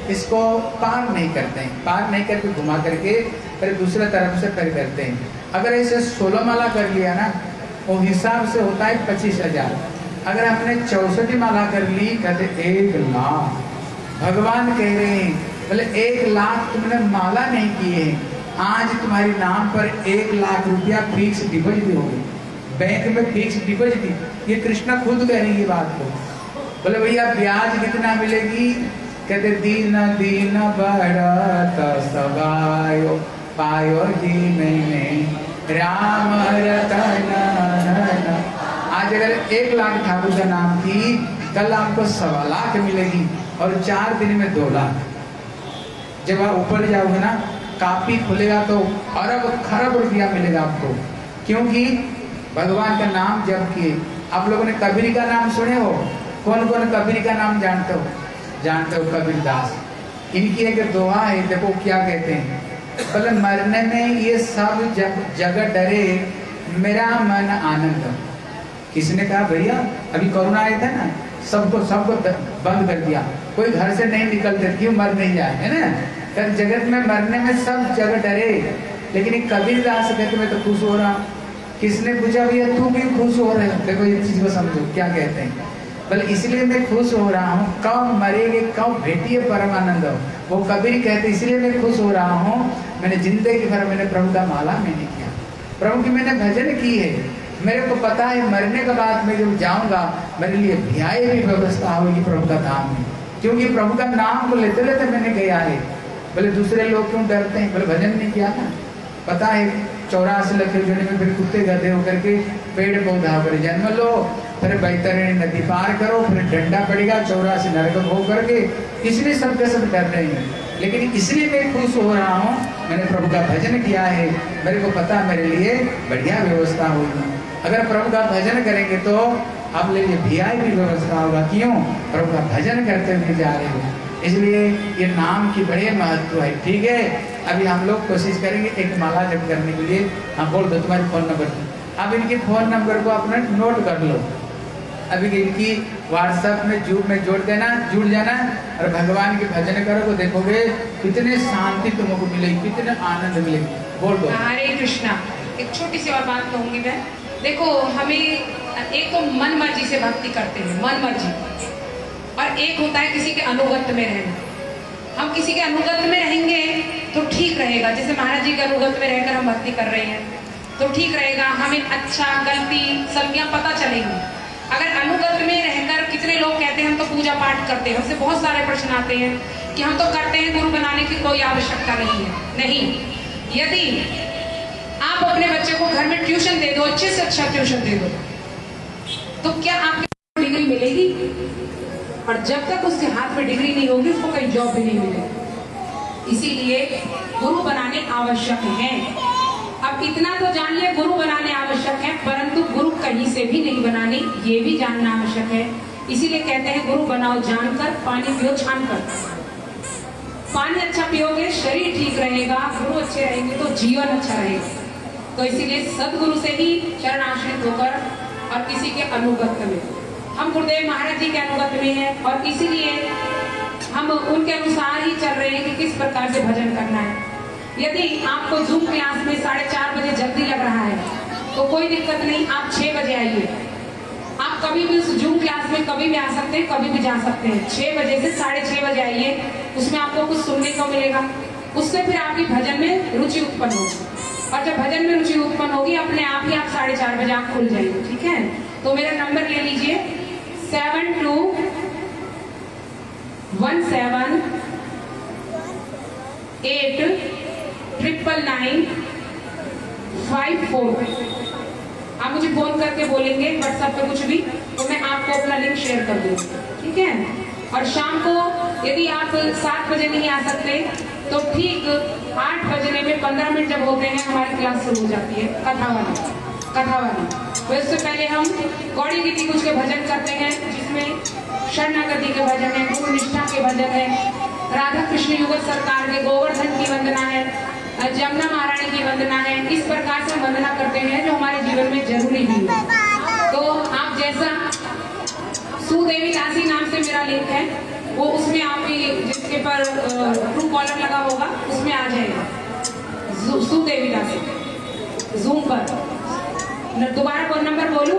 इसको पार नहीं करते हैं, पार नहीं करके घुमा करके फिर दूसरे तरफ से फिर करते हैं। अगर ऐसे 16 माला कर लिया ना, वो हिसाब से होता है 25,000। अगर हमने 64 माला कर ली, कहते 1 लाख। भगवान कह रहे हैं बोले 1 लाख तुमने माला नहीं किए हैं, आज तुम्हारे नाम पर 1 लाख रुपया फिक्स डिपॉजिट होगी, बैंक में फिक्स डिपॉजिट। ये कृष्णा खुद कह रही है बात को। बोले भैया ब्याज कितना मिलेगी? कहते दिन दिन बढ़त सगायो पायो जी मैंने राम रतन। आज अगर 1 लाख ठाकुर का नाम की, कल आपको 1.25 लाख मिलेगी और 4 दिन में 2 लाख। जब आप ऊपर जाओगे ना, कापी खुलेगा तो अरब खरब रुपया मिलेगा आपको, क्योंकि भगवान का नाम जब किए। आप लोगों ने कबीर का नाम सुने हो? कौन कौन कबीर का नाम जानते हो? जानते हो कबीर दास। इनकी एक दोहा है, देखो क्या कहते हैं। बोले मरने में ये सब जगह डरे, मेरा मन आनंद। किसने कहा? भैया अभी कोरोना आया था ना, सबको बंद कर दिया, कोई घर से नहीं निकलते, क्यों मर नहीं जाए, है ना। कर जगत में मरने में सब जगह डरे, लेकिन कबीर दास कहते मैं तो खुश हो रहा। किसने पूछा भैया तू क्यों खुश हो रहे हो? देखो ये चीज को समझो क्या कहते हैं। बोले इसलिए मैं खुश हो रहा हूँ, कब मरेंगे, कब भेटिए परमानंद। वो कबीर कहते इसलिए मैं खुश हो रहा हूँ, मैंने जिंदगी भर मैंने प्रभु का माला मैंने किया, प्रभु की मैंने भजन की है। मेरे को पता है मरने के बाद मैं जब जाऊंगा मेरे लिए भियाई भी व्यवस्था होगी प्रभु का धाम में, क्योंकि प्रभु का नाम को लेते लेते मैंने गया है। बोले दूसरे लोग क्यों डरते हैं? बोले भजन नहीं किया ना, पता है 84 लाख योजने में फिर कुत्ते गधे होकर के पेड़ पौधा पर जन्म लो, फिर बैतरणी नदी पार करो, फिर डंडा पड़ेगा 84 नरक भोग करके, इसलिए सबके सब डर रहे हैं। लेकिन इसलिए मैं खुश हो रहा हूँ, मैंने प्रभु का भजन किया है, मेरे को पता मेरे लिए बढ़िया व्यवस्था होगी। अगर प्रभु का भजन करेंगे तो आप लिए वीआईपी व्यवस्था होगा। क्यों? प्रभु का भजन करते हुए जा रहे हो, इसलिए ये नाम की बड़े महत्व है। ठीक है, अभी हम लोग कोशिश करेंगे एक माला जप करने के लिए। हाँ बोल दो तुम्हारी फोन नंबर। अब इनके फोन नंबर को अपना नोट कर लो, अभी इनकी व्हाट्सएप में जोड़ देना, जुड़ जाना और भगवान के भजन करो तो देखोगे कितने शांति तुमको मिलेगी, कितने आनंद मिलेगी। बोल दो। हरे कृष्णा। एक छोटी सी और बात कहूंगी मैं। देखो हमें एक तो मन मर्जी से भक्ति करते हैं, मन मर्जी, और एक होता है किसी के अनुगत्य में रहना। हम किसी के अनुगत्य में रहेंगे तो ठीक रहेगा, जैसे महाराज जी के अनुगत्य में रहकर हम भक्ति कर रहे हैं तो ठीक रहेगा, हमें अच्छा गलती सलतियां पता चलेंगी। अगर अनुगत्य में रहकर कितने लोग कहते हैं हम तो पूजा पाठ करते हैं, हमसे बहुत सारे प्रश्न आते हैं कि हम तो करते हैं, गुरु बनाने की कोई आवश्यकता नहीं है। नहीं, यदि आप अपने बच्चे को घर में ट्यूशन दे दो, अच्छे से अच्छा ट्यूशन दे दो, तो क्या आपको डिग्री मिलेगी? और जब तक उसके हाथ में डिग्री नहीं होगी उसको कहीं जॉब भी नहीं मिलेगी। इसीलिए गुरु बनाने आवश्यक हैं। अब इतना तो जान लिया गुरु बनाने आवश्यक है, परंतु गुरु कहीं से भी नहीं बनाने ये भी जानना आवश्यक है। इसीलिए कहते हैं गुरु बनाओ जानकर, पानी पियो छानकर। पानी अच्छा पियोगे शरीर ठीक रहेगा, गुरु अच्छे रहेंगे तो जीवन अच्छा रहेगा। तो इसीलिए सदगुरु से ही चरण आश्रित होकर और किसी के अनुगत्य में, हम गुरुदेव महाराज जी के अनुगत्य में हैं और इसीलिए हम उनके अनुसार ही चल रहे हैं कि किस प्रकार से भजन करना है। यदि आपको जूम क्लास में 4:30 बजे जल्दी लग रहा है तो कोई दिक्कत नहीं, आप 6 बजे आइए। आप कभी भी उस जूम क्लास में कभी भी आ सकते हैं, कभी भी जा सकते हैं। 6 बजे से 6:30 बजे आइए, उसमें आपको कुछ सुनने को मिलेगा, उससे फिर आपकी भजन में रुचि उत्पन्न होगी। और जब भजन में रुचि उत्पन्न होगी अपने आप ही आप 4:30 बजे आँख खुल जाएगी। ठीक है, तो मेरा नंबर ले लीजिए 7217899954। आप मुझे फोन करके बोलेंगे व्हाट्सएप पे कुछ भी, तो मैं आपको अपना लिंक शेयर कर दूंगी। ठीक है, और शाम को यदि आप 7 बजे नहीं आ सकते तो ठीक 8 बजने में 15 मिनट जब होते हैं हमारी क्लास शुरू हो जाती है कथा वाली। तो इससे पहले हम गौड़ी गीति कुछ के भजन करते हैं, जिसमें शरणागति के भजन है, गुरु निष्ठा के भजन है, राधा कृष्ण युगल सरकार के गोवर्धन की वंदना है, जमुना महारानी की वंदना है। इस प्रकार से वंदना करते हैं जो हमारे जीवन में जरूरी भी है। तो आप जैसा सुदेवी दासी नाम से मेरा लिंक है, वो उसमें आप ही जिसके पर ट्रू कॉलर लगा होगा उसमें आ जाएगा सुदेविता से जूम पर। दोबारा फोन नंबर बोलूं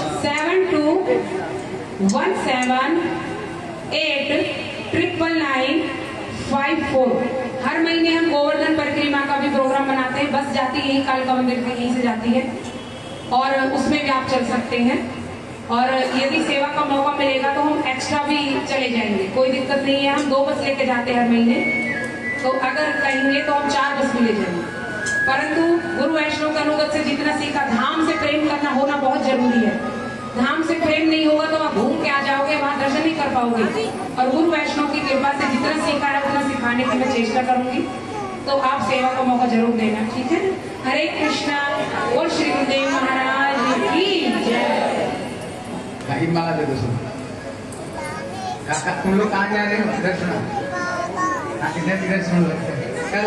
7217899954। हर महीने हम गोवर्धन परिक्रमा का भी प्रोग्राम बनाते हैं। बस जाती है यही कालका मंदिर से, यहीं से जाती है और उसमें भी आप चल सकते हैं। और यदि सेवा का मौका मिलेगा तो हम एक्स्ट्रा भी चले जाएंगे, कोई दिक्कत नहीं है। हम 2 बस लेके जाते हैं हर महीने, तो अगर कहेंगे तो हम 4 बस भी ले जाएंगे। परंतु गुरु वैष्णव के अनुगत से जितना सीखा, धाम से प्रेम करना होना बहुत जरूरी है। धाम से प्रेम नहीं होगा तो आप घूम के आ जाओगे, वहां दर्शन नहीं कर पाओगे। और गुरु वैष्णव की कृपा से जितना सीखा है उतना सिखाने की मैं चेष्टा करूंगी, तो आप सेवा का मौका जरूर देना, ठीक है। हरे कृष्णा और श्री गुरुदेव महाराज की जय। माला दे दो। तुम लोग कहाँ जा रहे हो? इधर सुनो, इधर सुन लगता है।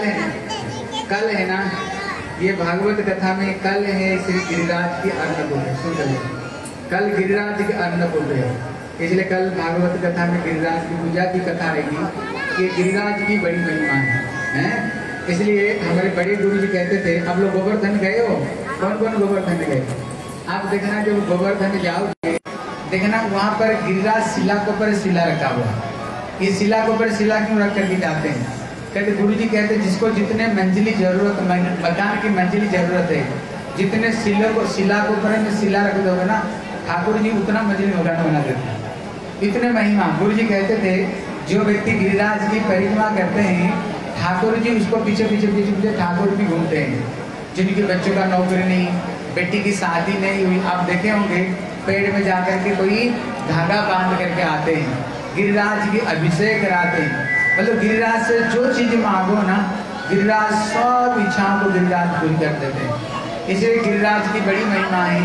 कल है ना, ये भागवत कथा में कल है श्री गिरिराज की अन्नकूट। सुन लो, कल गिरिराज की अन्नकूट है, इसलिए कल भागवत कथा में गिरिराज की पूजा की कथा आएगी। ये गिरिराज की बड़ी महिमा है, इसलिए हमारे बड़े गुरु जी कहते थे। आप लोग गोवर्धन गए हो? कौन कौन गोवर्धन गए? आप देखना, जब गोवर्धन जाओगे देखना वहाँ पर गिरिराज शिला के ऊपर शिला रखा हुआ। ये शिला के ऊपर शिला क्यों रख करके जाते हैं? कहते गुरु जी कहते जिसको जितने मंजिली जरूरत, मकान की मंजिली जरूरत है, जितने शिला के ऊपर में शिला रख दोगे ना, ठाकुर जी उतना मंजिली मकान बना देते हैं। इतने महिमा गुरु जी कहते थे। जो व्यक्ति गिरिराज की परिक्रमा करते हैं, ठाकुर जी उसको पीछे पीछे पीछे पीछे ठाकुर भी घूमते हैं। जिनके बच्चों का नौकरी नहीं, बेटी की शादी नहीं हुई, आप देखे होंगे पेड़ में जाकर के कोई धागा बांध करके आते हैं, गिरिराज की अभिषेक कराते हैं। मतलब गिरिराज से जो चीज मांगो ना, गिरिराज सब इच्छाओं को गिरिराज पूरी कर देते हैं। इसलिए गिरिराज की बड़ी महिमा है।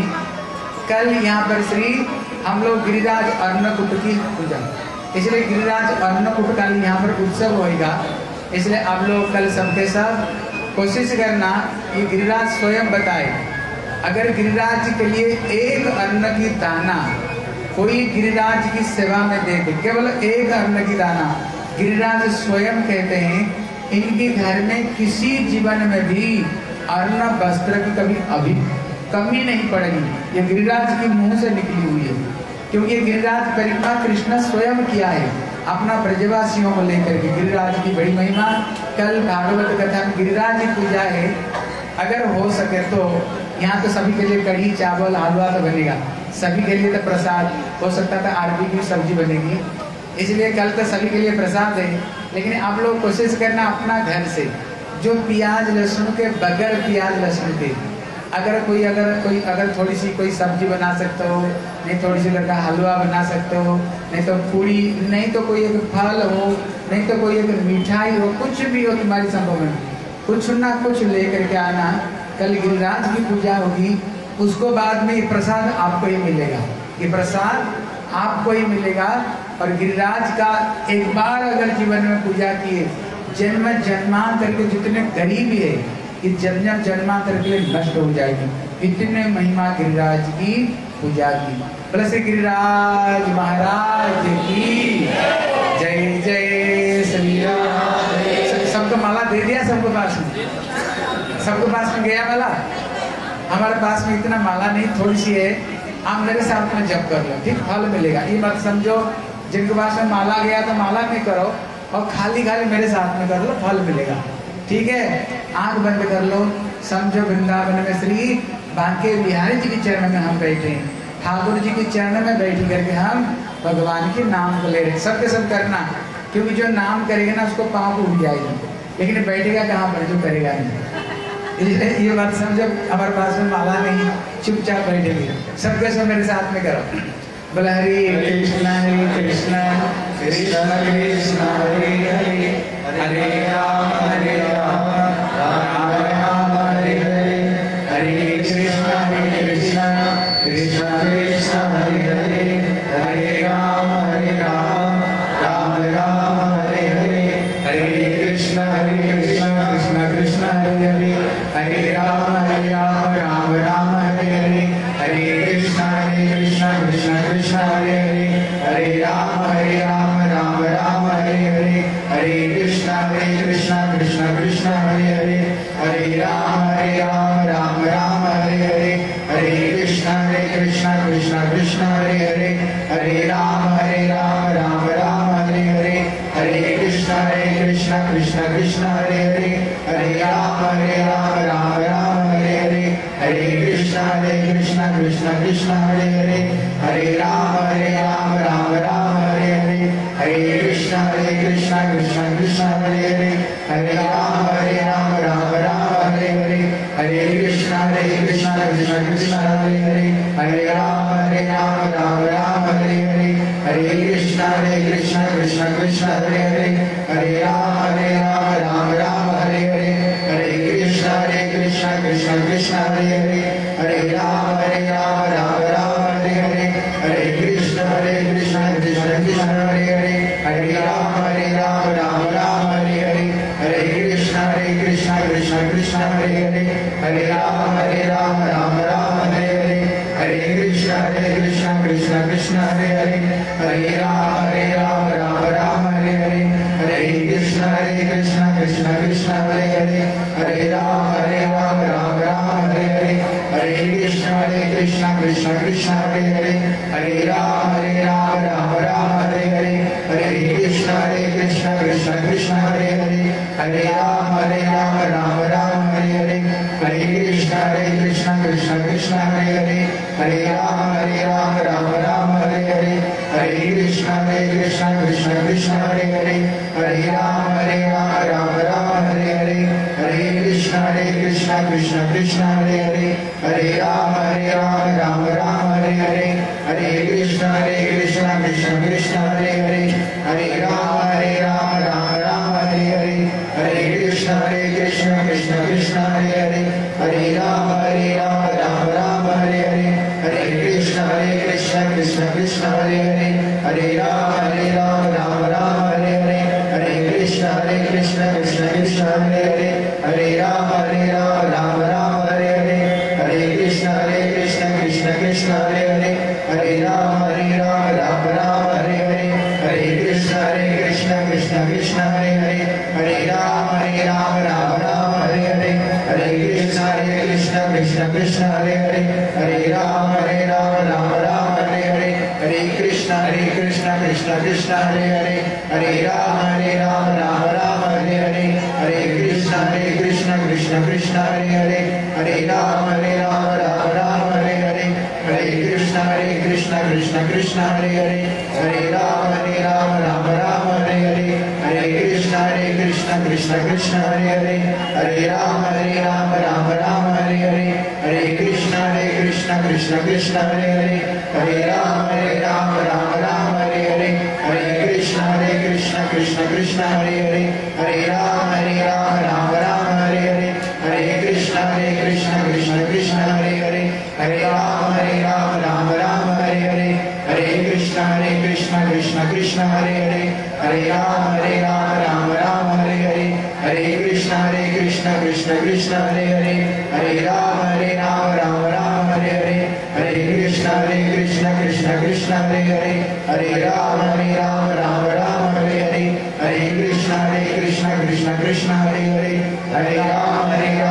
कल यहाँ पर श्री हम लोग गिरिराज अन्नकूट की पूजा, इसलिए गिरिराज अन्नकूट का यहाँ पर उत्सव होगा। इसलिए आप लोग कल सबके सब कोशिश करना, ये गिरिराज स्वयं बताए। अगर गिरिराज के लिए एक अन्न की दाना कोई गिरिराज की सेवा में दे दे, केवल एक अन्न की दाना, गिरिराज स्वयं कहते हैं इनके घर में किसी जीवन में भी अन्न वस्त्र की कभी अभी कमी नहीं पड़ेगी। ये गिरिराज के मुंह से निकली हुई है, क्योंकि गिरिराज परिक्रमा कृष्ण स्वयं किया है अपना ब्रजवासियों को लेकर के। गिरिराज की बड़ी महिमा। कल भागवत कथा में गिरिराज की पूजा है। अगर हो सके तो यहाँ तो सभी के लिए कढ़ी चावल हलवा तो बनेगा, सभी के लिए तो प्रसाद हो सकता था, अरबी की सब्जी बनेगी, इसलिए कल तो सभी के लिए प्रसाद है। लेकिन आप लोग कोशिश करना अपना घर से जो प्याज लहसुन के, बगैर प्याज लहसुन के, अगर थोड़ी सी कोई सब्जी बना सकते हो, नहीं थोड़ी सी लड़का हलवा बना सकते हो, नहीं तो पूरी, नहीं तो कोई एक फल हो, नहीं तो कोई एक मिठाई हो, कुछ भी हो तुम्हारी संभव में, कुछ ना कुछ लेकर के आना। कल गिरिराज की पूजा होगी, उसको बाद में ये प्रसाद आपको ही मिलेगा, ये प्रसाद आपको ही मिलेगा। और गिरिराज का एक बार अगर जीवन में पूजा किए, जन्म जन्मांतर के जितने गरीब है ये जन्म जन्मांतर के लिए नष्ट हो जाएगी। इतने महिमा गिरिराज की पूजा की। बोले श्री गिरिराज महाराज की जय जय श्री राम। सबको माला दे दिया, सबको पास में, सबको पास में गया माला। हमारे पास में इतना माला नहीं, थोड़ी सी है, आप मेरे साथ में जप कर लो, ठीक, फल मिलेगा। ये मत समझो जिनके पास में माला गया तो माला नहीं करो और खाली खाली मेरे साथ में कर लो, फल मिलेगा, ठीक है। आंख बंद कर लो, समझो वृंदावन में श्री बांके बिहारी जी के चरण में हम बैठे हैं, ठाकुर जी के चरण में बैठ करके हम भगवान के नाम को ले रहे हैं। सबके सब करना, क्योंकि जो नाम करेगा ना उसको पाप उड़ जाएगा, लेकिन बैठेगा कहाँ पर, जो करेगा नहीं। ये बात समझो, हमारे पास में माला नहीं, चुपचाप बैठेंगे। सबके सब मेरे साथ में करो, बोले हरे कृष्ण कृष्ण कृष्ण हरे हरे, हरे राम राम राम हरे हरे, हरे कृष्ण कृष्ण कृष्ण कृष्ण हरे हरे, हरे राम राम राम हरे हरे, हरे कृष्ण कृष्ण कृष्ण हरे हरे, हरे राम राम राम हरे हरे, हरे कृष्ण कृष्ण कृष्ण हरे हरे, हरे राम राम राम कृष्ण कृष्ण कृष्ण हरे हरे हरे राम राम राम हरे हरे हरे कृष्ण कृष्ण कृष्ण हरे हरे हरे राम राम राम हरे हरे हरे कृष्ण कृष्ण कृष्ण हरे हरे हरे राम राम राम हरे हरे हरे कृष्ण कृष्ण कृष्ण हरे हरे हरे राम राम राम हरे हरे हरे कृष्ण कृष्ण कृष्ण हरे हरे हरे राम राम राम हरे हरे हरे कृष्ण कृष्ण कृष्ण हरे हरे हरे राम राम राम हरे हरे हरे कृष्ण कृष्ण कृष्ण हरे हरे हरे राम राम राम हरे हरे हरे कृष्ण कृष्ण कृष्ण हरे हरे हरे राम राम राम हरे हरे हरे कृष्ण कृष्ण कृष्ण हरे हरे हरे राम राम राम हरे हरे हरे कृष्ण कृष्ण कृष्ण हरे हरे हरे राम राम राम हरे हरे हरे कृष्ण कृष्ण कृष्ण हरे हरे हरे राम राम राम हरे हरे हरे कृष्ण कृष्ण कृष्ण हरे हरे हरे राम राम राम हरे हरे हरे कृष्ण कृष्ण कृष्ण हरे हरे हरे राम राम राम हरे हरे हरे कृष्ण कृष्ण कृष्ण हरे हरे हरे राम राम राम हरे हरे हरे कृष्ण कृष्ण कृष्ण हरे हरे हरे राम राम राम हरे हरे हरे कृष्ण कृष्ण कृष्ण हरे हरे हरे राम राम राम हरे हरे हरे कृष्ण कृष्ण कृष्ण हरे हरे हरे राम राम हरे हरे हरे कृष्ण कृष्ण कृष्ण हरे हरे हरे राम राम राम हरे हरे हरे कृष्ण कृष्ण कृष्ण हरे हरे हरे राम राम राम हरे हरे हरे कृष्ण कृष्ण कृष्ण हरे हरे हरे राम राम राम हरे हरे हरे कृष्ण कृष्ण कृष्ण हरे हरे हरे राम राम राम हरे हरे हरे कृष्ण कृष्ण कृष्ण हरे हरे हरे राम राम राम हरे हरे हरे कृष्ण कृष्ण कृष्ण हरे हरे हरे राम राम राम हरे हरे हरे कृष्ण कृष्ण कृष्ण हरे हरे हरे राम राम राम हरे हरे हरे कृष्ण कृष्ण कृष्ण हरे हरे हरे राम राम राम हरे हरे हरे कृष्ण कृष्ण कृष्ण हरे हरे हरे राम राम राम हरे हरे हरे कृष्ण कृष्ण कृष्ण हरे हरे हरे राम राम राम हरे हरे हरे कृष्ण कृष्ण कृष्ण हरे हरे हरे राम राम राम हरे हरे हरे कृष्ण कृष्ण कृष्ण हरे हरे हरे राम राम राम हरे हरे हरे कृष्ण कृष्ण कृष्ण हरे हरे हरे राम राम राम हरे हरे हरे कृष्ण कृष्ण कृष्ण हरे हरे हरे राम राम राम हरे हरे हरे कृष्ण कृष्ण कृष्ण हरे हरे हरे राम राम राम हरे हरे हरे कृष्ण कृष्ण कृष्ण हरे हरे हरे राम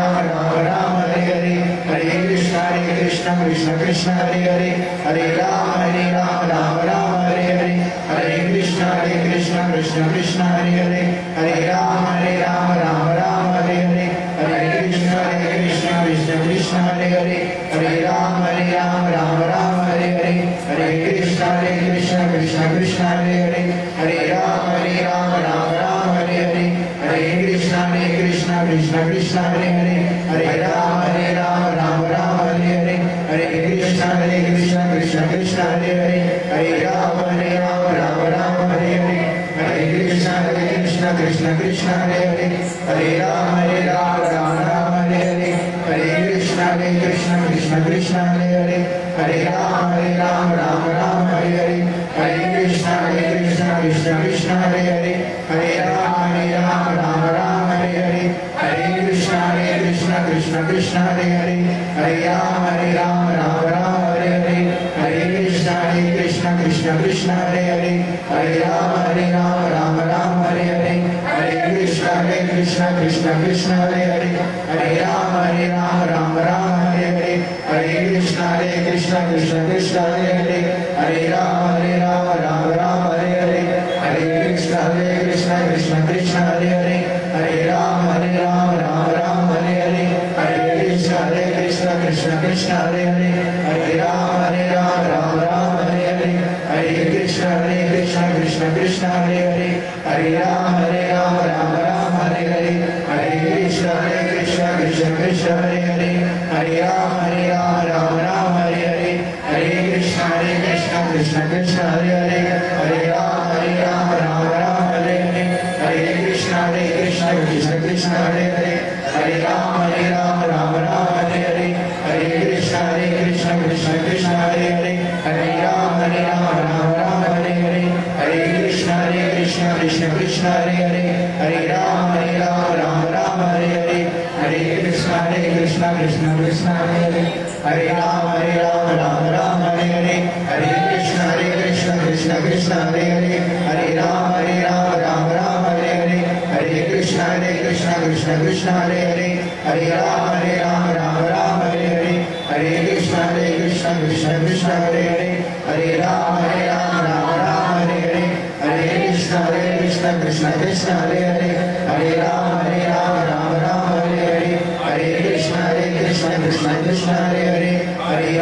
राम हरे हरे हरे कृष्ण कृष्ण कृष्ण हरे हरे हरे राम राम राम हरे हरे हरे कृष्ण कृष्ण कृष्ण हरे हरे हरे राम राम राम हरे हरे हरे कृष्ण कृष्ण कृष्ण हरे हरे हरे राम राम राम हरे हरे हरे कृष्ण कृष्ण कृष्ण हरे हरे हरे राम राम राम हरे हरे हरे कृष्ण कृष्ण कृष्ण हरे हरे हरे राम राम राम हरे हरे हरे कृष्ण कृष्ण कृष्ण हरे हरे हरे राम राम राम हरे हरे हरे कृष्ण कृष्ण कृष्ण हरे हरे हरे राम राम राम हरे हरे हरे कृष्ण कृष्ण कृष्ण हरे हरे हरे राम राम राम हरे हरे हरे कृष्ण कृष्ण कृष्ण हरे हरे हरे राम राम राम हरे हरे हरे कृष्ण कृष्ण कृष्ण हरे हरे हरे राम राम राम हरे हरे हरे कृष्ण कृष्ण कृष्ण हरे हरे हरे राम राम राम हरे हरे हरे कृष्ण कृष्ण कृष्ण हरे हरे हरे राम राम राम हरे हरे हरे कृष्ण कृष्ण कृष्ण हरे हरे हरे राम राम राम हरे हरे हरे कृष्ण कृष्ण कृष्ण हरे हरे कृष्ण हरे हरे हरे राम राम हरे हरे हरे कृष्ण कृष्ण कृष्ण हरे हरे हरे राम राम हरे हरे हरे कृष्ण कृष्ण कृष्ण हरे हरे हरे राम राम हरे हरे हरे कृष्ण कृष्ण कृष्ण हरे हरे हरे राम राम हरे हरे हरे कृष्ण कृष्ण कृष्ण हरे हरे हरे राम राम हरे हरे हरे कृष्ण कृष्ण कृष्ण हरे हरे हरे राम राम हरे हरे हरे कृष्ण कृष्ण कृष्ण हरे हरे हरे राम राम हरे हरे हरे कृष्ण कृष्ण कृष्ण हरे हरे हरे राम हरे हरे हरे कृष्ण कृष्ण कृष्ण हरे हरे हरे राम राम हरे हरे हरे कृष्ण कृष्ण कृष्ण हरे हरे हरे राम हरे हरे हरे कृष्ण कृष्ण कृष्ण हरे हरे हरे राम हरे हरे हरे कृष्ण कृष्ण कृष्ण हरे हरे हरे राम हरे हरे हरे कृष्ण कृष्ण कृष्ण हरे हरे हरे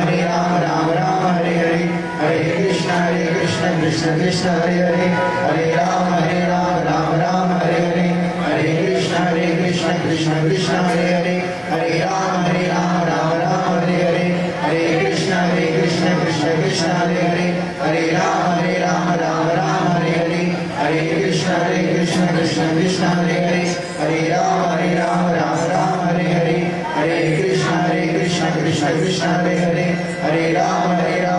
राम हरे हरे हरे कृष्ण कृष्ण कृष्ण हरे हरे हरे राम हरे हरे हरे कृष्ण कृष्ण कृष्ण हरे हरे हरे राम हरे हरे हरे कृष्ण कृष्ण कृष्ण हरे हरे हरे राम हरे हरे हरे कृष्ण कृष्ण कृष्ण हरे हरे हरे राम हरे हरे हरे कृष्ण कृष्ण कृष्ण हरे हरे हरे राम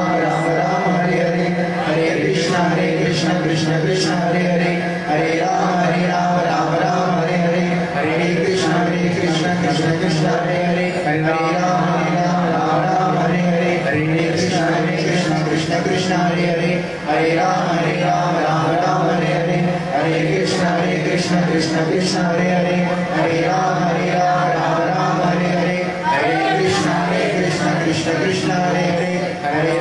हरे हरे हरे कृष्ण कृष्ण कृष्ण हरे हरे हरे राम हरे हरे हरे कृष्ण कृष्ण कृष्ण हरे हरे हरे राम हरे हरे हरे कृष्ण कृष्ण कृष्ण हरे हरे हरे राम हरे हरे हरे कृष्ण कृष्ण कृष्ण हरे हरे हरे राम हरे हरे हरे कृष्ण कृष्ण कृष्ण हरे हरे हरे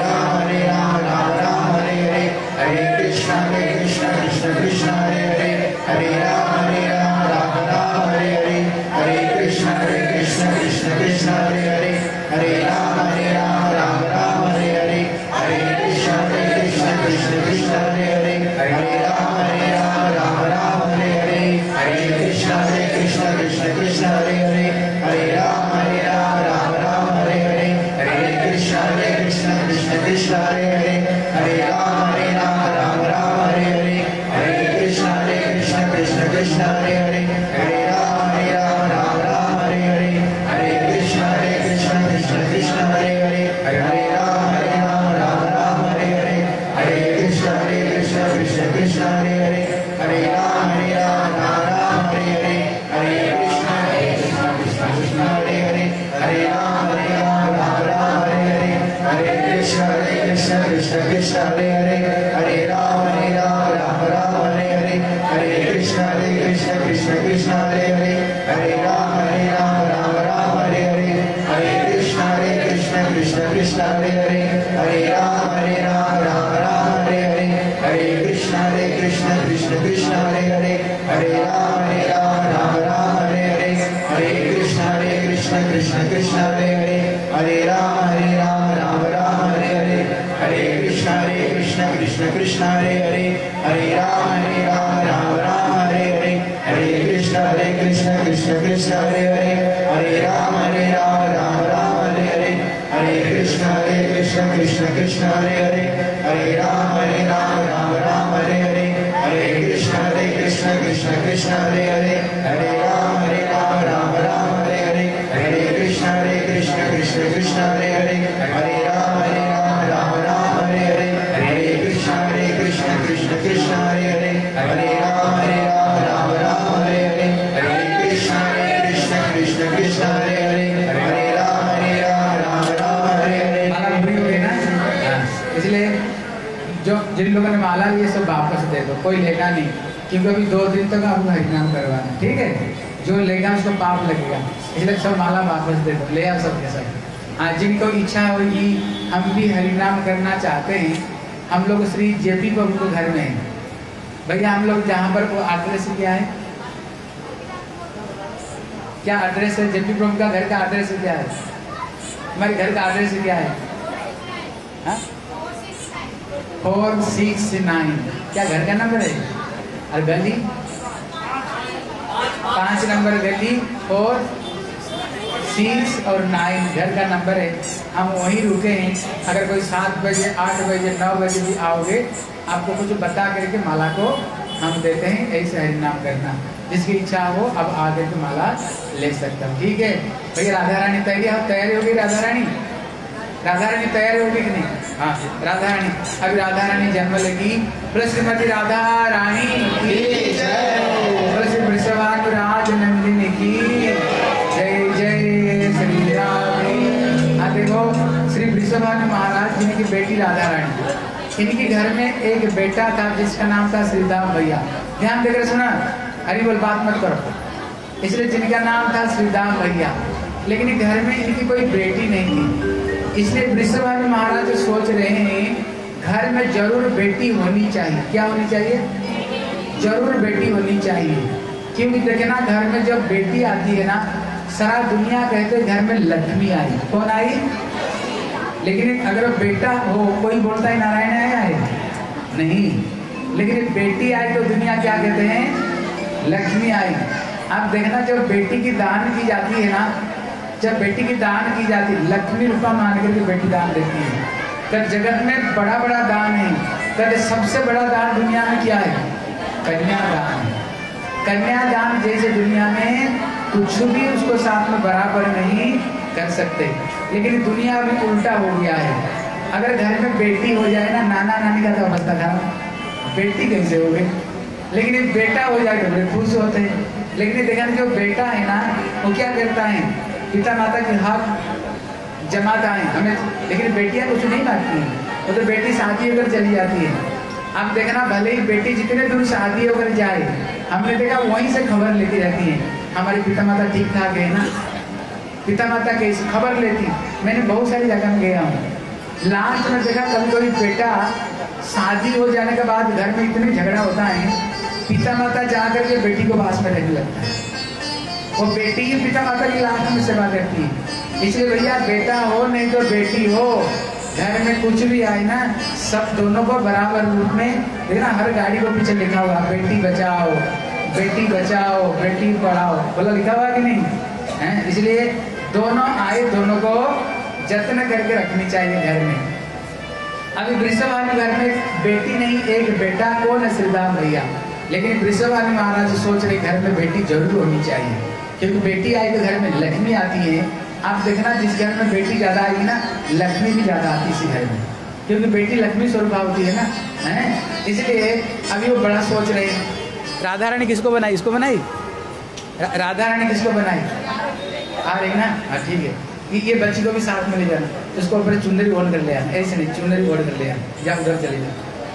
राम हरे हरे हरे कृष्ण कृष्ण कृष्ण हरे हरे हरे राम हरे हरे हरे कृष्ण कृष्ण कृष्ण हरे हरे हरे राम हरे हरे हरे कृष्ण कृष्ण कृष्ण हरे हरे हरे राम हरे हरे हरे कृष्ण कृष्ण कृष्ण हरे हरे हरे राम हरे हरे हरे कृष्ण कृष्ण कृष्ण हरे हरे हरे राम हरे हरे हरे कृष्ण कृष्ण कृष्ण हरे हरे हरे राम हरे हरे हरे कृष्ण कृष्ण कृष्ण हरे हरे हरे राम हरे हरे हरे कृष्ण कृष्ण कृष्ण हरे हरे हरे राम हरे हरे हरे कृष्ण कृष्ण कृष्ण हरे हरे हरे राम हरे हरे हरे कृष्ण कृष्ण कृष्ण हरे हरे हरे राम हरे हरे हरे कृष्ण कृष्ण कृष्ण हरे हरे हरे राम हरे हरे हरे कृष्ण कृष्ण कृष्ण हरे हरे हरे राम हरे हरे हरे कृष्ण कृष्ण कृष्ण हरे हरे हरे राम हरे हरे हरे कृष्ण कृष्ण कृष्ण हरे हरे हरे राम हरे हरे हरे कृष्ण कृष्ण कृष्ण हरे हरे हरे राम हरे हरे हरे कृष्ण कृष्ण कृष्ण हरे हरे हरे राम हरे हरे हरे कृष्ण कृष्ण कृष्ण हरे हरे हरे राम हरे हरे हरे कृष्ण कृष्ण कृष्ण हरे हरे हरे राम हरे हरे हरे कृष्ण कृष्ण कृष्ण हरे हरे हरे राम हरे हरे हरे कृष्ण कृष्ण कृष्ण हरे हरे हरे राम हरे हरे हरे कृष्ण कृष्ण कृष्ण हरे हरे हरे राम हरे हरे। माला पूरी हो गई ना? हाँ। इसलिए जो जिन लोगों ने माला ली है सब वापस दे दो, कोई लेगा नहीं, क्योंकि अभी 2 दिन तक आपको हरिनाम करवाना, ठीक है? जो लेगा उसको पाप लगेगा, इसलिए सब माला वापस दे दो, ले आओ सब के सब। हाँ, जिनको इच्छा होगी हम भी हरिनाम करना चाहते हैं, हम लोग श्री जेपी प्रभु के घर में हैं भैया। हम लोग जहाँ पर वो एड्रेस क्या है, क्या एड्रेस है? जेपी प्रभु का घर का एड्रेस क्या है? हमारे घर का एड्रेस क्या है? 469। क्या घर का नंबर है? और गली 5 नंबर गली 4, 6 और 9 घर का नंबर है। हम वहीं रुके हैं। अगर कोई 7 बजे 8 बजे 9 बजे भी आओगे, आपको कुछ बता करके माला को हम देते हैं। ऐसे हरिनाम करना, जिसकी इच्छा हो अब आगे तो माला ले सकता हूँ। ठीक है भैया। राधा रानी तैयारी होगी? राधा रानी तैयार होगी कि नहीं? हाँ राधा रानी। अभी राधा रानी जन्म लेगी। श्रीमती राधा रानी की जय। श्री वृषभानुराज नंदिनी की जय। जय श्री राधे। हाँ देखो, श्री वृषभानु महाराज जी की बेटी राधा रानी, इनके घर में एक बेटा था जिसका नाम था श्रीदाम भैया। ध्यान देकर सुना, हरी बोल, बात मत करो। इसलिए जिनका नाम था श्रीदाम भैया, लेकिन घर में इनकी कोई बेटी नहीं थी। इसलिए वृषभानु महाराज सोच रहे हैं घर में जरूर बेटी होनी चाहिए। क्या होनी चाहिए? जरूर बेटी होनी चाहिए। क्योंकि देखे ना, घर में जब बेटी आती है ना, सारा दुनिया कहते घर में लक्ष्मी आई। कौन आई? लेकिन अगर बेटा हो, कोई बोलता है नारायण आया है नहीं, लेकिन बेटी आई तो दुनिया क्या कहते हैं? लक्ष्मी आई। आप देखना, जब बेटी की दान की जाती है ना, जब बेटी की दान की जाती है, लक्ष्मी रूपा मान करके बेटी दान देती है। तब जगत में बड़ा बड़ा दान है। तब सबसे बड़ा दान दुनिया में क्या है? कन्यादान है। कन्यादान जैसे दुनिया में कुछ भी उसको साथ में बराबर नहीं कर सकते। लेकिन दुनिया अभी उल्टा हो गया है। अगर घर में बेटी हो जाए ना, नाना नानी का तो अवस्था खराब, बेटी कैसे हो गई? लेकिन एक बेटा हो जाए तो बड़े खुश होते हैं। लेकिन देखा जो बेटा है ना, वो क्या करता है? पिता माता के हक जमाता है हमें। लेकिन बेटियां कुछ नहीं मांगती हैं, वो तो बेटी शादी होकर चली जाती है। अब देखना, भले ही बेटी जितने दूर शादी होकर जाए, हमने देखा वहीं से खबर लेती रहती है, हमारी पिता माता ठीक ठाक है ना, पिता माता कैसे खबर लेती। मैंने बहुत सारी जगह में गया हूँ। लास्ट में देखा कभी कभी बेटा शादी हो जाने के बाद घर में इतने झगड़ा होता है, पिता माता जाकर के बेटी को पास में रहने लगता है। वो बेटी ही पिता माता की लास्ट में सेवा करती है। इसलिए भैया, बेटा हो नहीं तो बेटी हो, घर में कुछ भी आए ना, सब दोनों को बराबर रूप में देखना। हर गाड़ी को पीछे लिखा हुआ बेटी बचाओ, बेटी बचाओ, बेटी पढ़ाओ, बोला लिखा हुआ कि नहीं है? इसलिए दोनों आए, दोनों को जत्न करके रखनी चाहिए घर में। अभी वृषभानु घर में बेटी नहीं, एक बेटा। कौन है? श्रीदाम भैया। लेकिन वृषभानु महाराज सोच रहे घर में बेटी जरूर होनी चाहिए, क्योंकि बेटी आई तो घर में लक्ष्मी आती है। आप देखना, जिस घर में बेटी ज्यादा आएगी ना, लक्ष्मी भी ज्यादा आती है इसी घर में, क्योंकि बेटी लक्ष्मी स्वरूप होती है ना, है? इसलिए अभी वो बड़ा सोच रहे हैं। राधा रानी किसको बनाई? इसको बनाई? राधा रानी किसको बनाई? आ रही ना? हाँ ठीक है। ये बच्ची को भी साथ में ले जाना, उसको ऊपर चुनरी ओढ़ कर ले आना। ऐसे नहीं, चुनरी ओढ़ कर ले आना। या उधर चले जाओ।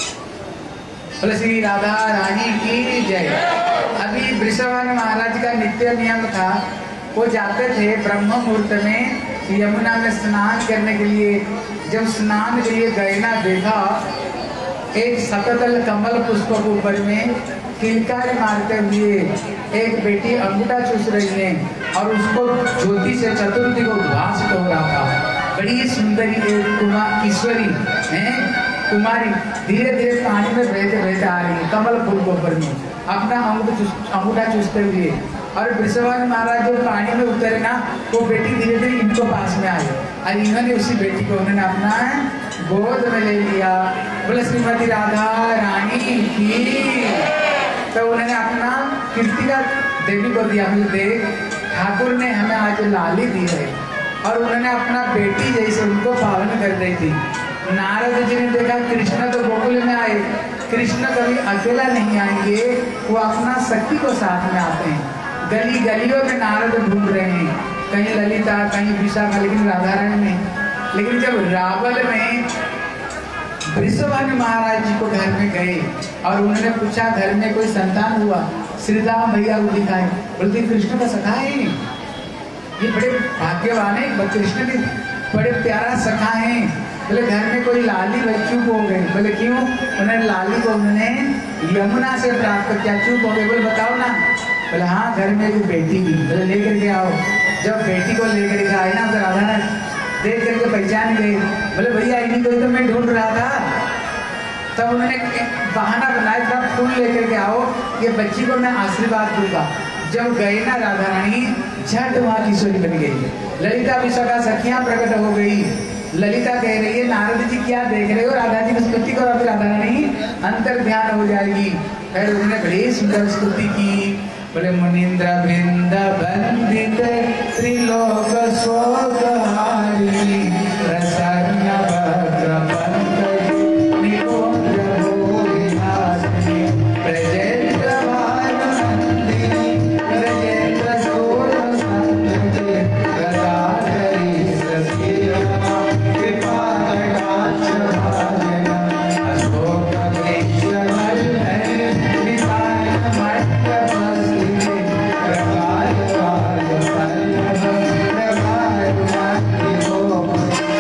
बोले श्री राधा रानी की जय। अभी वृषभानु महाराज का नित्य नियम था, वो जाते थे ब्रह्म मुहूर्त में यमुना में स्नान करने के लिए। जब स्नान के लिए गए ना, देखा एक सकतल कमल पुष्प के ऊपर में किलकारी मारते हुए एक बेटी अंगूठा चूस रही है, और उसको ज्योति से चतुर्थी को उद्भासित हो रहा था। बड़ी सुंदरी एक ईश्वरी है, कुमारी धीरे धीरे पानी में बहते बहते आ रही है, कमल फूल के ऊपर में अपना अंगूठा चूसते हुए। और वृषभानु महाराज जो पानी में उतरे ना, वो बेटी धीरे धीरे इनको पास में आई, और इन्होंने उसी बेटी को उन्होंने अपना गोद में ले लिया। बोले श्रीमती राधा रानी की। तो उन्होंने अपना कीर्तिका देवी को दिया। देख, ठाकुर ने हमें आज लाली दी है, और उन्होंने अपना बेटी जैसे उनको पालन कर दी थी। नारद जी ने देखा कृष्ण तो गोकुल में आए, कृष्ण कभी अकेला नहीं आएंगे, वो अपना सखी को साथ में आते हैं। गली गलियों में नारद ढूंढ रहे हैं, कहीं ललिता, कहीं विशाखा, लेकिन राधा रानी नहीं। लेकिन जब रावल में वृषभानु महाराज जी को घर में गए और उन्होंने पूछा घर में कोई संतान हुआ, श्रीदाम भैया को दिखाए, बोलते कृष्ण का सखा है, ये बड़े भाग्यवान है, कृष्ण के बड़े प्यारा सखा है। बोले घर में कोई लाली चूक हो गई। बोले क्यों? उन्होंने लाली को उन्होंने यमुना से प्राप्त किया। चूक हो गए? बोले बताओ ना। बोले हाँ, घर में एक बेटी थी। बोले लेकर के आओ। जब बेटी को लेकर के आए ना, तो देख करके पहचान गए, बोले भैया इन्हीं को तो मैं ढूंढ रहा था। तब उन्होंने बहाना बनाया था, फूल लेकर के आओ, ये बच्ची को मैं आशीर्वाद दूंगा। जब गए ना राधा रानी, झट वहां किशोरी बन गई। ललिता विशाखा सखियां प्रकट हो गई। ललिता कह रही है नारद जी क्या देख रहे हो, राधा जी की स्तुति करो, अभी राधा रानी अंतर ध्यान हो जाएगी। फिर उन्होंने बड़ी सुंदर स्तुति की, बोले मुनिंद्र वृंद वंदित त्रिलोक शोकहारी प्रसन्न वक्र पंकज निकुंज भूरिहासिनी ब्रजेंद्र भानुनंदिनी ब्रजेंद्र शोण संतति गदाधरी सखीरमा कृपा कटाक्ष भाजना अशोक वृक्ष वल्लरी निशान मट्टपस्थिते प्रकाश पाद पल्लव प्रभार मातृ गोप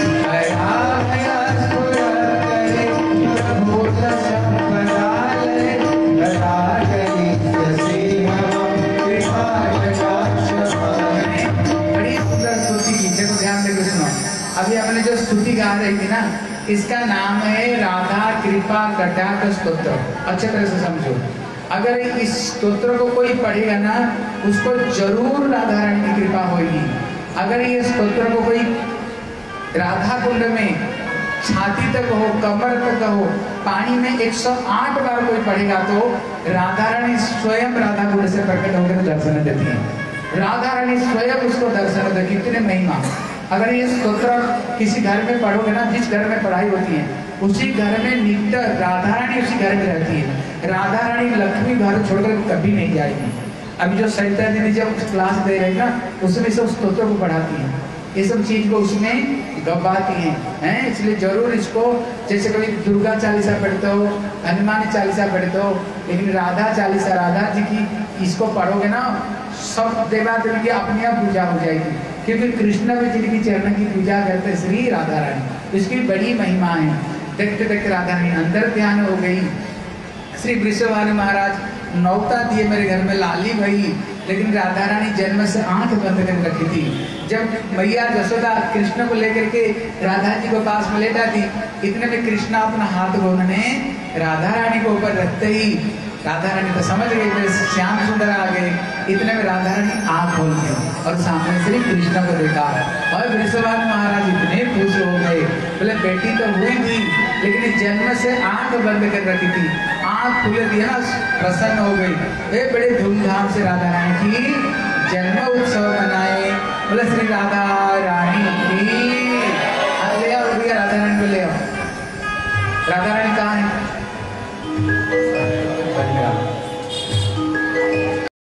हया स्फुरत्करे प्रभूत संपदालये गदाधरी सखीरमा कृपा कटाक्ष भाजना। बड़ी सुंदर स्तुति की, देखो ध्यान देकर सुनो। अभी हमने जो स्तुति गा रही थी ना, इसका नाम है राधा कृपा कटाक्ष स्तोत्र। अच्छे तरह से समझो, अगर इस स्तोत्र को कोई पढ़ेगा ना, उसको जरूर राधा रानी की कृपा होगी। अगर ये स्तोत्र को कोई राधा कुंड में छाती तक हो, कमर तक हो, पानी में 108 बार कोई पढ़ेगा तो राधा रानी स्वयं राधा कुंड से प्रकट होकर दर्शन देती है। राधा रानी स्वयं उसको दर्शन देती, कितने महिमा। अगर ये स्तोत्र किसी घर में पढ़ोगे ना, जिस घर में पढ़ाई होती है उसी घर में नित्य राधा रानी उसी घर में रहती है। राधा रानी लक्ष्मी घर छोड़कर कभी नहीं जाएगी। अभी जो सरिता दीदी जब क्लास दे रही ना, उसमें सब स्तोत्रों को पढ़ाती है, ये सब चीज को उसमें गवाती हैं। इसलिए जरूर इसको, जैसे कभी दुर्गा चालीसा पढ़ते हो, हनुमान चालीसा पढ़ते हो, लेकिन राधा चालीसा राधा जी की इसको पढ़ोगे ना, सब देवा देवी की अपनी आप पूजा हो जाएगी। क्योंकि कृष्ण भी जिनकी चरण की पूजा करते श्री राधा रानी, इसकी बड़ी महिमा है। देखते देखते राधा रानी अंदर ध्यान हो गई। श्री वृषभानु महाराज नौता दिए मेरे घर में लाली भई, लेकिन राधा रानी जन्म से आंख बंद कर रखी थी। जब मैया जसोदा कृष्ण को लेकर के राधा जी को पास में लेटा थी, इतने में कृष्णा अपना हाथ को उन्होंने राधा रानी को ऊपर रखते ही राधा रानी तो समझ गई मेरे श्याम सुंदर आ गए। इतने में राधा रानी आंख खोल दी और सामने श्री कृष्ण को देखा और वृषभानु महाराज इतने खुश हो गए, बोले बेटी तो हुई थी लेकिन जन्म से आंख बंद कर रखी थी, आंख खुल दी ना, प्रसन्न हो गई। वे बड़े धूमधाम से राधा रानी की जन्म उत्सव मनाया।